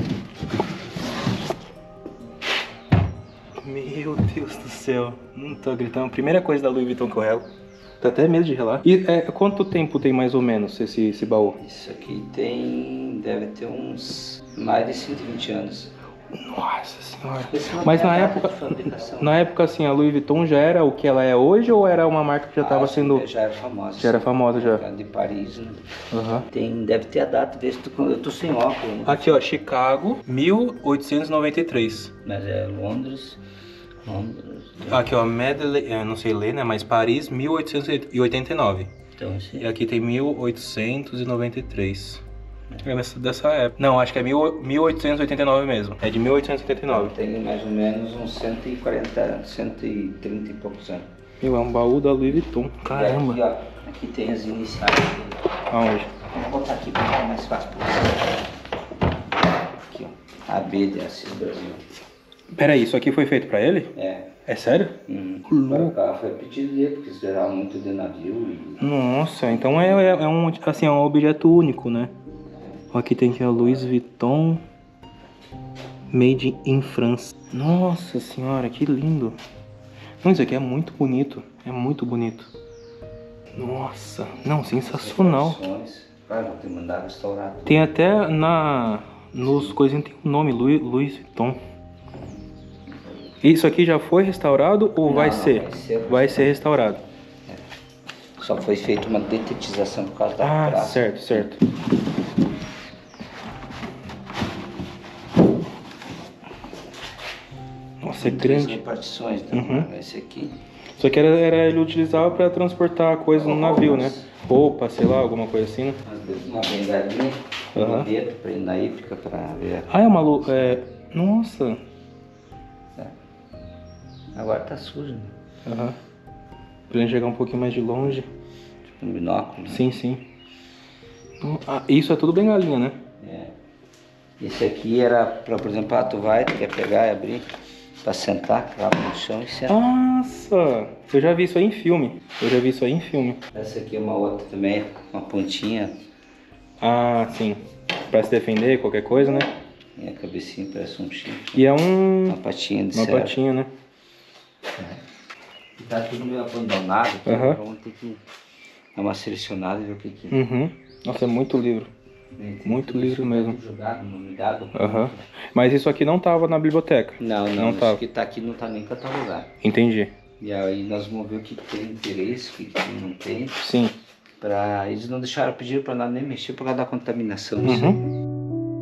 Meu Deus do céu. Não tô gritando. Primeira coisa da Louis Vuitton que eu relo. Tô até medo de relar. E é, quanto tempo tem mais ou menos esse, esse baú? Isso aqui tem... deve ter uns... mais de cento e vinte anos. Nossa senhora. Mas na época, na época assim, a Louis Vuitton já era o que ela é hoje ou era uma marca que já estava ah, sendo... Já era famosa. Já era famosa já. De Paris, né? Uhum. Tem, deve ter a data desse, eu tô sem óculos. Né? Aqui ó, Chicago, mil oitocentos e noventa e três. Mas é Londres, Londres... Aqui ó, Medellín, eu não sei ler, né, mas Paris, mil oitocentos e oitenta e nove. Então sim. E aqui tem mil oitocentos e noventa e três. É dessa, dessa época. Não, acho que é mil oitocentos e oitenta e nove mesmo. É de mil oitocentos e oitenta e nove. Tem mais ou menos uns cento e quarenta, cento e trinta e poucos anos. Meu, é um baú da Louis Vuitton. Caramba. E aqui, ó, aqui tem as iniciais. Aonde? Vou botar aqui para ficar mais fácil pra você. Aqui, ó. A B de Assis Brasil. Peraí, isso aqui foi feito pra ele? É. É sério? Uhum. Louco. Foi pedido dele, porque eles eram muito de navio. E... Nossa, então é, é, é um, assim, é um objeto único, né? Aqui tem aqui a Louis Vuitton Made in France. Nossa senhora, que lindo. Não, isso aqui é muito bonito. É muito bonito. Nossa, não, sensacional. Cara, vou te mandar restaurar. Tem até na... nos coisinhos tem o um nome, Louis, Louis Vuitton. Isso aqui já foi restaurado ou não, vai, não, ser? vai ser? Vai ser restaurado. É. Só foi feita uma detetização por causa da Ah, praça. certo, certo. Nossa, é grande. Repartições, então, uhum. Esse aqui. Isso aqui era, era ele utilizava para transportar coisas no navio, né? Roupa, sei lá, alguma coisa assim, né? Às vezes uma bengalinha, uhum. Um dedo pra ir na hípica pra ver. Ah, é uma luz. É... Nossa. É. Agora tá sujo, né? Aham. Uhum. Pra gente chegar um pouquinho mais de longe. Tipo um binóculo. Sim, sim. Ah, isso é tudo bengalinha, né? É. Esse aqui era pra, por exemplo, ah, tu vai, tu quer pegar e abrir pra sentar, crava no chão e senta. Nossa! Eu já vi isso aí em filme. Eu já vi isso aí em filme. Essa aqui é uma outra também, uma pontinha. Ah, sim. Pra se defender, qualquer coisa, né? E a cabecinha parece um chifre. E é um... Uma patinha de Uma serra. patinha, né? É. E tá tudo meio abandonado, então uhum. Vamos ter que dar uma selecionada e ver o que que é. Uhum. Nossa, é muito livro. Muito livro mesmo. Jogado, nomeado. Uhum. Mas isso aqui não tava na biblioteca? Não, não, não isso tava. que tá aqui não tá nem catalogado. Entendi. E aí nós vamos ver o que tem interesse, o que não tem. Sim. Pra eles não deixaram pedir pra nós nem mexer por causa da contaminação. Uhum.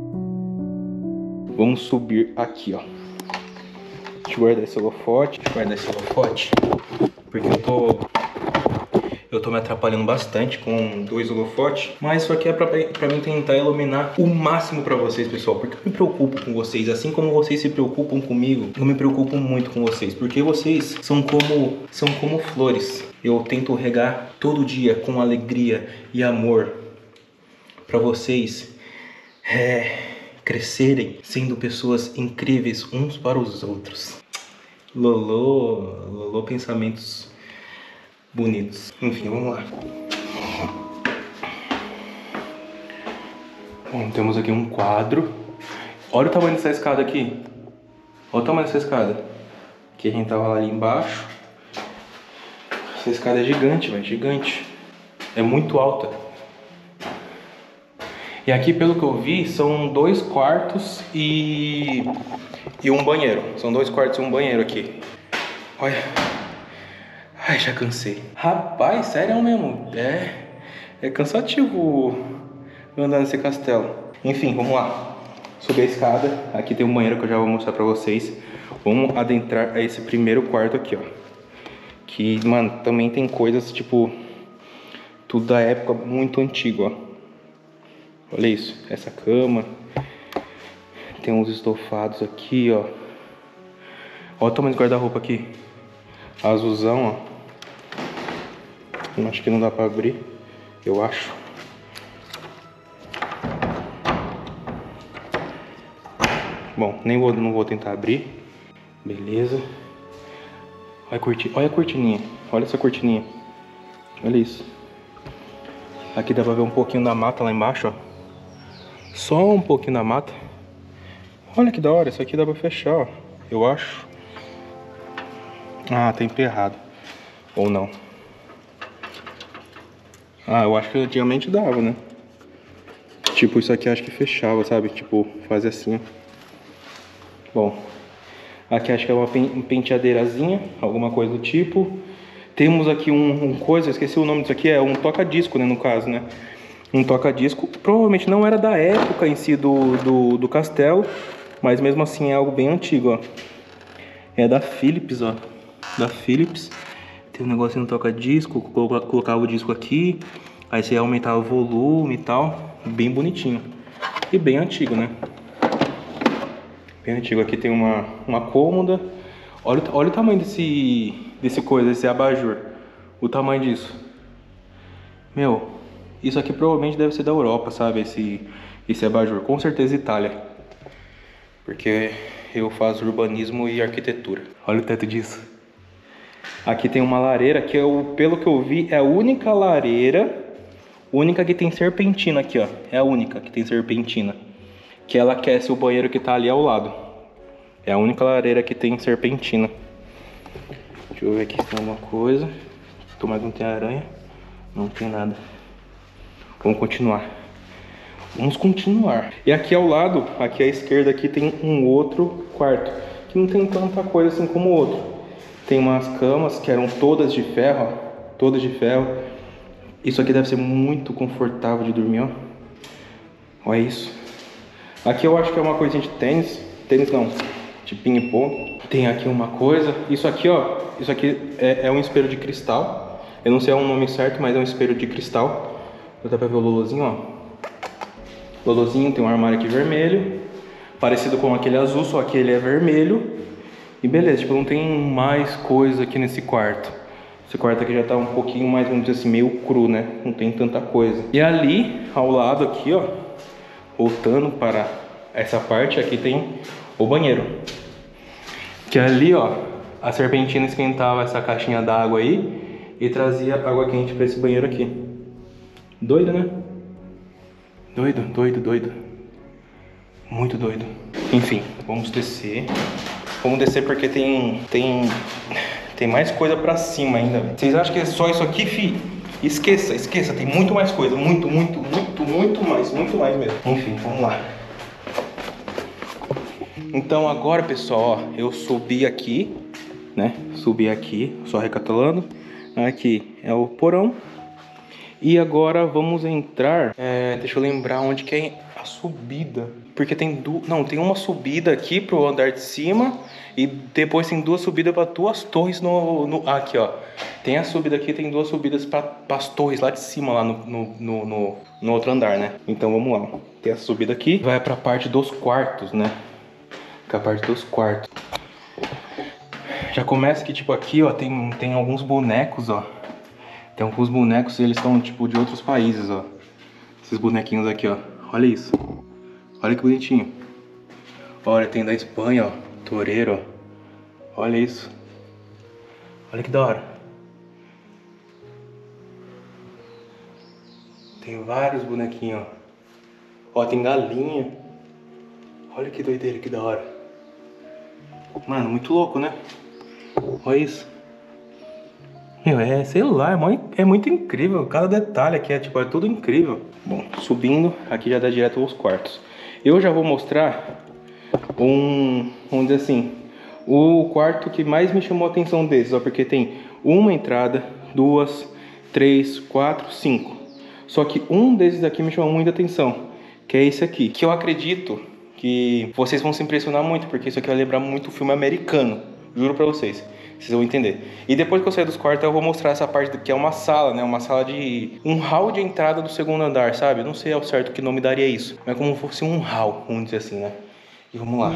Vamos subir aqui, ó. Deixa eu guardar esse holofote. Deixa eu guardar esse holofote. Porque eu tô... Eu tô me atrapalhando bastante com dois holofotes. Mas isso aqui é pra, pra mim tentar iluminar o máximo pra vocês, pessoal. Porque eu me preocupo com vocês. Assim como vocês se preocupam comigo, eu me preocupo muito com vocês. Porque vocês são como, são como flores. Eu tento regar todo dia com alegria e amor. Pra vocês é, crescerem sendo pessoas incríveis uns para os outros. Lolô, Lolô pensamentos bonitos. Enfim, vamos lá. Bom, temos aqui um quadro. Olha o tamanho dessa escada aqui. Olha o tamanho dessa escada. Aqui a gente tava lá ali embaixo. Essa escada é gigante, velho, gigante. É muito alta. E aqui, pelo que eu vi, são dois quartos e... e um banheiro. São dois quartos e um banheiro aqui. Olha. Ai, já cansei. Rapaz, sério mesmo. É, é cansativo andar nesse castelo. Enfim, vamos lá. Subir a escada. Aqui tem um banheiro que eu já vou mostrar pra vocês. Vamos adentrar a esse primeiro quarto aqui, ó. Que, mano, também tem coisas, tipo... tudo da época muito antiga, ó. Olha isso. Essa cama. Tem uns estofados aqui, ó. Olha o tamanho do guarda-roupa aqui. Azulzão, ó. Acho que não dá pra abrir. Eu acho. Bom, nem vou, não vou tentar abrir. Beleza. Olha a, corti... Olha a cortininha. Olha essa cortininha. Olha isso. Aqui dá pra ver um pouquinho da mata lá embaixo, ó. Só um pouquinho da mata. Olha que da hora. Isso aqui dá pra fechar, ó. Eu acho. Ah, tá emperrado. Ou não. Ah, eu acho que antigamente dava, né? Tipo, isso aqui acho que fechava, sabe? Tipo, fazia assim. Bom. Aqui acho que é uma penteadeirazinha. Alguma coisa do tipo. Temos aqui um, um coisa, esqueci o nome disso aqui. É um toca-disco, né? No caso, né? Um toca-disco. Provavelmente não era da época em si do, do, do castelo. Mas mesmo assim é algo bem antigo, ó. É da Philips, ó. Da Philips. Tem um negocinho no toca-disco. Colocava o disco aqui. Aí você aumentava o volume e tal. Bem bonitinho. E bem antigo, né? Bem antigo. Aqui tem uma, uma cômoda. Olha, olha o tamanho desse, desse coisa, desse abajur. O tamanho disso. Meu, isso aqui provavelmente deve ser da Europa, sabe? Esse, esse abajur. Com certeza Itália. Porque eu faço urbanismo e arquitetura. Olha o teto disso. Aqui tem uma lareira que, eu, pelo que eu vi, é a única lareira... Única que tem serpentina aqui, ó. É a única que tem serpentina. Que ela aquece o banheiro que tá ali ao lado. É a única lareira que tem serpentina. Deixa eu ver aqui se tem alguma coisa. Tomara que não tem aranha. Não tem nada. Vamos continuar. Vamos continuar. E aqui ao lado, aqui à esquerda, aqui tem um outro quarto. Que não tem tanta coisa assim como o outro. Tem umas camas que eram todas de ferro, ó. Todas de ferro. Isso aqui deve ser muito confortável de dormir, ó. Olha isso. Aqui eu acho que é uma coisinha de tênis. Tênis não, de ping-pong. Tem aqui uma coisa. Isso aqui, ó. Isso aqui é, é um espelho de cristal. Eu não sei o nome certo, mas é um espelho de cristal. Dá pra ver o Lolozinho, ó. Lolozinho tem um armário aqui vermelho. Parecido com aquele azul, só que ele é vermelho. E beleza, tipo, não tem mais coisa aqui nesse quarto. Esse quarto aqui já tá um pouquinho mais, vamos dizer assim, meio cru, né? Não tem tanta coisa. E ali, ao lado aqui, ó, voltando para essa parte, aqui tem o banheiro. Que ali, ó, a serpentina esquentava essa caixinha d'água aí e trazia água quente para esse banheiro aqui. Doido, né? Doido, doido, doido. Muito doido. Enfim, vamos descer. Vamos descer porque tem... tem... Tem mais coisa pra cima ainda. Vocês acham que é só isso aqui, fi? Esqueça, esqueça. Tem muito mais coisa. Muito, muito, muito, muito mais. Muito mais mesmo. Enfim, vamos lá. Então agora, pessoal, ó, eu subi aqui. né? Subir aqui, só recapitulando. Aqui é o porão. E agora vamos entrar... É, deixa eu lembrar onde que é a subida. Porque tem duas... Não, tem uma subida aqui pro andar de cima. E depois tem duas subidas para duas torres no, no... Aqui, ó. Tem a subida aqui, tem duas subidas para as torres lá de cima, lá no, no, no, no, no outro andar, né? Então vamos lá. Tem a subida aqui. Vai pra parte dos quartos, né? Que é a parte dos quartos. Já começa que, tipo, aqui, ó, tem, tem alguns bonecos, ó. Tem alguns bonecos e eles são, tipo, de outros países, ó. Esses bonequinhos aqui, ó. Olha isso. Olha que bonitinho. Olha, tem da Espanha, ó. Toureiro, ó. Olha isso. Olha que da hora. Tem vários bonequinhos, ó. Ó, tem galinha. Olha que doideira, que da hora. Mano, muito louco, né? Olha isso. Meu, é, sei lá, é muito, é muito incrível. Cada detalhe aqui é, tipo, é tudo incrível. Bom, subindo, aqui já dá direto aos quartos. Eu já vou mostrar um, vamos dizer assim, o quarto que mais me chamou a atenção desses, ó. Porque tem uma entrada, duas, três, quatro, cinco. Só que um desses aqui me chamou muita atenção, que é esse aqui. Que eu acredito que vocês vão se impressionar muito, porque isso aqui vai lembrar muito o filme americano. Juro pra vocês. Vocês vão entender. E depois que eu sair dos quartos, eu vou mostrar essa parte que é uma sala, né? Uma sala de... um hall de entrada do segundo andar, sabe? Não sei ao certo que nome daria isso. Mas como se fosse um hall, vamos dizer assim, né? E vamos lá.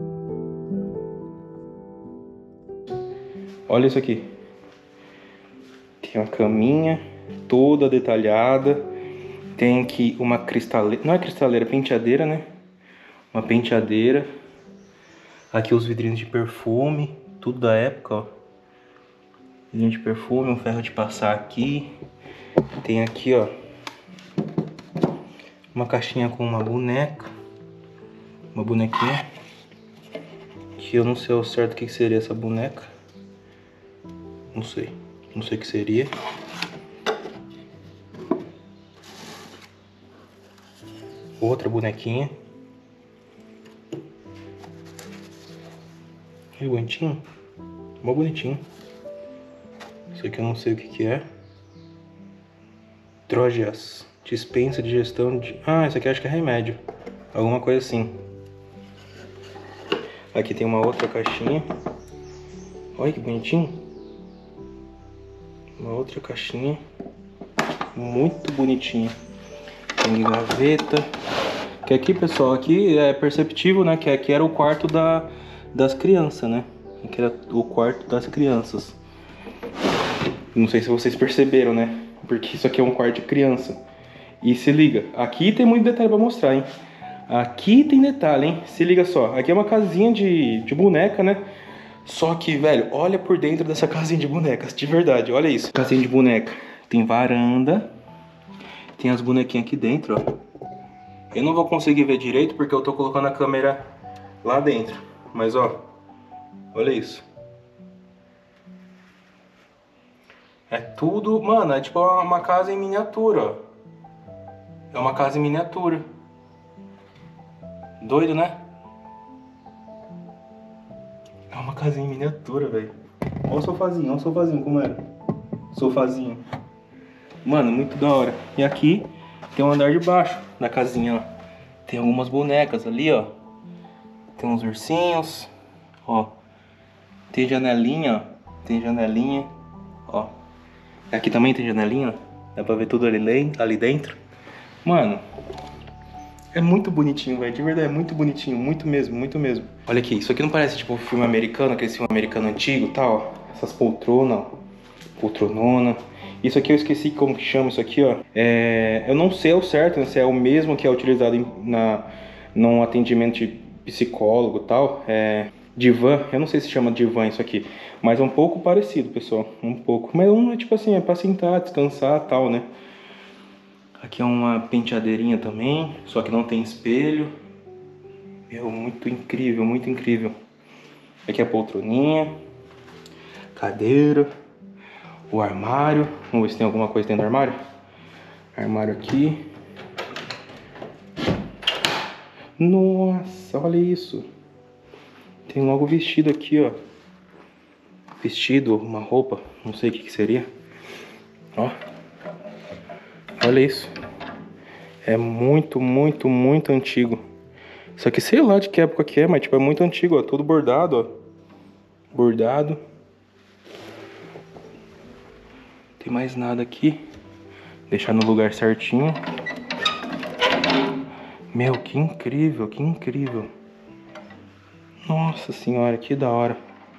Olha isso aqui. Tem uma caminha toda detalhada. Tem aqui uma cristaleira... não é cristaleira, é penteadeira, né? Uma penteadeira. Aqui os vidrinhos de perfume. Tudo da época, ó. Vidrinho de perfume, um ferro de passar aqui. Tem aqui, ó, uma caixinha com uma boneca. Uma bonequinha. Que eu não sei ao certo o que seria essa boneca. Não sei. Não sei o que seria. Outra bonequinha. Que bonitinho. Mó bonitinho. Isso aqui eu não sei o que que é. Drogas. Dispensa de gestão de... Ah, isso aqui acho que é remédio. Alguma coisa assim. Aqui tem uma outra caixinha. Olha que bonitinho. Uma outra caixinha. Muito bonitinha. Tem gaveta. Que aqui, pessoal, aqui é perceptível, né? Que aqui era o quarto da... das crianças, né? Que era o quarto das crianças. Não sei se vocês perceberam, né? Porque isso aqui é um quarto de criança. E se liga, aqui tem muito detalhe pra mostrar, hein? Aqui tem detalhe, hein? Se liga só, aqui é uma casinha de, de boneca, né? Só que, velho, olha por dentro dessa casinha de bonecas, de verdade, olha isso. Casinha de boneca. Tem varanda. Tem as bonequinhas aqui dentro, ó. Eu não vou conseguir ver direito porque eu tô colocando a câmera lá dentro. Mas, ó, olha isso. É tudo, mano, é tipo uma casa em miniatura, ó. É uma casa em miniatura. Doido, né? É uma casinha em miniatura, velho. Olha o sofazinho, olha o sofazinho como era. Sofazinho. Mano, muito da hora. E aqui tem um andar de baixo da casinha, ó. Tem algumas bonecas ali, ó. Tem uns ursinhos, ó. Tem janelinha, ó. Tem janelinha, ó. Aqui também tem janelinha, ó. Dá pra ver tudo ali, ali dentro. Mano, é muito bonitinho, velho. De verdade, é muito bonitinho. Muito mesmo, muito mesmo. Olha aqui, isso aqui não parece tipo filme americano, aquele filme americano antigo e tal, ó. Essas poltronas, ó. Poltronona. Isso aqui eu esqueci como que chama isso aqui, ó. É... Eu não sei ao certo, né, se é o mesmo que é utilizado em, na, num atendimento de psicólogo e tal. É... Divã, eu não sei se chama divã isso aqui. Mas é um pouco parecido, pessoal. Um pouco. Mas um é tipo assim, é pra sentar, descansar e tal, né? Aqui é uma penteadeirinha também, só que não tem espelho. Meu, muito incrível, muito incrível. Aqui é a poltroninha. Cadeira. O armário. Vamos ver se tem alguma coisa dentro do armário. Armário aqui. Nossa, olha isso. Tem logo o vestido aqui, ó. vestido, uma roupa, não sei o que que seria. Ó, olha isso. É muito, muito, muito antigo. Isso aqui sei lá de que época que é, mas tipo, é muito antigo, ó. Tudo bordado, ó. Bordado. Tem mais nada aqui. Deixar no lugar certinho. Meu, que incrível, que incrível. Nossa senhora, que da hora.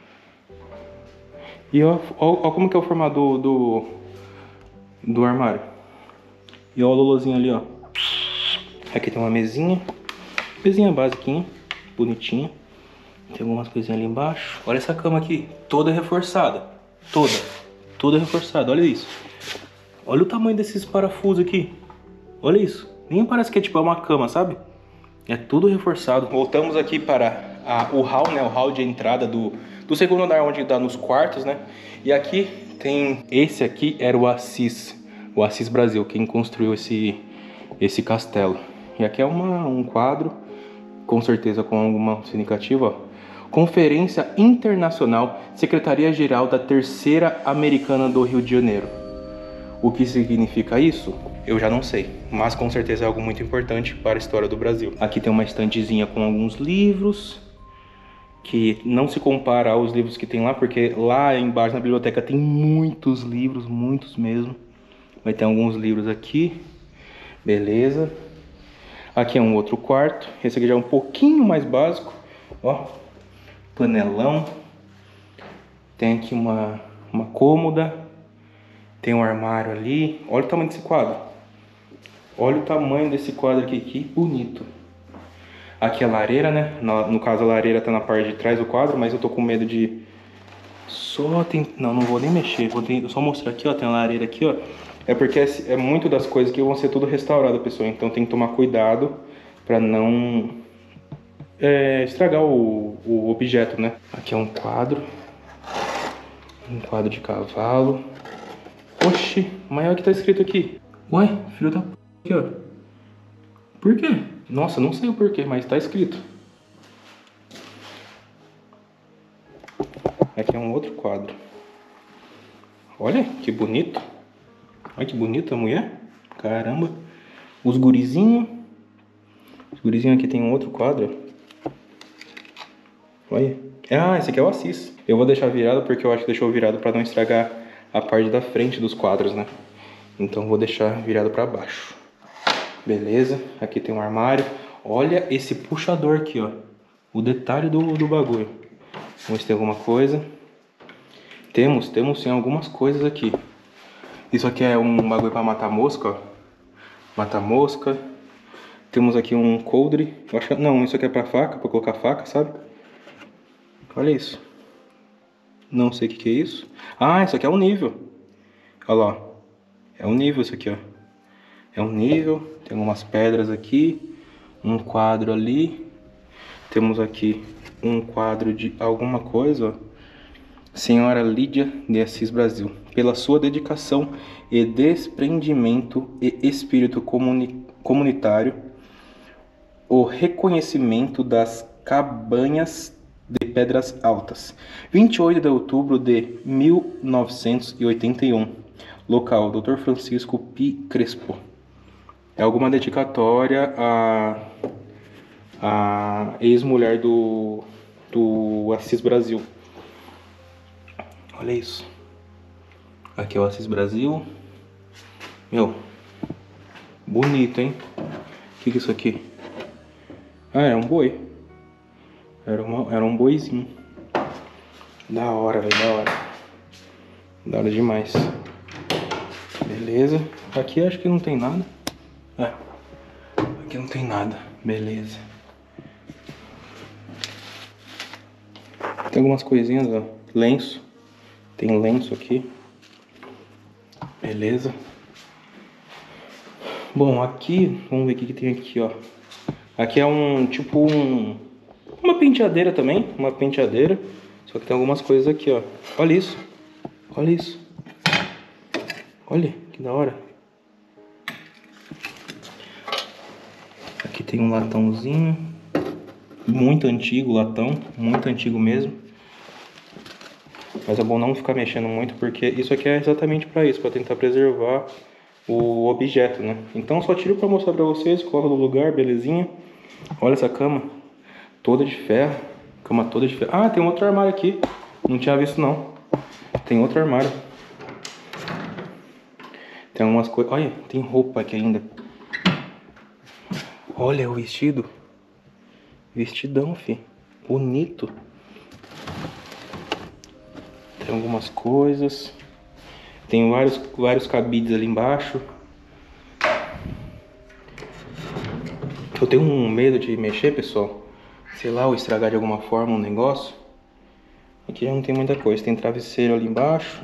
E ó, ó, ó como que é o formato do, do, do armário. E ó o lolozinho ali, ó. Aqui tem uma mesinha. Mesinha basiquinha, bonitinha. Tem algumas coisinhas ali embaixo. Olha essa cama aqui, toda reforçada. Toda, toda reforçada, olha isso. Olha o tamanho desses parafusos aqui. Olha isso, nem parece que é tipo uma cama, sabe? É tudo reforçado. Voltamos aqui para a, o hall, né? O hall de entrada do, do segundo andar, onde dá nos quartos, né? E aqui tem... Esse aqui era o Assis. O Assis Brasil, quem construiu esse, esse castelo. E aqui é uma, um quadro, com certeza com alguma significativa, ó. Conferência Internacional, Secretaria-Geral da Terceira Americana do Rio de Janeiro. O que significa isso? Eu já não sei, mas com certeza é algo muito importante para a história do Brasil. Aqui tem uma estantezinha com alguns livros, que não se compara aos livros que tem lá, porque lá embaixo na biblioteca tem muitos livros, muitos mesmo. Vai ter alguns livros aqui, beleza. Aqui é um outro quarto, esse aqui já é um pouquinho mais básico, ó, panelão. Tem aqui uma, uma cômoda, tem um armário ali, olha o tamanho desse quadro. Olha o tamanho desse quadro aqui, que bonito. Aqui a lareira, né? No, no caso a lareira tá na parte de trás do quadro, mas eu tô com medo de... Só tem... Não, não vou nem mexer, vou ter... só mostrar aqui, ó, tem a lareira aqui, ó. É porque é, é muito das coisas que vão ser tudo restaurado, pessoal. Então tem que tomar cuidado pra não é, estragar o, o objeto, né? Aqui é um quadro. Um quadro de cavalo. Oxi, mas olha o que tá escrito aqui. Ué, filho da p... Aqui, ó. Por quê? Nossa, não sei o porquê, mas tá escrito. Aqui é um outro quadro. Olha, que bonito. Olha que bonita a mulher. Caramba. Os gurizinhos. Os gurizinhos aqui tem um outro quadro. Olha. Ah, esse aqui é o Assis. Eu vou deixar virado porque eu acho que deixou virado para não estragar a parte da frente dos quadros, né? Então vou deixar virado para baixo. Beleza. Aqui tem um armário. Olha esse puxador aqui, ó. O detalhe do, do bagulho. Vamos ver se tem alguma coisa. Temos, temos sim algumas coisas aqui. Isso aqui é um bagulho para matar mosca, ó. Matar mosca. Temos aqui um coldre. Eu acho que, não, isso aqui é para faca, para colocar faca, sabe? Olha isso. Não sei o que, que é isso. Ah, isso aqui é um nível. Olha lá. É um nível isso aqui, ó. É um nível. Tem algumas pedras aqui. Um quadro ali. Temos aqui um quadro de alguma coisa, ó. Senhora Lídia de Assis Brasil, pela sua dedicação e desprendimento e espírito comuni comunitário, o reconhecimento das cabanhas de Pedras Altas, vinte e oito de outubro de mil novecentos e oitenta e um, local doutor Francisco Pi Crespo. É alguma dedicatória a, a ex-mulher do, do Assis Brasil. Olha isso. Aqui é o Assis Brasil. Meu, bonito, hein? O que que é isso aqui? Ah, era um boi. Era, uma, era um boizinho. Da hora, velho, da hora. Da hora demais. Beleza. Aqui acho que não tem nada. É. Aqui não tem nada. Beleza. Tem algumas coisinhas, ó. Lenço. Tem lenço aqui. Beleza. Bom, aqui, vamos ver o que, que tem aqui, ó. Aqui é um, tipo um... uma penteadeira também, uma penteadeira. Só que tem algumas coisas aqui, ó. Olha isso. Olha isso. Olha, que da hora. Aqui tem um latãozinho. Muito antigo latão, muito antigo mesmo. Mas é bom não ficar mexendo muito, porque isso aqui é exatamente para isso, para tentar preservar o objeto, né? Então só tiro para mostrar para vocês, coloca no lugar, belezinha. Olha essa cama, toda de ferro, cama toda de ferro. Ah, tem um outro armário aqui, não tinha visto não. Tem outro armário. Tem algumas coisas, olha, tem roupa aqui ainda. Olha o vestido. Vestidão, fi. Bonito. Tem algumas coisas. Tem vários, vários cabides ali embaixo. Eu tenho um medo de mexer, pessoal. Sei lá, ou estragar de alguma forma um negócio. Aqui já não tem muita coisa. Tem travesseiro ali embaixo.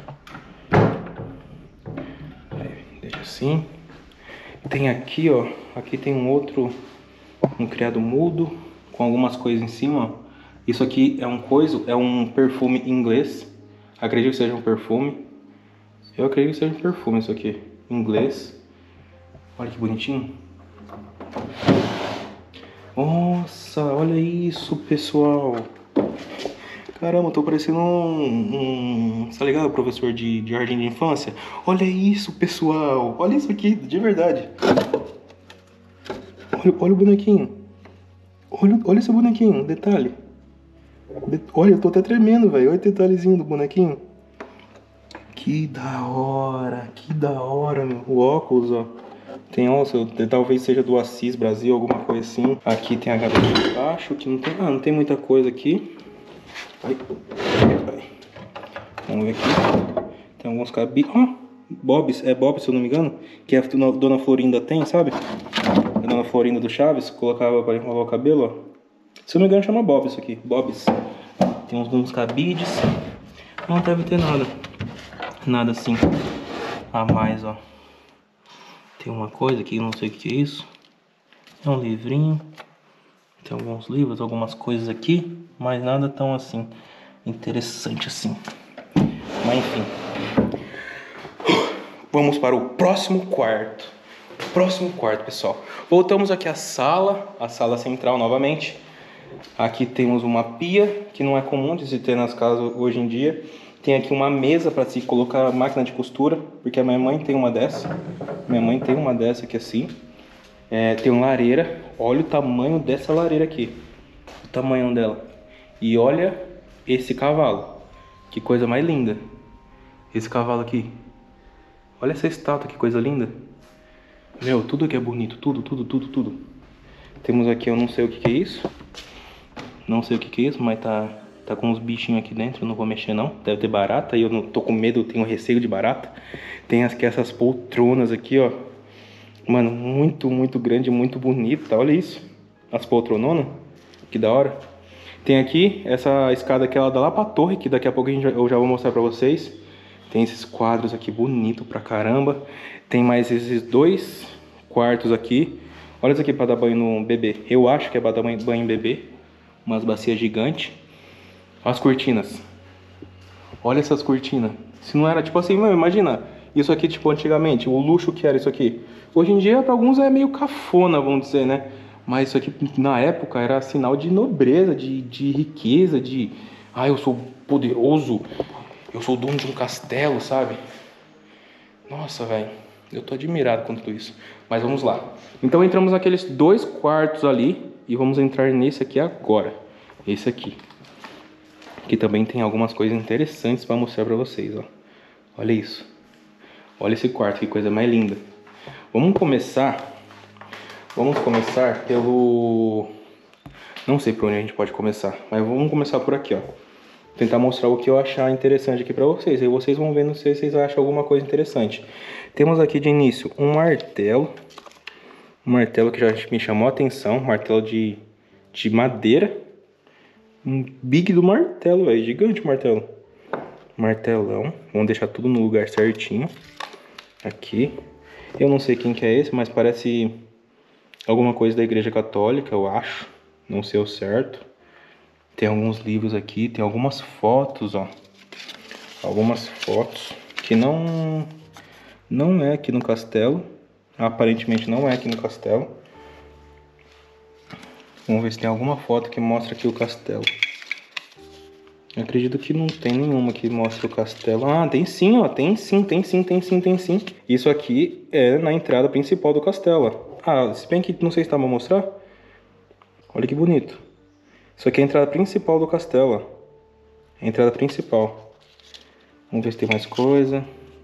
Deixa assim. Tem aqui, ó. Aqui tem um outro... Um criado mudo. Com algumas coisas em cima, ó. Isso aqui é um coisa, é um perfume inglês. Acredito que seja um perfume. Eu acredito que seja um perfume isso aqui. Inglês. Olha que bonitinho. Nossa, olha isso, pessoal. Caramba, eu tô parecendo um... um tá ligado, professor de, de jardim de infância? Olha isso, pessoal. Olha isso aqui, de verdade. Olha, olha o bonequinho. Olha, olha esse bonequinho, detalhe. De, olha, eu tô até tremendo, velho. Olha o detalhezinho do bonequinho. Que da hora, que da hora, meu. O óculos, ó. Tem, ó, talvez seja do Assis Brasil, alguma coisa assim. Aqui tem a gaveta de baixo, que não tem... Ah, não tem muita coisa aqui. Ai. Ai. Vamos ver aqui. Tem alguns cabides. Ó, Bob's, é Bob, se eu não me engano. Que a Dona Florinda tem, sabe? A Dona Florinda do Chaves, colocava para enrolar o cabelo, ó. Se eu não me engano chama Bob isso aqui, Bob's. Tem uns, uns cabides. Não deve ter nada. Nada assim a mais, ó. Tem uma coisa aqui, não sei o que é isso. É um livrinho. Tem alguns livros, algumas coisas aqui. Mas nada tão assim interessante assim. Mas enfim. Vamos para o próximo quarto. Próximo quarto, pessoal. Voltamos aqui à sala. A sala central novamente. Aqui temos uma pia, que não é comum de se ter nas casas hoje em dia. Tem aqui uma mesa para se colocar máquina de costura, porque a minha mãe tem uma dessa. Minha mãe tem uma dessa aqui assim. É, tem uma lareira. Olha o tamanho dessa lareira aqui. O tamanho dela. E olha esse cavalo. Que coisa mais linda. Esse cavalo aqui. Olha essa estátua, que coisa linda. Meu, tudo aqui é bonito. Tudo, tudo, tudo, tudo. Temos aqui, eu não sei o que, que é isso. Não sei o que, que é isso, mas tá, tá com uns bichinhos aqui dentro. Eu não vou mexer não. Deve ter barata e eu não tô com medo, eu tenho receio de barata. Tem aqui essas poltronas aqui, ó. Mano, muito, muito grande, muito bonita. Olha isso. As poltrononas. Que da hora. Tem aqui essa escada que ela dá lá pra torre, que daqui a pouco a gente, eu já vou mostrar pra vocês. Tem esses quadros aqui bonito pra caramba. Tem mais esses dois quartos aqui. Olha isso aqui pra dar banho no bebê. Eu acho que é pra dar banho em bebê. Umas bacias gigantes. Olha as cortinas. Olha essas cortinas. Se não era tipo assim, mano, imagina. Isso aqui tipo antigamente, o luxo que era isso aqui. Hoje em dia pra alguns é meio cafona, vamos dizer, né? Mas isso aqui na época era sinal de nobreza, de, de riqueza, de... Ah, eu sou poderoso. Eu sou dono de um castelo, sabe? Nossa, velho. Eu tô admirado com tudo isso. Mas vamos lá. Então entramos naqueles dois quartos ali. E vamos entrar nesse aqui agora. Esse aqui. Que também tem algumas coisas interessantes para mostrar para vocês, ó. Olha isso. Olha esse quarto, que coisa mais linda. Vamos começar... Vamos começar pelo... Não sei por onde a gente pode começar. Mas vamos começar por aqui, ó. Tentar mostrar o que eu achar interessante aqui para vocês. Aí vocês vão vendo se vocês acham alguma coisa interessante. Temos aqui de início um martelo. Um martelo que já me chamou a atenção. Um martelo de, de madeira. Um big do martelo, velho. Gigante o martelo. Martelão. Vamos deixar tudo no lugar certinho. Aqui. Eu não sei quem que é esse, mas parece alguma coisa da Igreja Católica, eu acho. Não sei o certo. Tem alguns livros aqui. Tem algumas fotos, ó. Algumas fotos. Que não... Não é aqui no castelo. Aparentemente não é aqui no castelo. Vamos ver se tem alguma foto que mostra aqui o castelo. Eu acredito que não tem nenhuma que mostre o castelo. Ah, tem sim, ó. Tem sim, tem sim, tem sim, tem sim. Isso aqui é na entrada principal do castelo. Ah, se bem que não sei se tá pra mostrar. Olha que bonito. Isso aqui é a entrada principal do castelo, ó. A entrada principal. Vamos ver se tem mais coisa.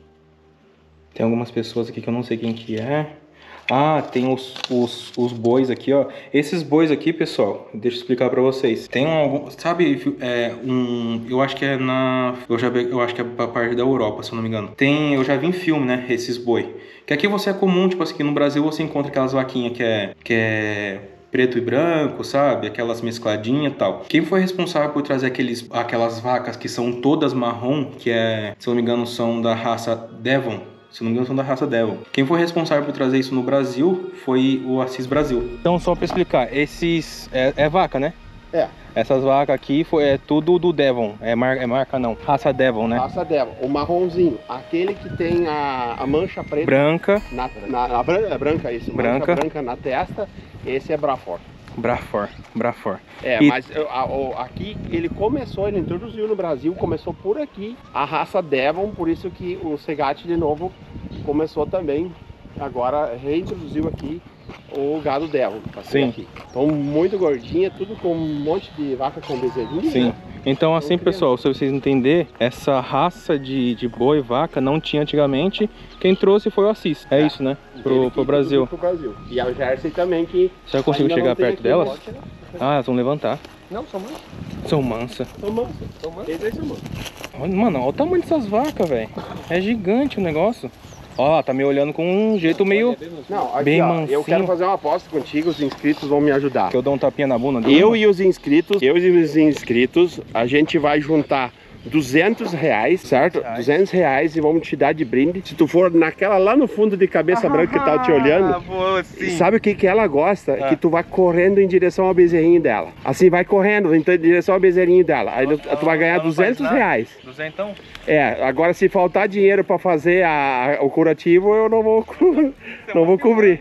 Tem algumas pessoas aqui que eu não sei quem que é. Ah, tem os, os, os bois aqui, ó. Esses bois aqui, pessoal, deixa eu explicar pra vocês. Tem um, sabe, é, um, eu acho que é na, eu, já, eu acho que é pra parte da Europa, se eu não me engano. Tem, eu já vi em filme, né, esses boi. Que aqui você é comum, tipo assim, no Brasil você encontra aquelas vaquinhas que é, que é preto e branco, sabe? Aquelas mescladinhas e tal. Quem foi responsável por trazer aqueles, aquelas vacas que são todas marrom, que é, se eu não me engano, são da raça Devon. Se não me engano, são da raça Devon. Quem foi responsável por trazer isso no Brasil foi o Assis Brasil. Então, só para explicar, esses... É, é vaca, né? É. Essas vacas aqui foi, é tudo do Devon. É, mar, é marca não. Raça Devon, né? Raça Devon. O marronzinho. Aquele que tem a, a mancha preta. Branca. Na, na, na branca, é branca isso. Branca. Mancha branca na testa. Esse é Braford. Braford. Braford. É, e... mas a, a, aqui ele começou, ele introduziu no Brasil, começou por aqui a raça Devon, por isso que o Segate de novo começou também, agora reintroduziu aqui o gado Devon. Sim. Aqui. Então muito gordinha, tudo com um monte de vaca com bezerrinho. Sim. Né? Então assim, pessoal, se vocês entenderem, essa raça de, de boi e vaca não tinha antigamente. Quem trouxe foi o Assis. É, é isso, né? Pro, pro Brasil. Pro Brasil. E a Jersey também que... Você já conseguiu chegar perto delas? Morte, né? Ah, elas vão levantar. Não, são mansas. São mansas. São mansas. São mansas. Esses aí são mansas. Mano, olha o tamanho dessas vacas, velho. É gigante o negócio. Ó lá, tá me olhando com um jeito meio... Não, aqui, bem ó, mansinho. eu quero fazer uma aposta contigo, os inscritos vão me ajudar. Que eu dou um tapinha na bunda dele. Eu e os inscritos, eu e os inscritos, a gente vai juntar duzentos reais, certo? Reais. duzentos reais e vamos te dar de brinde. Se tu for naquela lá no fundo de cabeça branca que tá te olhando, vou, sim. sabe o que que ela gosta? Ah. Que tu vai correndo em direção ao bezerrinho dela. Assim, vai correndo em direção ao bezerrinho dela. Aí Ela- tu vai ganhar ela não faz duzentos nada? reais. Duzentão? É, agora se faltar dinheiro pra fazer a, a- o curativo, eu não vou, co- não vou cobrir.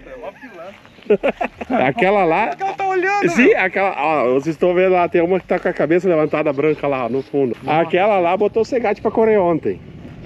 Aquela lá... Ela tá olhando, Sim, aquela, ó, vocês estão vendo lá, tem uma que tá com a cabeça levantada branca lá no fundo. Aquela lá botou o Segate pra correr ontem.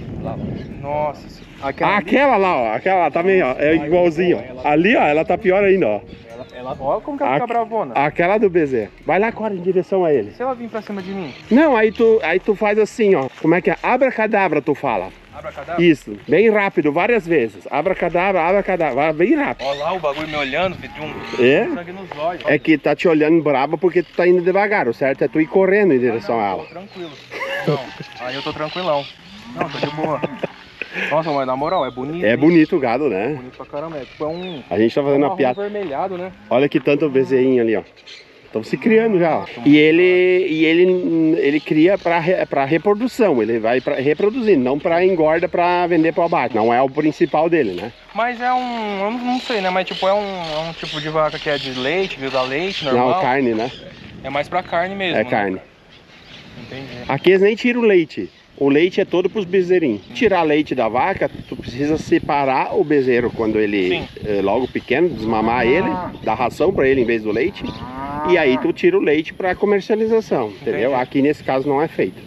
Nossa. Aquela, Aquela lá, ó, aquela lá também, ó, é igualzinho, ó. Ali, ó, ela tá pior ainda, ó. ela, ela, olha como que ela fica Aqu- bravona. Aquela do bezerro. Vai lá, corre em direção a ele. Se ela vir pra cima de mim, Não, aí tu, aí tu faz assim, ó. Como é que é? Abracadabra, tu fala. abracadabra. Isso, bem rápido, várias vezes. Abracadabra, abracadabra, vai bem rápido. Olha lá o bagulho me olhando, filho, de um É? sangue nos olhos. É que tá te olhando brava porque tu tá indo devagar, o certo é tu ir correndo em direção a Ah, não, ela. tô tranquilo. Não, aí eu tô tranquilão. Não, tô de boa. Nossa, mas na moral, é bonito. É hein? bonito o gado, né? Bonito pra caramba. É tipo é um... A gente tá fazendo um uma piada. vermelhado, né? Olha que tanto bezerrinho ali, ó. Estão se criando já, ó. E ele, e ele, ele cria para re, para reprodução, ele vai pra, reproduzindo, não para engorda para vender para abate. Não é o principal dele, né? Mas é um... Eu não sei, né? Mas tipo, é um, é um tipo de vaca que é de leite, viu? Da leite, normal. Não, carne, né? É mais pra carne mesmo, É né? carne. Entendi. Aqui eles nem tiram o leite. O leite é todo pros bezerrinhos. Tirar leite da vaca, tu precisa separar o bezerro quando ele é logo pequeno, desmamar ele, dar ração para ele em vez do leite. E aí tu tira o leite para comercialização, entendeu? Entendi. Aqui nesse caso não é feito.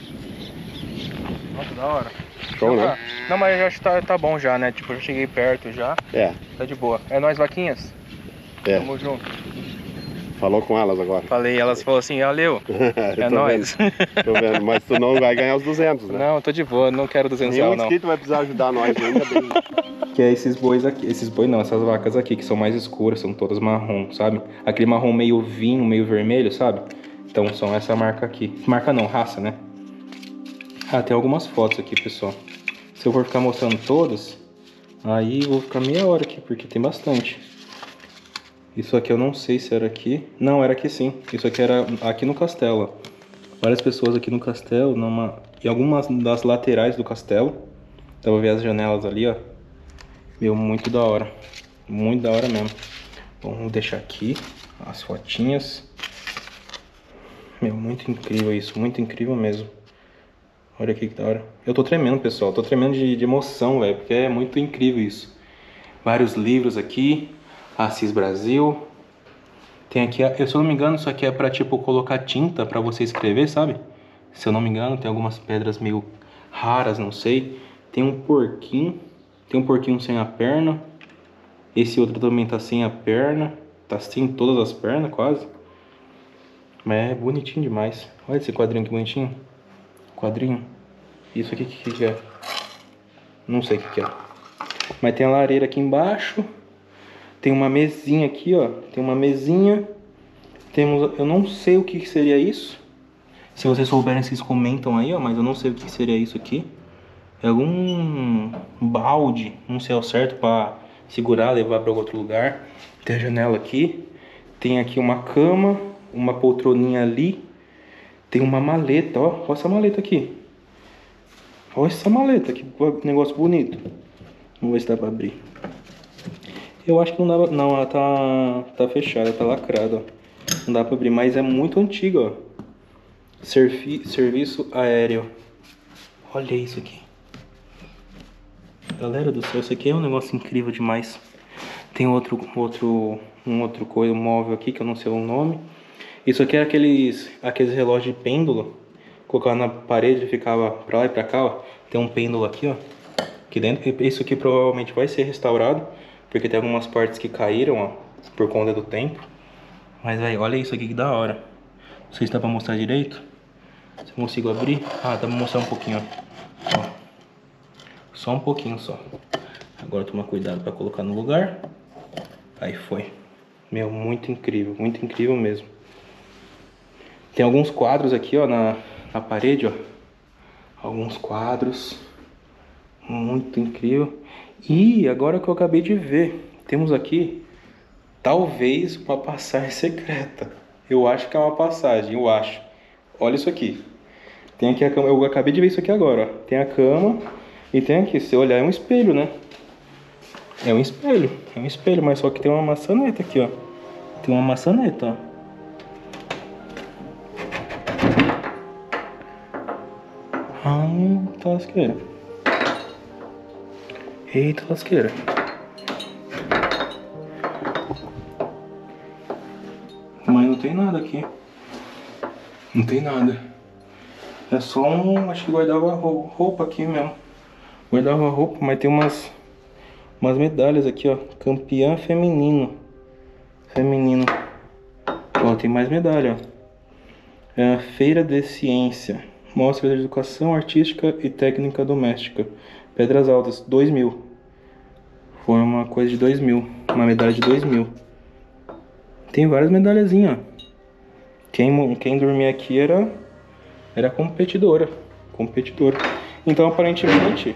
Nossa, da hora. Show, Então né? tá. Não, mas eu acho que tá, tá bom já, né? Tipo, eu cheguei perto já. É, Tá de boa. É nóis, vaquinhas? é. Tamo junto. Falou com elas agora. Falei, elas falaram assim, valeu. Eu É tô nóis. vendo, tô vendo, mas tu não vai ganhar os duzentos, né? Não, tô de boa, não quero duzentos Nenhum reais, não. inscrito vai precisar ajudar nós ainda bem. Que é esses bois aqui, esses bois não, essas vacas aqui, que são mais escuras, são todas marrom, sabe? Aquele marrom meio vinho, meio vermelho, sabe? Então são essa marca aqui. Marca não, raça, né? Ah, tem algumas fotos aqui, pessoal. Se eu for ficar mostrando todas, aí eu vou ficar meia hora aqui, porque tem bastante. Isso aqui eu não sei se era aqui. Não, era aqui sim. Isso aqui era aqui no castelo, ó. Várias pessoas aqui no castelo, numa... e algumas das laterais do castelo. Dá pra ver as janelas ali, ó. Meu, muito da hora. Muito da hora mesmo. Bom, vou deixar aqui as fotinhas. Meu, muito incrível isso. Muito incrível mesmo. Olha aqui que da hora. Eu tô tremendo, pessoal. Tô tremendo de, de emoção, velho. Porque é muito incrível isso. Vários livros aqui. Assis Brasil. Tem aqui, eu, se eu não me engano, isso aqui é pra, tipo, colocar tinta pra você escrever, sabe? Se eu não me engano, tem algumas pedras meio raras, não sei. Tem um porquinho. Tem um porquinho sem a perna. Esse outro também tá sem a perna. Tá sem todas as pernas, quase. Mas é bonitinho demais. Olha esse quadrinho que bonitinho. Quadrinho. Isso aqui, o que, que é? Não sei o que, que é. Mas tem a lareira aqui embaixo. Tem uma mesinha aqui, ó. Tem uma mesinha. Temos... Eu não sei o que, que seria isso. Se vocês souberem, vocês comentam aí, ó. Mas eu não sei o que seria isso aqui. É algum balde. Não sei ao certo pra segurar, levar pra outro lugar. Tem a janela aqui. Tem aqui uma cama. Uma poltroninha ali. Tem uma maleta, ó. Olha essa maleta aqui. Olha essa maleta, que negócio bonito. Vamos ver se dá pra abrir. Eu acho que não dá. Não, ela tá, tá fechada, tá lacrada, ó. Não dá pra abrir, mas é muito antiga, ó. Servi, serviço aéreo. Olha isso aqui. Galera do céu, isso aqui é um negócio incrível demais. Tem outro, outro, um outro coisa, um móvel aqui que eu não sei o nome. Isso aqui é aqueles, aqueles relógios de pêndulo. Colocava na parede e ficava pra lá e pra cá, ó. Tem um pêndulo aqui, ó. Aqui dentro. Isso aqui provavelmente vai ser restaurado. Porque tem algumas partes que caíram, ó. Por conta do tempo. Mas, velho, olha isso aqui que da hora. Não sei se dá pra mostrar direito. Se eu consigo abrir. Ah, dá pra mostrar um pouquinho, ó. Ó. Só um pouquinho só. Agora tomar cuidado pra colocar no lugar. Aí foi. Meu, muito incrível. Muito incrível mesmo. Tem alguns quadros aqui, ó, na, na parede, ó. Alguns quadros. Muito incrível. E agora que eu acabei de ver, temos aqui, talvez, uma passagem secreta. Eu acho que é uma passagem, eu acho. Olha isso aqui. Tem aqui a cama, eu acabei de ver isso aqui agora, ó. Tem a cama e tem aqui, se você olhar, é um espelho, né? É um espelho, é um espelho, mas só que tem uma maçaneta aqui, ó. Tem uma maçaneta, ó. Ah, tá lasqueira. Eita lasqueira. Mas não tem nada aqui. Não tem nada. É só um, acho que guardava roupa aqui mesmo. Guardava roupa, mas tem umas umas medalhas aqui, ó. Campeã feminino. Feminino. Ó, tem mais medalha, ó. É a Feira de Ciência. Mostra de Educação Artística e Técnica Doméstica. Pedras Altas, dois mil. Foi uma coisa de dois mil. Uma medalha de dois mil. Tem várias medalhazinhas, ó. Quem, quem dormia aqui era, era competidora. Competidora. Então, aparentemente...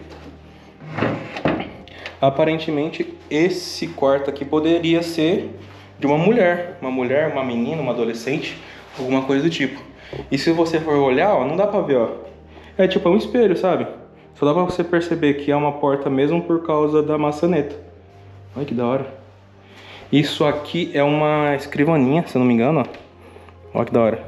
Aparentemente, esse quarto aqui poderia ser de uma mulher. Uma mulher, uma menina, uma adolescente. Alguma coisa do tipo. E se você for olhar, ó, não dá pra ver, ó. É tipo um espelho, sabe? Só dá pra você perceber que é uma porta mesmo por causa da maçaneta. Olha que da hora. Isso aqui é uma escrivaninha, se eu não me engano, ó. Olha que da hora.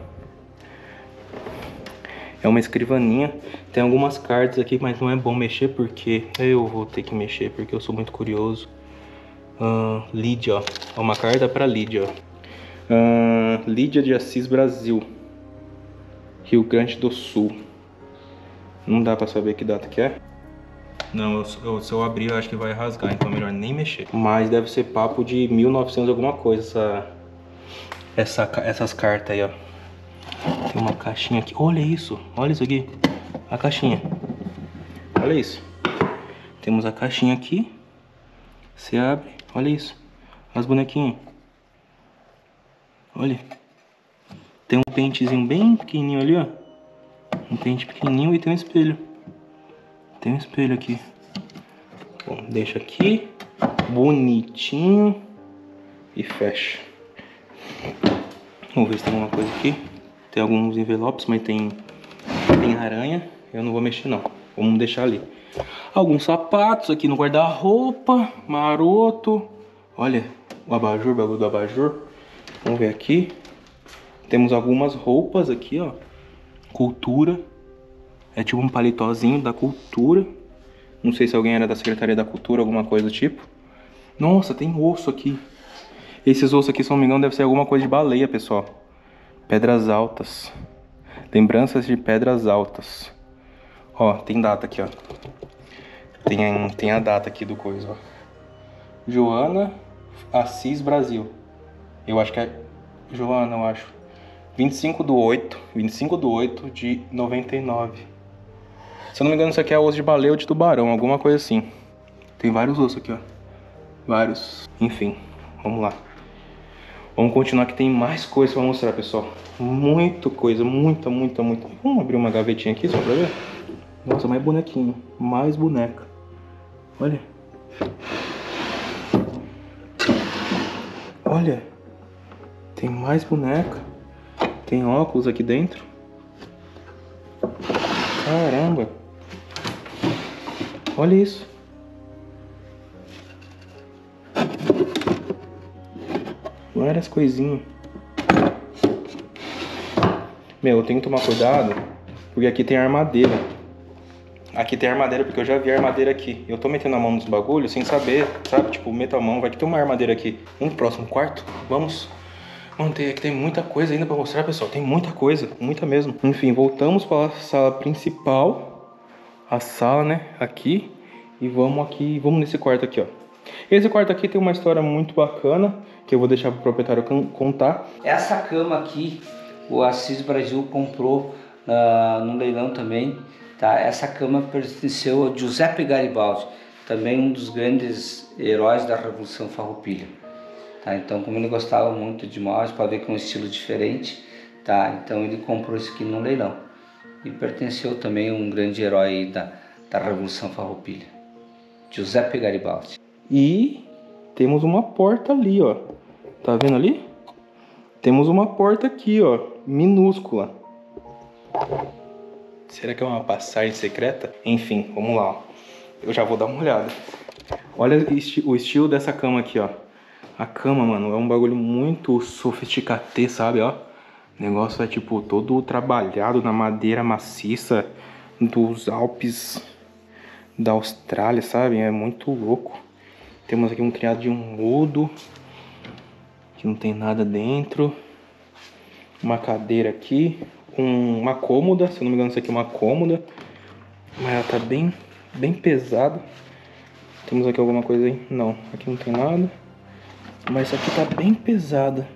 É uma escrivaninha. Tem algumas cartas aqui, mas não é bom mexer porque... Eu vou ter que mexer porque eu sou muito curioso. Uh, Lídia, ó. É uma carta pra Lídia, ó. Uh, Lídia de Assis, Brasil. Rio Grande do Sul. Não dá pra saber que data que é. Não, eu, eu, se eu abrir eu acho que vai rasgar, então é melhor nem mexer. Mas deve ser papo de mil e novecentos alguma coisa essa, essa, essas cartas aí, ó. Tem uma caixinha aqui, olha isso, olha isso aqui. A caixinha. Olha isso. Temos a caixinha aqui. Você abre, olha isso. As bonequinhas. Olha. Tem um pentezinho bem pequenininho ali, ó. Um pente pequenininho e tem um espelho. Tem um espelho aqui. Bom, deixa aqui. Bonitinho. E fecha. Vamos ver se tem alguma coisa aqui. Tem alguns envelopes, mas tem, tem aranha. Eu não vou mexer não. Vamos deixar ali. Alguns sapatos aqui no guarda-roupa. Maroto. Olha o abajur, o bagulho do abajur. Vamos ver aqui. Temos algumas roupas aqui, ó. Cultura. É tipo um paletózinho da cultura. Não sei se alguém era da Secretaria da Cultura, alguma coisa do tipo. Nossa, tem osso aqui. Esses ossos aqui, se não me engano, deve ser alguma coisa de baleia, pessoal. Pedras Altas. Lembranças de Pedras Altas. Ó, tem data aqui, ó. Tem, tem a data aqui do coisa, ó. Joana Assis Brasil. Eu acho que é Joana, eu acho. vinte e cinco do oito. vinte e cinco do oito de noventa e nove. Se eu não me engano, isso aqui é osso de baleia ou de tubarão, alguma coisa assim. Tem vários ossos aqui, ó. Vários. Enfim, vamos lá. Vamos continuar que tem mais coisa pra mostrar, pessoal. Muita coisa, muita, muita, muita. Vamos abrir uma gavetinha aqui só pra ver? Nossa, mais bonequinho. Mais boneca. Olha. Olha. Tem mais boneca. Tem óculos aqui dentro. Caramba. Olha isso. Várias coisinhas. Meu, eu tenho que tomar cuidado, porque aqui tem armadeira. Aqui tem armadeira, porque eu já vi armadeira aqui. Eu tô metendo a mão nos bagulhos sem saber, sabe? Tipo, meto a mão, vai que tem uma armadeira aqui. Vamos pro próximo quarto? Vamos. Mano, aqui tem muita coisa ainda pra mostrar, pessoal. Tem muita coisa, muita mesmo. Enfim, voltamos para a sala principal. A sala, né? Aqui. E vamos aqui, vamos nesse quarto aqui, ó. Esse quarto aqui tem uma história muito bacana, que eu vou deixar pro proprietário contar. Essa cama aqui, o Assis Brasil comprou uh, no leilão também, tá? Essa cama pertenceu a Giuseppe Garibaldi, também um dos grandes heróis da Revolução Farroupilha. Tá? Então, como ele gostava muito de móveis, para ver que é um estilo diferente, tá? Então ele comprou isso aqui no leilão. E pertenceu também a um grande herói da, da Revolução Farroupilha, Giuseppe Garibaldi. E temos uma porta ali, ó. Tá vendo ali? Temos uma porta aqui, ó, minúscula. Será que é uma passagem secreta? Enfim, vamos lá, ó. Eu já vou dar uma olhada. Olha o estilo dessa cama aqui, ó. A cama, mano, é um bagulho muito sofisticatê, sabe, ó. O negócio é, tipo, todo trabalhado na madeira maciça dos Alpes da Austrália, sabe? É muito louco. Temos aqui um criado de um mudo, que não tem nada dentro. Uma cadeira aqui, um, uma cômoda, se eu não me engano isso aqui é uma cômoda. Mas ela tá bem, bem pesada. Temos aqui alguma coisa aí? Não, aqui não tem nada. Mas essa aqui tá bem pesada.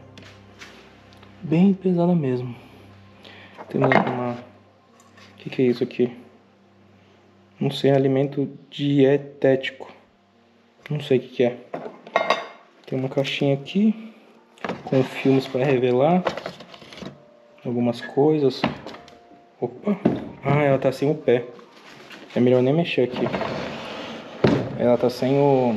Bem pesada mesmo. Temos aqui uma... O que que é isso aqui? Não sei, alimento dietético. Não sei o que que é. Tem uma caixinha aqui com filmes para revelar algumas coisas. Opa! Ah, ela tá sem o pé. É melhor nem mexer aqui. Ela tá sem o...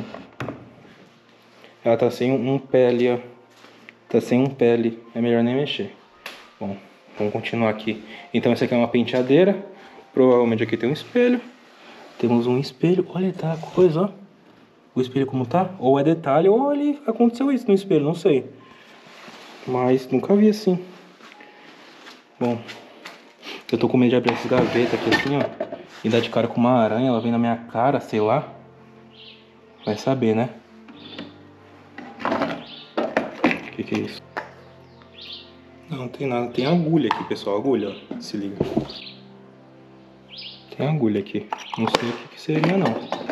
Ela tá sem um pé ali, ó. Tá sem um pé ali. É melhor nem mexer. Bom, vamos continuar aqui. Então essa aqui é uma penteadeira. Provavelmente aqui tem um espelho. Temos um espelho. Olha, tá a coisa, ó. O espelho como tá? Ou é detalhe, ou ali aconteceu isso no espelho, não sei. Mas nunca vi assim. Bom, eu tô com medo de abrir essas gavetas aqui assim, ó. E dar de cara com uma aranha, ela vem na minha cara, sei lá. Vai saber, né? O que que é isso? Não, não tem nada. Tem agulha aqui, pessoal. Agulha, ó. Se liga. Tem agulha aqui. Não sei o que que seria, não.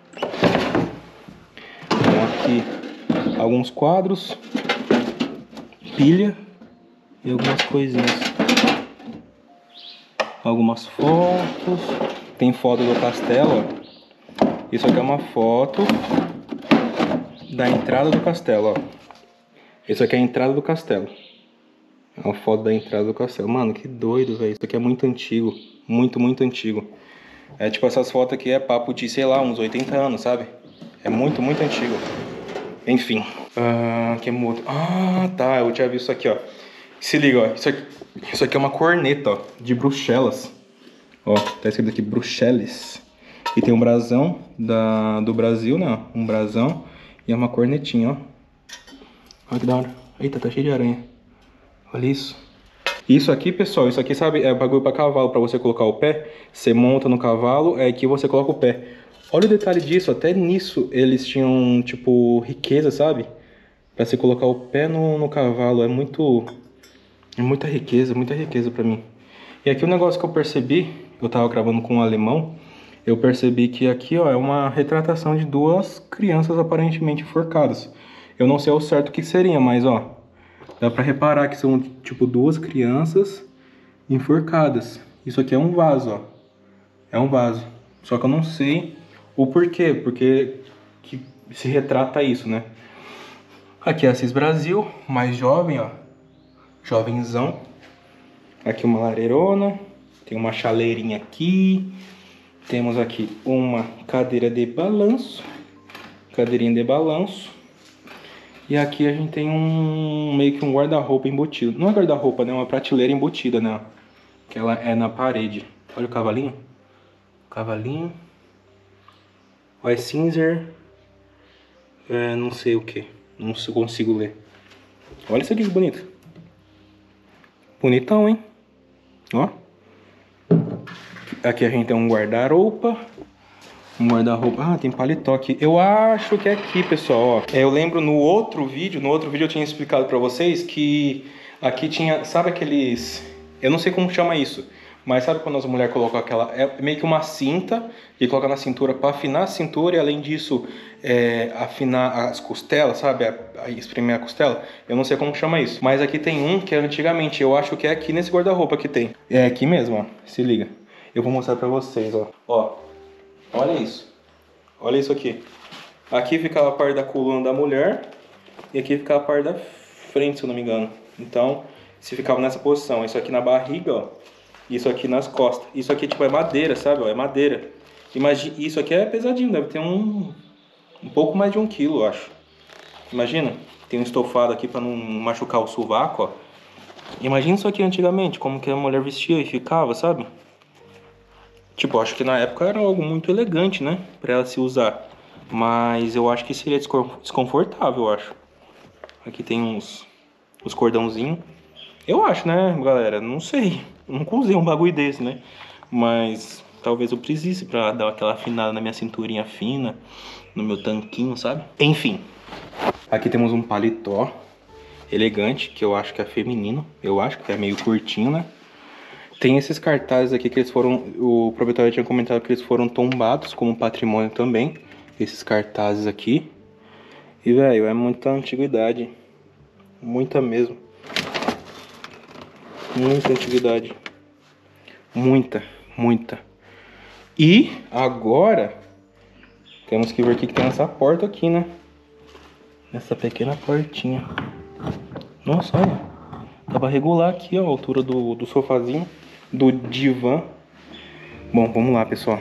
Aqui alguns quadros, pilha e algumas coisinhas. Algumas fotos. Tem foto do castelo, ó. Isso aqui é uma foto da entrada do castelo, ó. Isso aqui é a entrada do castelo. É uma foto da entrada do castelo. Mano, que doido, velho. Isso aqui é muito antigo. Muito, muito antigo. É tipo, essas fotos aqui é papo de, sei lá, uns oitenta anos, sabe? É muito, muito antigo. Enfim. Ah, que outro. Ah, tá. Eu tinha visto isso aqui, ó. Se liga, ó. Isso aqui, isso aqui é uma corneta, ó. De Bruxelas. Ó, tá escrito aqui Bruxelas. E tem um brasão da, do Brasil, né? Um brasão. E é uma cornetinha, ó. Olha que da hora. Eita, tá cheio de aranha. Olha isso. Isso aqui, pessoal, isso aqui, sabe, é bagulho pra cavalo, pra você colocar o pé. Você monta no cavalo, é aqui você coloca o pé. Olha o detalhe disso, até nisso eles tinham, tipo, riqueza, sabe? Pra você colocar o pé no, no cavalo, é muito... É muita riqueza, muita riqueza pra mim. E aqui o negócio que eu percebi, eu tava gravando com um alemão, eu percebi que aqui, ó, é uma retratação de duas crianças aparentemente enforcadas. Eu não sei ao certo o que seria, mas, ó, dá pra reparar que são, tipo, duas crianças enforcadas. Isso aqui é um vaso, ó. É um vaso. Só que eu não sei o porquê, porque que se retrata isso, né? Aqui é Assis Brasil, mais jovem, ó. Jovenzão. Aqui uma lareirona. Tem uma chaleirinha aqui. Temos aqui uma cadeira de balanço. Cadeirinha de balanço. E aqui a gente tem um meio que um guarda-roupa embutido. Não é guarda-roupa, né? É uma prateleira embutida, né? Que ela é na parede. Olha o cavalinho. Cavalinho. White Cinzer. É, não sei o que. Não consigo ler. Olha isso aqui que bonito. Bonitão, hein? Ó. Aqui a gente tem um guarda-roupa. Um guarda-roupa. Ah, tem paletó aqui. Eu acho que é aqui, pessoal, ó. É, eu lembro no outro vídeo, no outro vídeo eu tinha explicado pra vocês que aqui tinha, sabe aqueles... Eu não sei como chama isso, mas sabe quando as mulheres colocam aquela... É meio que uma cinta que coloca na cintura pra afinar a cintura e além disso é, afinar as costelas, sabe? A, a espremer a costela. Eu não sei como chama isso. Mas aqui tem um que é antigamente, eu acho que é aqui nesse guarda-roupa que tem. É aqui mesmo, ó. Se liga. Eu vou mostrar pra vocês, ó. Ó. Olha isso. Olha isso aqui. Aqui ficava a parte da coluna da mulher e aqui ficava a parte da frente, se eu não me engano. Então, se ficava nessa posição. Isso aqui na barriga, ó. Isso aqui nas costas. Isso aqui, tipo, é madeira, sabe? Ó, é madeira. Imagina, isso aqui é pesadinho, deve ter um... Um pouco mais de um quilo, eu acho. Imagina. Tem um estofado aqui pra não machucar o sovaco, ó. Imagina isso aqui antigamente, como que a mulher vestia e ficava, sabe? Tipo, acho que na época era algo muito elegante, né? Pra ela se usar. Mas eu acho que seria desconfortável, eu acho. Aqui tem uns, uns cordãozinhos. Eu acho, né, galera? Não sei. Eu nunca usei um bagulho desse, né? Mas talvez eu precise pra dar aquela afinada na minha cinturinha fina. No meu tanquinho, sabe? Enfim. Aqui temos um paletó elegante, que eu acho que é feminino. Eu acho que é meio curtinho, né? Tem esses cartazes aqui que eles foram... O proprietário tinha comentado que eles foram tombados como patrimônio também. Esses cartazes aqui. E, velho, é muita antiguidade. Muita mesmo. Muita antiguidade. Muita, muita. E agora... Temos que ver o que tem nessa porta aqui, né? Nessa pequena portinha. Nossa, olha. Dá pra regular aqui, ó, a altura do, do sofazinho. Do divã. Bom, vamos lá, pessoal.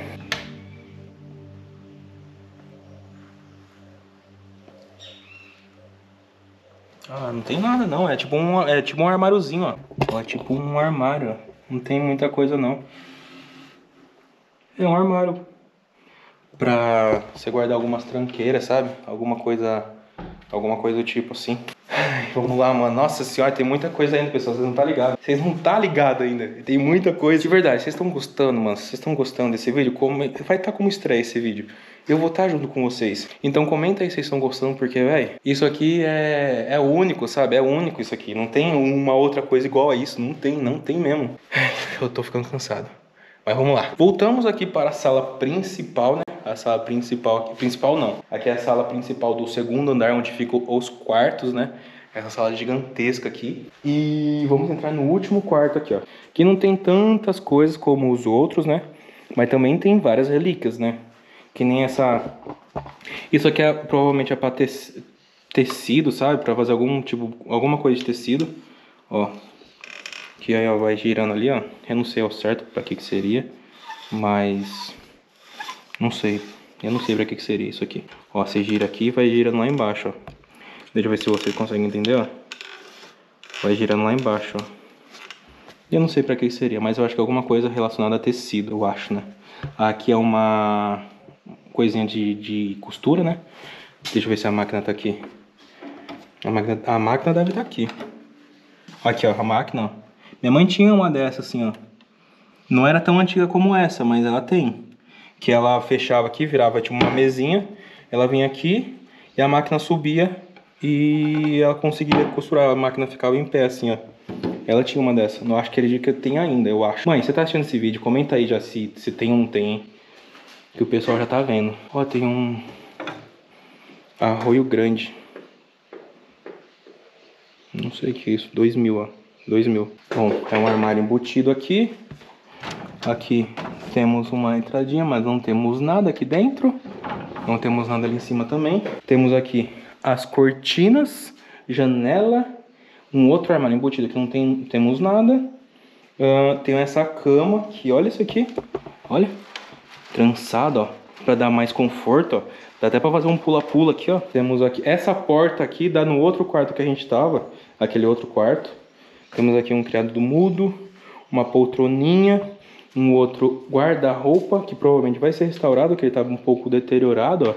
Ah, não tem nada não. É tipo um, é tipo um armáriozinho, ó. ó. É tipo um armário, ó. Não tem muita coisa não. É um armário. Pra você guardar algumas tranqueiras, sabe? Alguma coisa... Alguma coisa do tipo assim. Ai, vamos lá, mano. Nossa senhora, tem muita coisa ainda, pessoal. Vocês não tá ligado. Vocês não tá ligado ainda. Tem muita coisa. De verdade, vocês estão gostando, mano. Vocês estão gostando desse vídeo? Como... Vai estar tá como estreia esse vídeo. Eu vou estar tá junto com vocês. Então comenta aí se vocês estão gostando, porque, velho, isso aqui é... é único, sabe? É único isso aqui. Não tem uma outra coisa igual a isso. Não tem, não tem mesmo. Eu tô ficando cansado. Mas vamos lá. Voltamos aqui para a sala principal, né? A sala principal aqui. Principal não. Aqui é a sala principal do segundo andar, onde ficam os quartos, né? Essa sala gigantesca aqui. E vamos entrar no último quarto aqui, ó. Que não tem tantas coisas como os outros, né? Mas também tem várias relíquias, né? Que nem essa... Isso aqui é, provavelmente é pra te... tecido, sabe? Pra fazer algum tipo... Alguma coisa de tecido. Ó. Que aí, ó, vai girando ali, ó. Eu não sei ao certo pra que que seria. Mas... Não sei. Eu não sei pra que que seria isso aqui. Ó, você gira aqui e vai girando lá embaixo, ó. Deixa eu ver se vocês conseguem entender, ó. Vai girando lá embaixo, ó. Eu não sei pra que que seria, mas eu acho que é alguma coisa relacionada a tecido, eu acho, né? Aqui é uma coisinha de, de costura, né? Deixa eu ver se a máquina tá aqui. A máquina, a máquina deve estar aqui. Aqui, ó, a máquina, ó. Minha mãe tinha uma dessa, assim, ó. Não era tão antiga como essa, mas ela tem. Que ela fechava aqui, virava tipo uma mesinha. Ela vinha aqui e a máquina subia e ela conseguia costurar. A máquina ficava em pé, assim, ó. Ela tinha uma dessa. Não acho que ele que tem ainda, eu acho. Mãe, você tá assistindo esse vídeo? Comenta aí já se, se tem ou não tem, hein? Que o pessoal já tá vendo. Ó, tem um Arroio Grande. Não sei o que é isso. dois mil, ó. dois mil. Bom, é um armário embutido aqui. Aqui temos uma entradinha, mas não temos nada aqui dentro. Não temos nada ali em cima também. Temos aqui as cortinas, janela, um outro armário embutido que não tem, temos nada. Uh, tem essa cama que, olha isso aqui. Olha, trançado, ó, para dar mais conforto, ó. Dá até para fazer um pula-pula aqui, ó. Temos aqui essa porta aqui, dá no outro quarto que a gente tava, aquele outro quarto. Temos aqui um criado do mudo, uma poltroninha, um outro guarda-roupa, que provavelmente vai ser restaurado, que ele estava um pouco deteriorado, ó.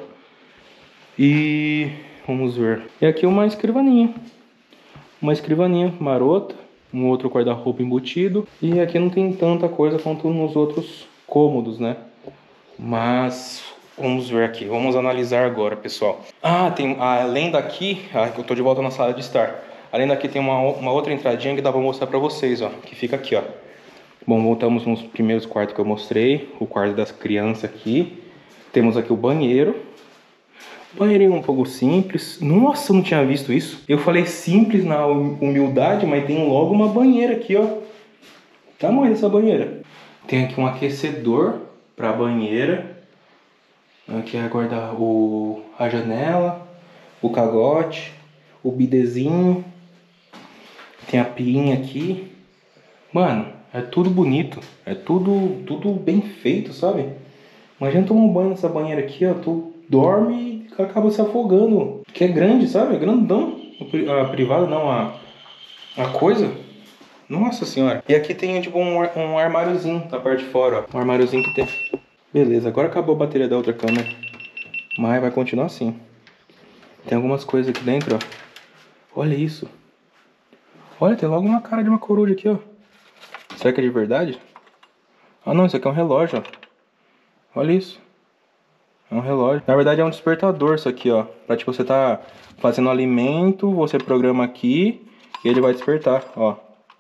E vamos ver. E aqui uma escrivaninha. Uma escrivaninha marota, um outro guarda-roupa embutido. E aqui não tem tanta coisa quanto nos outros cômodos, né? Mas vamos ver aqui, vamos analisar agora, pessoal. Ah, tem, além daqui, ah, eu tô de volta na sala de estar. Além daqui tem uma, uma outra entradinha que dá pra mostrar pra vocês, ó. Que fica aqui, ó. Bom, voltamos nos primeiros quartos que eu mostrei. O quarto das crianças aqui. Temos aqui o banheiro. Banheirinho um pouco simples. Nossa, eu não tinha visto isso. Eu falei simples na humildade, mas tem logo uma banheira aqui, ó. Tamanho dessa banheira. Tem aqui um aquecedor pra banheira. Aqui é guardar o, a janela, o cagote, o bidezinho. Tem a piinha aqui. Mano, é tudo bonito. É tudo, tudo bem feito, sabe? Imagina tomar um banho nessa banheira aqui, ó. Tu dorme e acaba se afogando. Que é grande, sabe? É grandão. A privada, não, a, a coisa. Nossa senhora. E aqui tem tipo um, um armáriozinho na parte de fora, ó. Um armáriozinho que tem. Beleza, agora acabou a bateria da outra câmera. Mas vai continuar assim. Tem algumas coisas aqui dentro, ó. Olha isso. Olha, tem logo uma cara de uma coruja aqui, ó. Será que é de verdade? Ah não, isso aqui é um relógio, ó. Olha isso. É um relógio. Na verdade é um despertador isso aqui, ó. Pra tipo, você tá fazendo alimento, você programa aqui e ele vai despertar, ó.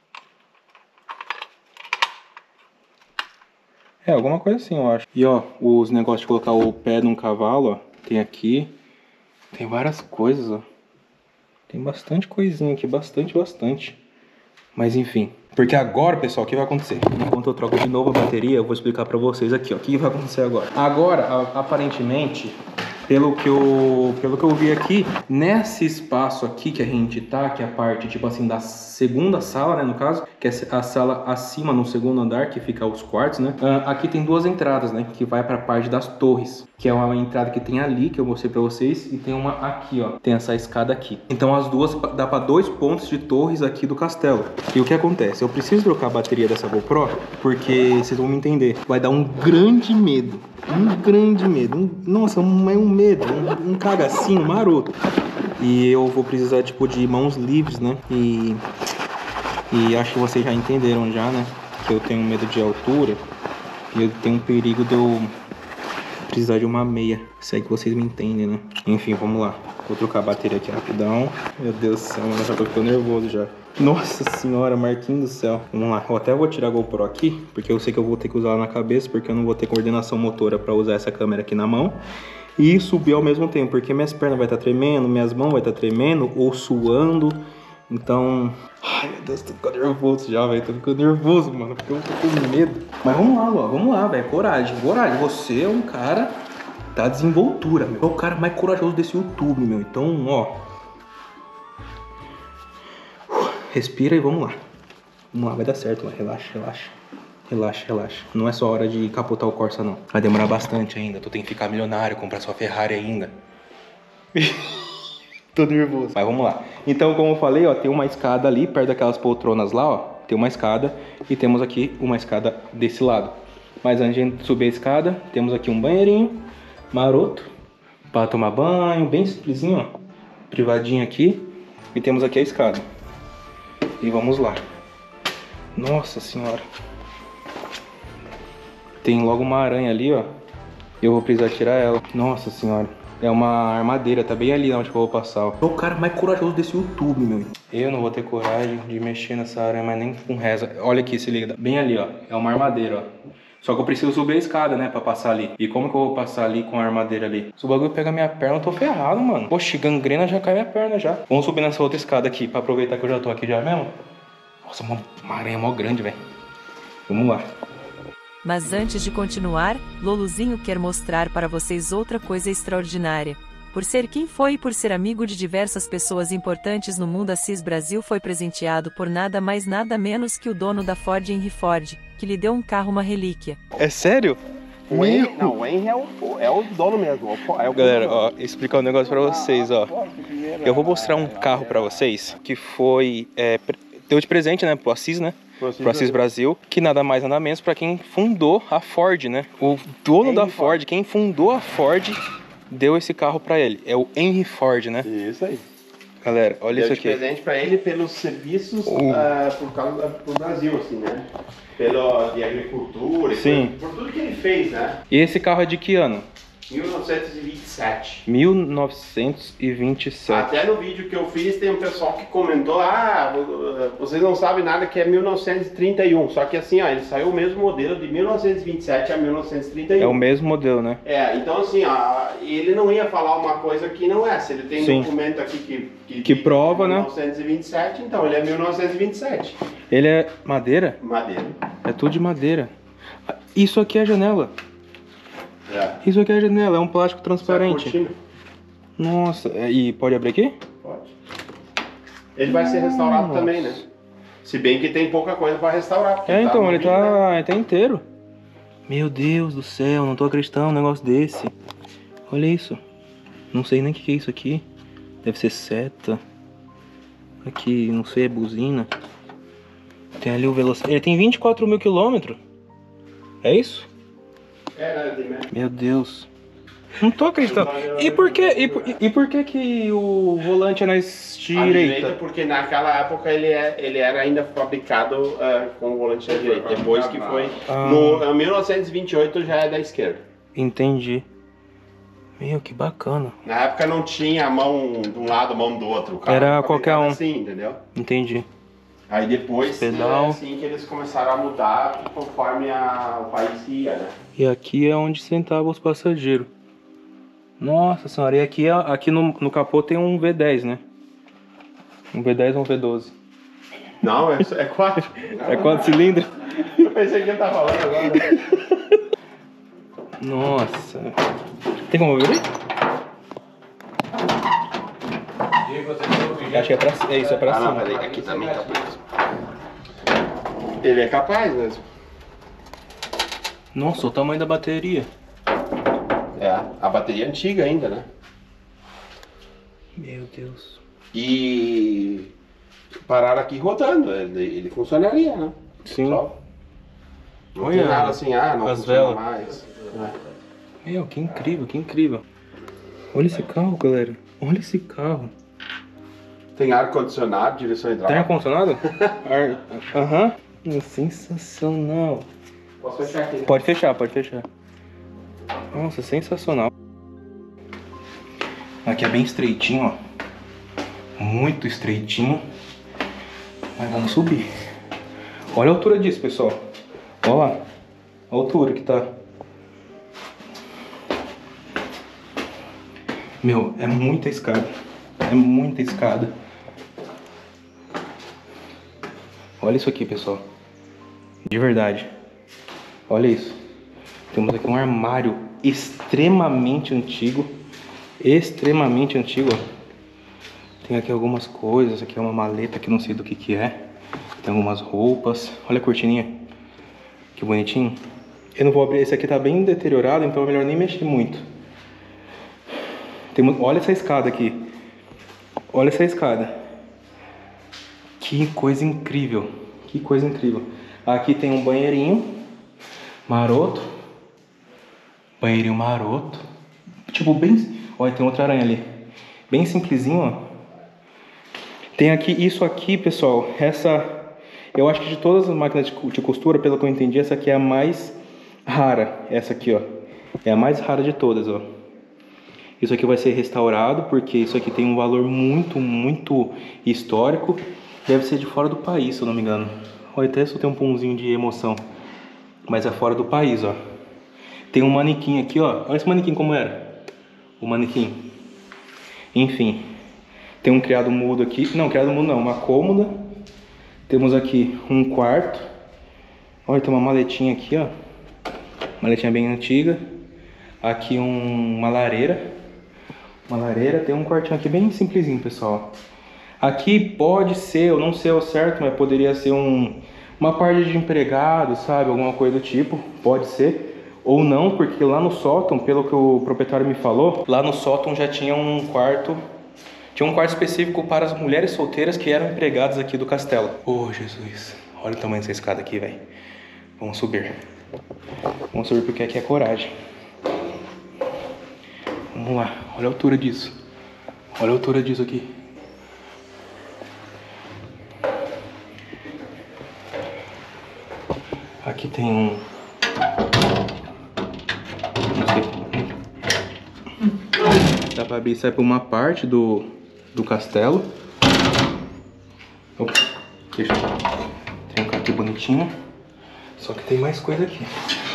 É, alguma coisa assim, eu acho. E ó, os negócios de colocar o pé num cavalo, ó. Tem aqui. Tem várias coisas, ó. Tem bastante coisinha aqui, bastante, bastante. Mas enfim. Porque agora, pessoal, o que vai acontecer? Enquanto eu troco de novo a bateria, eu vou explicar pra vocês aqui, ó. O que vai acontecer agora? Agora, aparentemente, pelo que eu, pelo que eu vi aqui, nesse espaço aqui que a gente tá, que é a parte, tipo assim, da segunda sala, né, no caso, que é a sala acima, no segundo andar, que fica os quartos, né? Uh, aqui tem duas entradas, né, que vai pra parte das torres, que é uma entrada que tem ali, que eu mostrei pra vocês, e tem uma aqui, ó, tem essa escada aqui. Então as duas dá pra dois pontos de torres aqui do castelo. E o que acontece? Eu preciso trocar a bateria dessa GoPro, porque vocês vão me entender, vai dar um grande medo. Um grande medo, um, nossa, um, é um medo, um, um cagacinho maroto. E eu vou precisar, tipo, de mãos livres, né? E, e acho que vocês já entenderam já, né? Que eu tenho medo de altura. E eu tenho um perigo de eu precisar de uma meia. Se é que vocês me entendem, né? Enfim, vamos lá. Vou trocar a bateria aqui rapidão. Meu Deus do céu, mano, eu já tô ficando nervoso já. Nossa senhora, Marquinhos do céu. Vamos lá, eu até vou tirar a GoPro aqui, porque eu sei que eu vou ter que usar ela na cabeça, porque eu não vou ter coordenação motora pra usar essa câmera aqui na mão. E subir ao mesmo tempo, porque minhas pernas vai estar tremendo, minhas mãos vai estar tremendo, ou suando. Então... Ai, meu Deus, tô ficando nervoso já, velho. Tô ficando nervoso, mano, porque eu tô com medo. Mas vamos lá, Lua, vamos lá, velho. Coragem, coragem. Você é um cara da desenvoltura, meu. É o cara mais corajoso desse YouTube, meu. Então, ó... Respira e vamos lá. Vamos lá, vai dar certo, mano. Relaxa, relaxa. Relaxa, relaxa. Não é só hora de capotar o Corsa, não. Vai demorar bastante ainda. Tu tem que ficar milionário, comprar sua Ferrari ainda. Tô nervoso. Mas vamos lá. Então, como eu falei, ó, tem uma escada ali, perto daquelas poltronas lá, ó. Tem uma escada. E temos aqui uma escada desse lado. Mas antes de subir a escada, temos aqui um banheirinho maroto para tomar banho, bem simplesinho, ó. Privadinho aqui. E temos aqui a escada. E vamos lá. Nossa senhora. Tem logo uma aranha ali, ó. Eu vou precisar tirar ela. Nossa senhora. É uma armadeira, tá bem ali onde eu vou passar, ó. É o cara mais corajoso desse YouTube, meu. Eu não vou ter coragem de mexer nessa área, mas nem com reza. Olha aqui, se liga. Bem ali, ó. É uma armadeira, ó. Só que eu preciso subir a escada, né, pra passar ali. E como que eu vou passar ali com a armadeira ali? Se o bagulho pegar minha perna, eu tô ferrado, mano. Poxa, gangrena já cai minha perna já. Vamos subir nessa outra escada aqui, pra aproveitar que eu já tô aqui já mesmo. Nossa, uma, uma aranha mó grande, velho. Vamos lá. Mas antes de continuar, Loluzinho quer mostrar para vocês outra coisa extraordinária. Por ser quem foi e por ser amigo de diversas pessoas importantes no mundo, Assis Brasil foi presenteado por nada mais nada menos que o dono da Ford, Henry Ford, que lhe deu um carro, uma relíquia. É sério? O Henry, não, o Henry é o, é o dono mesmo. É o Galera, ó, explicar um negócio pra vocês, ó. Eu vou mostrar um carro pra vocês que foi, é, deu de presente, né, pro Assis, né? Pro Assis Brasil, que nada mais nada menos para quem fundou a Ford, né? O dono Henry da Ford, Ford, quem fundou a Ford, deu esse carro para ele. É o Henry Ford, né? Isso aí. Galera, olha deu isso aqui. Deu de presente para ele pelos serviços uh. uh, por causa da, pro Brasil, assim, né? Pelo de agricultura, sim, por, por tudo que ele fez, né? E esse carro é de que ano? mil novecentos e vinte e sete. mil novecentos e vinte e sete. Até no vídeo que eu fiz tem um pessoal que comentou: ah, vocês não sabem nada que é mil novecentos e trinta e um. Só que assim, ó, ele saiu o mesmo modelo de mil novecentos e vinte e sete a mil novecentos e trinta e um. É o mesmo modelo, né? É, então assim, ó, ele não ia falar uma coisa que não é. Se ele tem um documento aqui que, que, que prova, né? mil novecentos e vinte e sete, então ele é mil novecentos e vinte e sete. Ele é madeira? Madeira. É tudo de madeira. Isso aqui é a janela. É. Isso aqui é a janela, é um plástico transparente. É nossa, e pode abrir aqui? Pode. Ele vai ser restaurado nossa. também, né? Se bem que tem pouca coisa para restaurar. É, então, tá ele, tá, né? ele tá inteiro. Meu Deus do céu, não tô acreditando num negócio desse. Olha isso. Não sei nem o que é isso aqui. Deve ser seta. Aqui, não sei, é buzina. Tem ali o velocidade. Ele tem vinte e quatro mil quilômetros. É isso? É, né? Meu Deus. Não tô acreditando. E por que, e por, e por que que o volante é na direita? direita? Porque naquela época ele, é, ele era ainda fabricado uh, com o volante na direita. Depois que foi... Ah. No em mil novecentos e vinte e oito já é da esquerda. Entendi. Meu, que bacana. Na época não tinha a mão de um lado, a mão do outro. O carro era qualquer um. Assim, entendeu? Entendi. Aí depois pedal. É assim que eles começaram a mudar conforme a, o país ia, né? E aqui é onde sentavam os passageiros. Nossa senhora, e aqui, aqui no, no capô tem um V dez, né? Um V dez ou um V doze? Não, é, é quatro. É quatro cilindros? Eu pensei que ele tá falando agora. Nossa. Tem como ver? Acho que é pra é isso, é pra ah, cima. Não, peraí, aqui também tá preso. Ele é capaz mesmo. Nossa, o tamanho da bateria. É, a bateria é antiga ainda, né? Meu Deus. E pararam aqui rodando, ele, ele funcionaria, né? Sim. Só. Não olha, tem nada assim, ah, não as funciona velas. mais. É. Meu, que incrível, que incrível. Olha esse carro, galera. Olha esse carro. Tem ar-condicionado, direção hidráulica. Tem ar-condicionado? Aham. Uhum. Sensacional. Posso fechar aqui? Pode fechar, pode fechar. Nossa, sensacional. Aqui é bem estreitinho, ó. Muito estreitinho. Mas vamos subir. Olha a altura disso, pessoal. Olha lá. A altura que tá. Meu, é muita escada. É muita escada. Olha isso aqui, pessoal. De verdade. Olha isso. Temos aqui um armário extremamente antigo. Extremamente antigo, ó. Tem aqui algumas coisas. Aqui é uma maleta que não sei do que que é. Tem algumas roupas. Olha a cortininha. Que bonitinho. Eu não vou abrir. Esse aqui tá bem deteriorado, então é melhor nem mexer muito. Tem... Olha essa escada aqui. Olha essa escada. Que coisa incrível. Que coisa incrível. Aqui tem um banheirinho maroto. Banheirinho maroto. Tipo, bem... Olha, tem outra aranha ali. Bem simplesinho, ó. Tem aqui, isso aqui, pessoal. Essa... Eu acho que de todas as máquinas de costura, pelo que eu entendi, essa aqui é a mais rara. Essa aqui, ó. É a mais rara de todas, ó. Isso aqui vai ser restaurado, porque isso aqui tem um valor muito, muito histórico. Deve ser de fora do país, se eu não me engano. Olha, até só tem um punzinho de emoção. Mas é fora do país, ó. Tem um manequim aqui, ó. Olha esse manequim como era. O manequim. Enfim. Tem um criado mudo aqui. Não, criado mudo não. Uma cômoda. Temos aqui um quarto. Olha, tem uma maletinha aqui, ó. Maletinha bem antiga. Aqui um, uma lareira. Uma lareira. Tem um quartinho aqui bem simplesinho, pessoal. Aqui pode ser, eu não sei ao certo, mas poderia ser um, uma parte de empregado, sabe? Alguma coisa do tipo, pode ser. Ou não, porque lá no sótão, pelo que o proprietário me falou, lá no sótão já tinha um quarto, tinha um quarto específico para as mulheres solteiras que eram empregadas aqui do castelo. Oh, Jesus, olha o tamanho dessa escada aqui, velho. Vamos subir. Vamos subir porque aqui é coragem. Vamos lá, olha a altura disso. Olha a altura disso aqui. Aqui tem um... Não sei. Dá pra abrir, sai por uma parte do, do castelo. Opa, deixa eu... Tem um carro aqui bonitinho. Só que tem mais coisa aqui.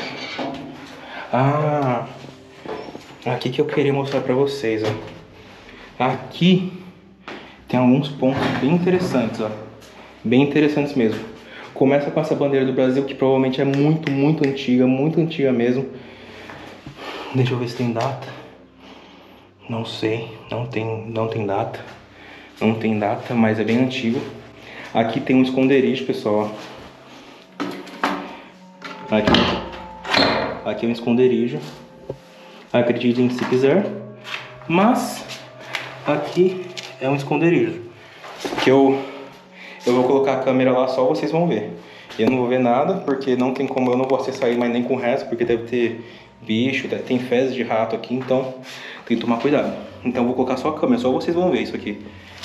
Ah... Aqui que eu queria mostrar pra vocês, ó. Aqui tem alguns pontos bem interessantes, ó. Bem interessantes mesmo. Começa com essa bandeira do Brasil, que provavelmente é muito, muito antiga, muito antiga mesmo. Deixa eu ver se tem data. Não sei, não tem, não tem data. Não tem data, mas é bem antigo. Aqui tem um esconderijo, pessoal. Aqui, aqui é um esconderijo. Acreditem se quiser. Mas aqui é um esconderijo. Que eu... Eu vou colocar a câmera lá, só vocês vão ver. Eu não vou ver nada, porque não tem como, eu não vou acessar mais nem com o resto, porque deve ter bicho, tem fezes de rato aqui, então tem que tomar cuidado. Então eu vou colocar só a câmera, só vocês vão ver isso aqui.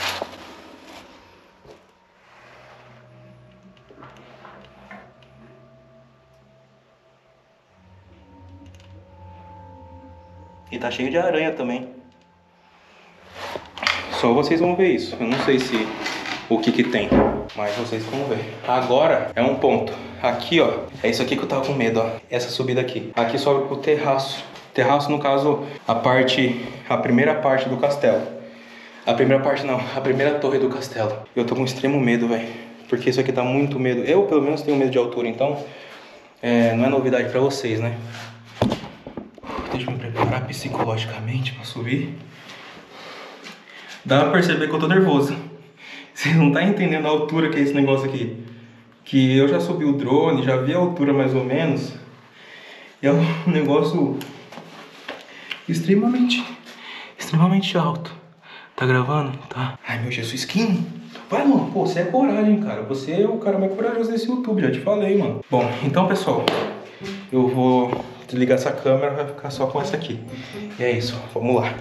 E tá cheio de aranha também. Só vocês vão ver isso. Eu não sei se... o que que tem, mas vocês vão ver. Agora é um ponto. Aqui, ó, é isso aqui que eu tava com medo, ó. Essa subida aqui. Aqui sobe pro terraço. Terraço, no caso, a parte, a primeira parte do castelo. A primeira parte não, a primeira torre do castelo. Eu tô com extremo medo, velho. Porque isso aqui dá muito medo. Eu, pelo menos, tenho medo de altura, então é, não é novidade pra vocês, né? Deixa eu me preparar psicologicamente pra subir. Dá pra perceber que eu tô nervoso. Você não tá entendendo a altura que é esse negócio aqui. Que eu já subi o drone, já vi a altura mais ou menos. E é um negócio extremamente, extremamente alto. Tá gravando? Tá. Ai, meu Jesus, Kim. Vai, mano. Pô, você é coragem, cara. Você é o cara mais corajoso desse YouTube, já te falei, mano. Bom, então, pessoal, eu vou desligar essa câmera, vai ficar só com essa aqui. E é isso, vamos lá.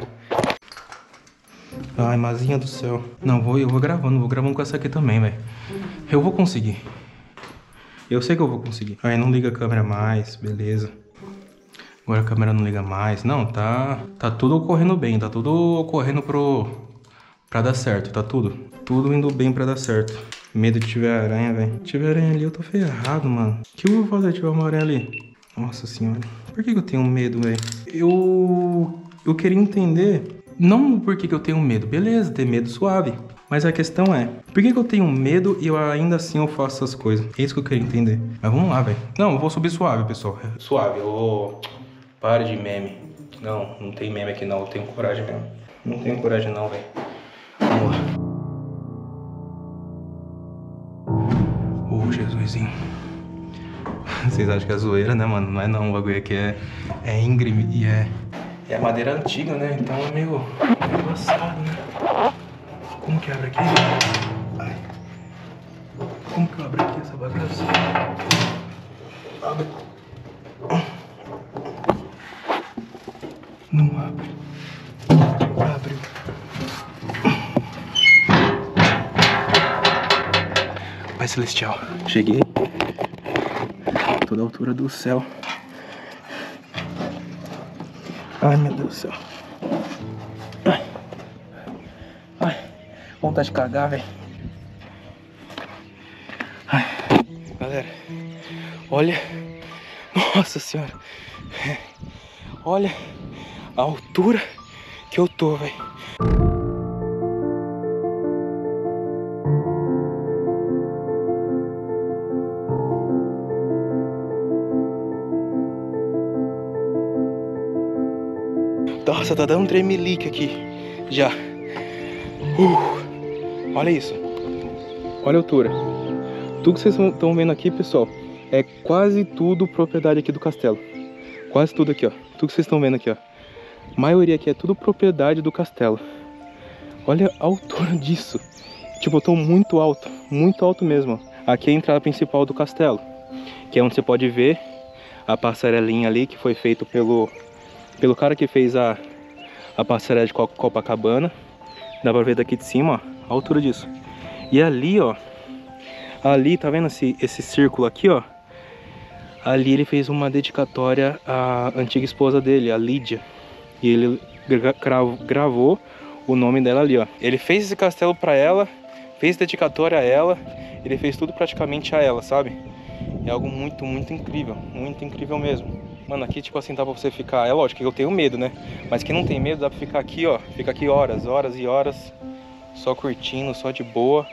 Ai, mazinha do céu. Não, vou, eu vou gravando, vou gravando com essa aqui também, velho. Eu vou conseguir. Eu sei que eu vou conseguir. Aí não liga a câmera mais, beleza. Agora a câmera não liga mais. Não, tá, tá tudo ocorrendo bem, tá tudo ocorrendo pro... pra dar certo, tá tudo. Tudo indo bem pra dar certo. Medo de tiver aranha, velho. Se tiver aranha ali, eu tô ferrado, mano. O que eu vou fazer se tiver uma aranha ali? Nossa senhora. Por que que eu tenho medo, velho? Eu... Eu queria entender... Não por que que eu tenho medo. Beleza, ter medo suave. Mas a questão é... Por que que eu tenho medo e eu ainda assim eu faço essas coisas? É isso que eu queria entender. Mas vamos lá, velho. Não, eu vou subir suave, pessoal. Suave, eu vou... Pare de meme. Não, não tem meme aqui não. Eu tenho coragem mesmo. Não tenho coragem não, velho. Vamos lá. Ô, Jesusinho. Vocês acham que é zoeira, né, mano? Não é não. O bagulho aqui é, é íngreme e é... É madeira antiga, né? Então é meio, meio embaçado, né? Como que abre aqui? Ai. Como que eu abro aqui essa bagaça? Abre. Não abre. Abre. Pai Celestial. Cheguei. Toda a altura do céu. Ai, meu Deus do céu. Ai, ai, vontade de cagar, velho. Ai, galera, olha, nossa senhora, olha a altura que eu tô, velho. Nossa, tá dando um tremelique aqui já. Uh, olha isso. Olha a altura. Tudo que vocês estão vendo aqui, pessoal, é quase tudo propriedade aqui do castelo. Quase tudo aqui, ó. Tudo que vocês estão vendo aqui, ó. A maioria aqui é tudo propriedade do castelo. Olha a altura disso. Tipo, eu tô muito alto, muito alto mesmo. Aqui é a entrada principal do castelo, que é onde você pode ver a passarelinha ali que foi feito pelo pelo cara que fez a, a passarela de Copacabana. Dá pra ver daqui de cima, ó, a altura disso. E ali, ó, ali, tá vendo esse, esse círculo aqui, ó? Ali ele fez uma dedicatória à antiga esposa dele, a Lídia. E ele gra gravou o nome dela ali, ó. Ele fez esse castelo pra ela, fez dedicatória a ela, ele fez tudo praticamente a ela, sabe? É algo muito, muito incrível, muito incrível mesmo. Mano, aqui tipo assim dá pra você ficar, é lógico que eu tenho medo, né? Mas quem não tem medo dá pra ficar aqui, ó. Fica aqui horas, horas e horas, só curtindo, só de boa.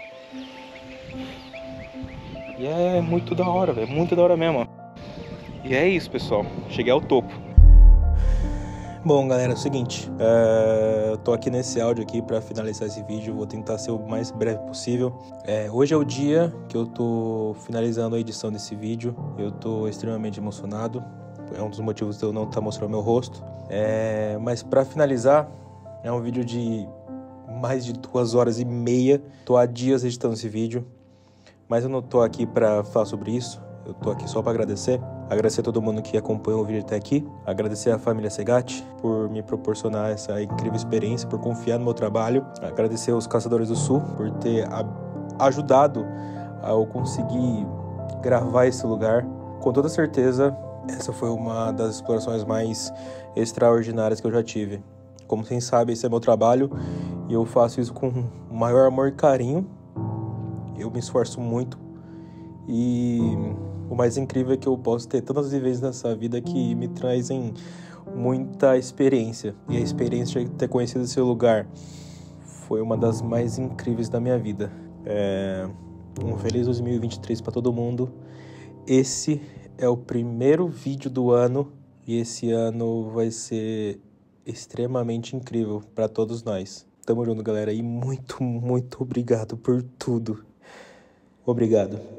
E é muito da hora, velho, muito da hora mesmo, ó. E é isso, pessoal, cheguei ao topo. Bom, galera, é o seguinte, é, eu tô aqui nesse áudio aqui pra finalizar esse vídeo, vou tentar ser o mais breve possível. É, hoje é o dia que eu tô finalizando a edição desse vídeo, eu tô extremamente emocionado, é um dos motivos de eu não estar mostrando meu rosto. É, mas pra finalizar, é um vídeo de mais de duas horas e meia, tô há dias editando esse vídeo, mas eu não tô aqui pra falar sobre isso, eu tô aqui só pra agradecer. Agradecer a todo mundo que acompanhou o vídeo até aqui. Agradecer a família Segatti por me proporcionar essa incrível experiência, por confiar no meu trabalho. Agradecer aos Caçadores do Sul por ter ajudado a eu conseguir gravar esse lugar. Com toda certeza, essa foi uma das explorações mais extraordinárias que eu já tive. Como vocês sabem, esse é meu trabalho e eu faço isso com o maior amor e carinho. Eu me esforço muito e o mais incrível é que eu posso ter tantas vivências nessa vida que me trazem muita experiência. E a experiência de ter conhecido esse lugar foi uma das mais incríveis da minha vida. É... Um feliz dois mil e vinte e três para todo mundo. Esse é o primeiro vídeo do ano e esse ano vai ser extremamente incrível para todos nós. Tamo junto, galera, e muito, muito obrigado por tudo. Obrigado.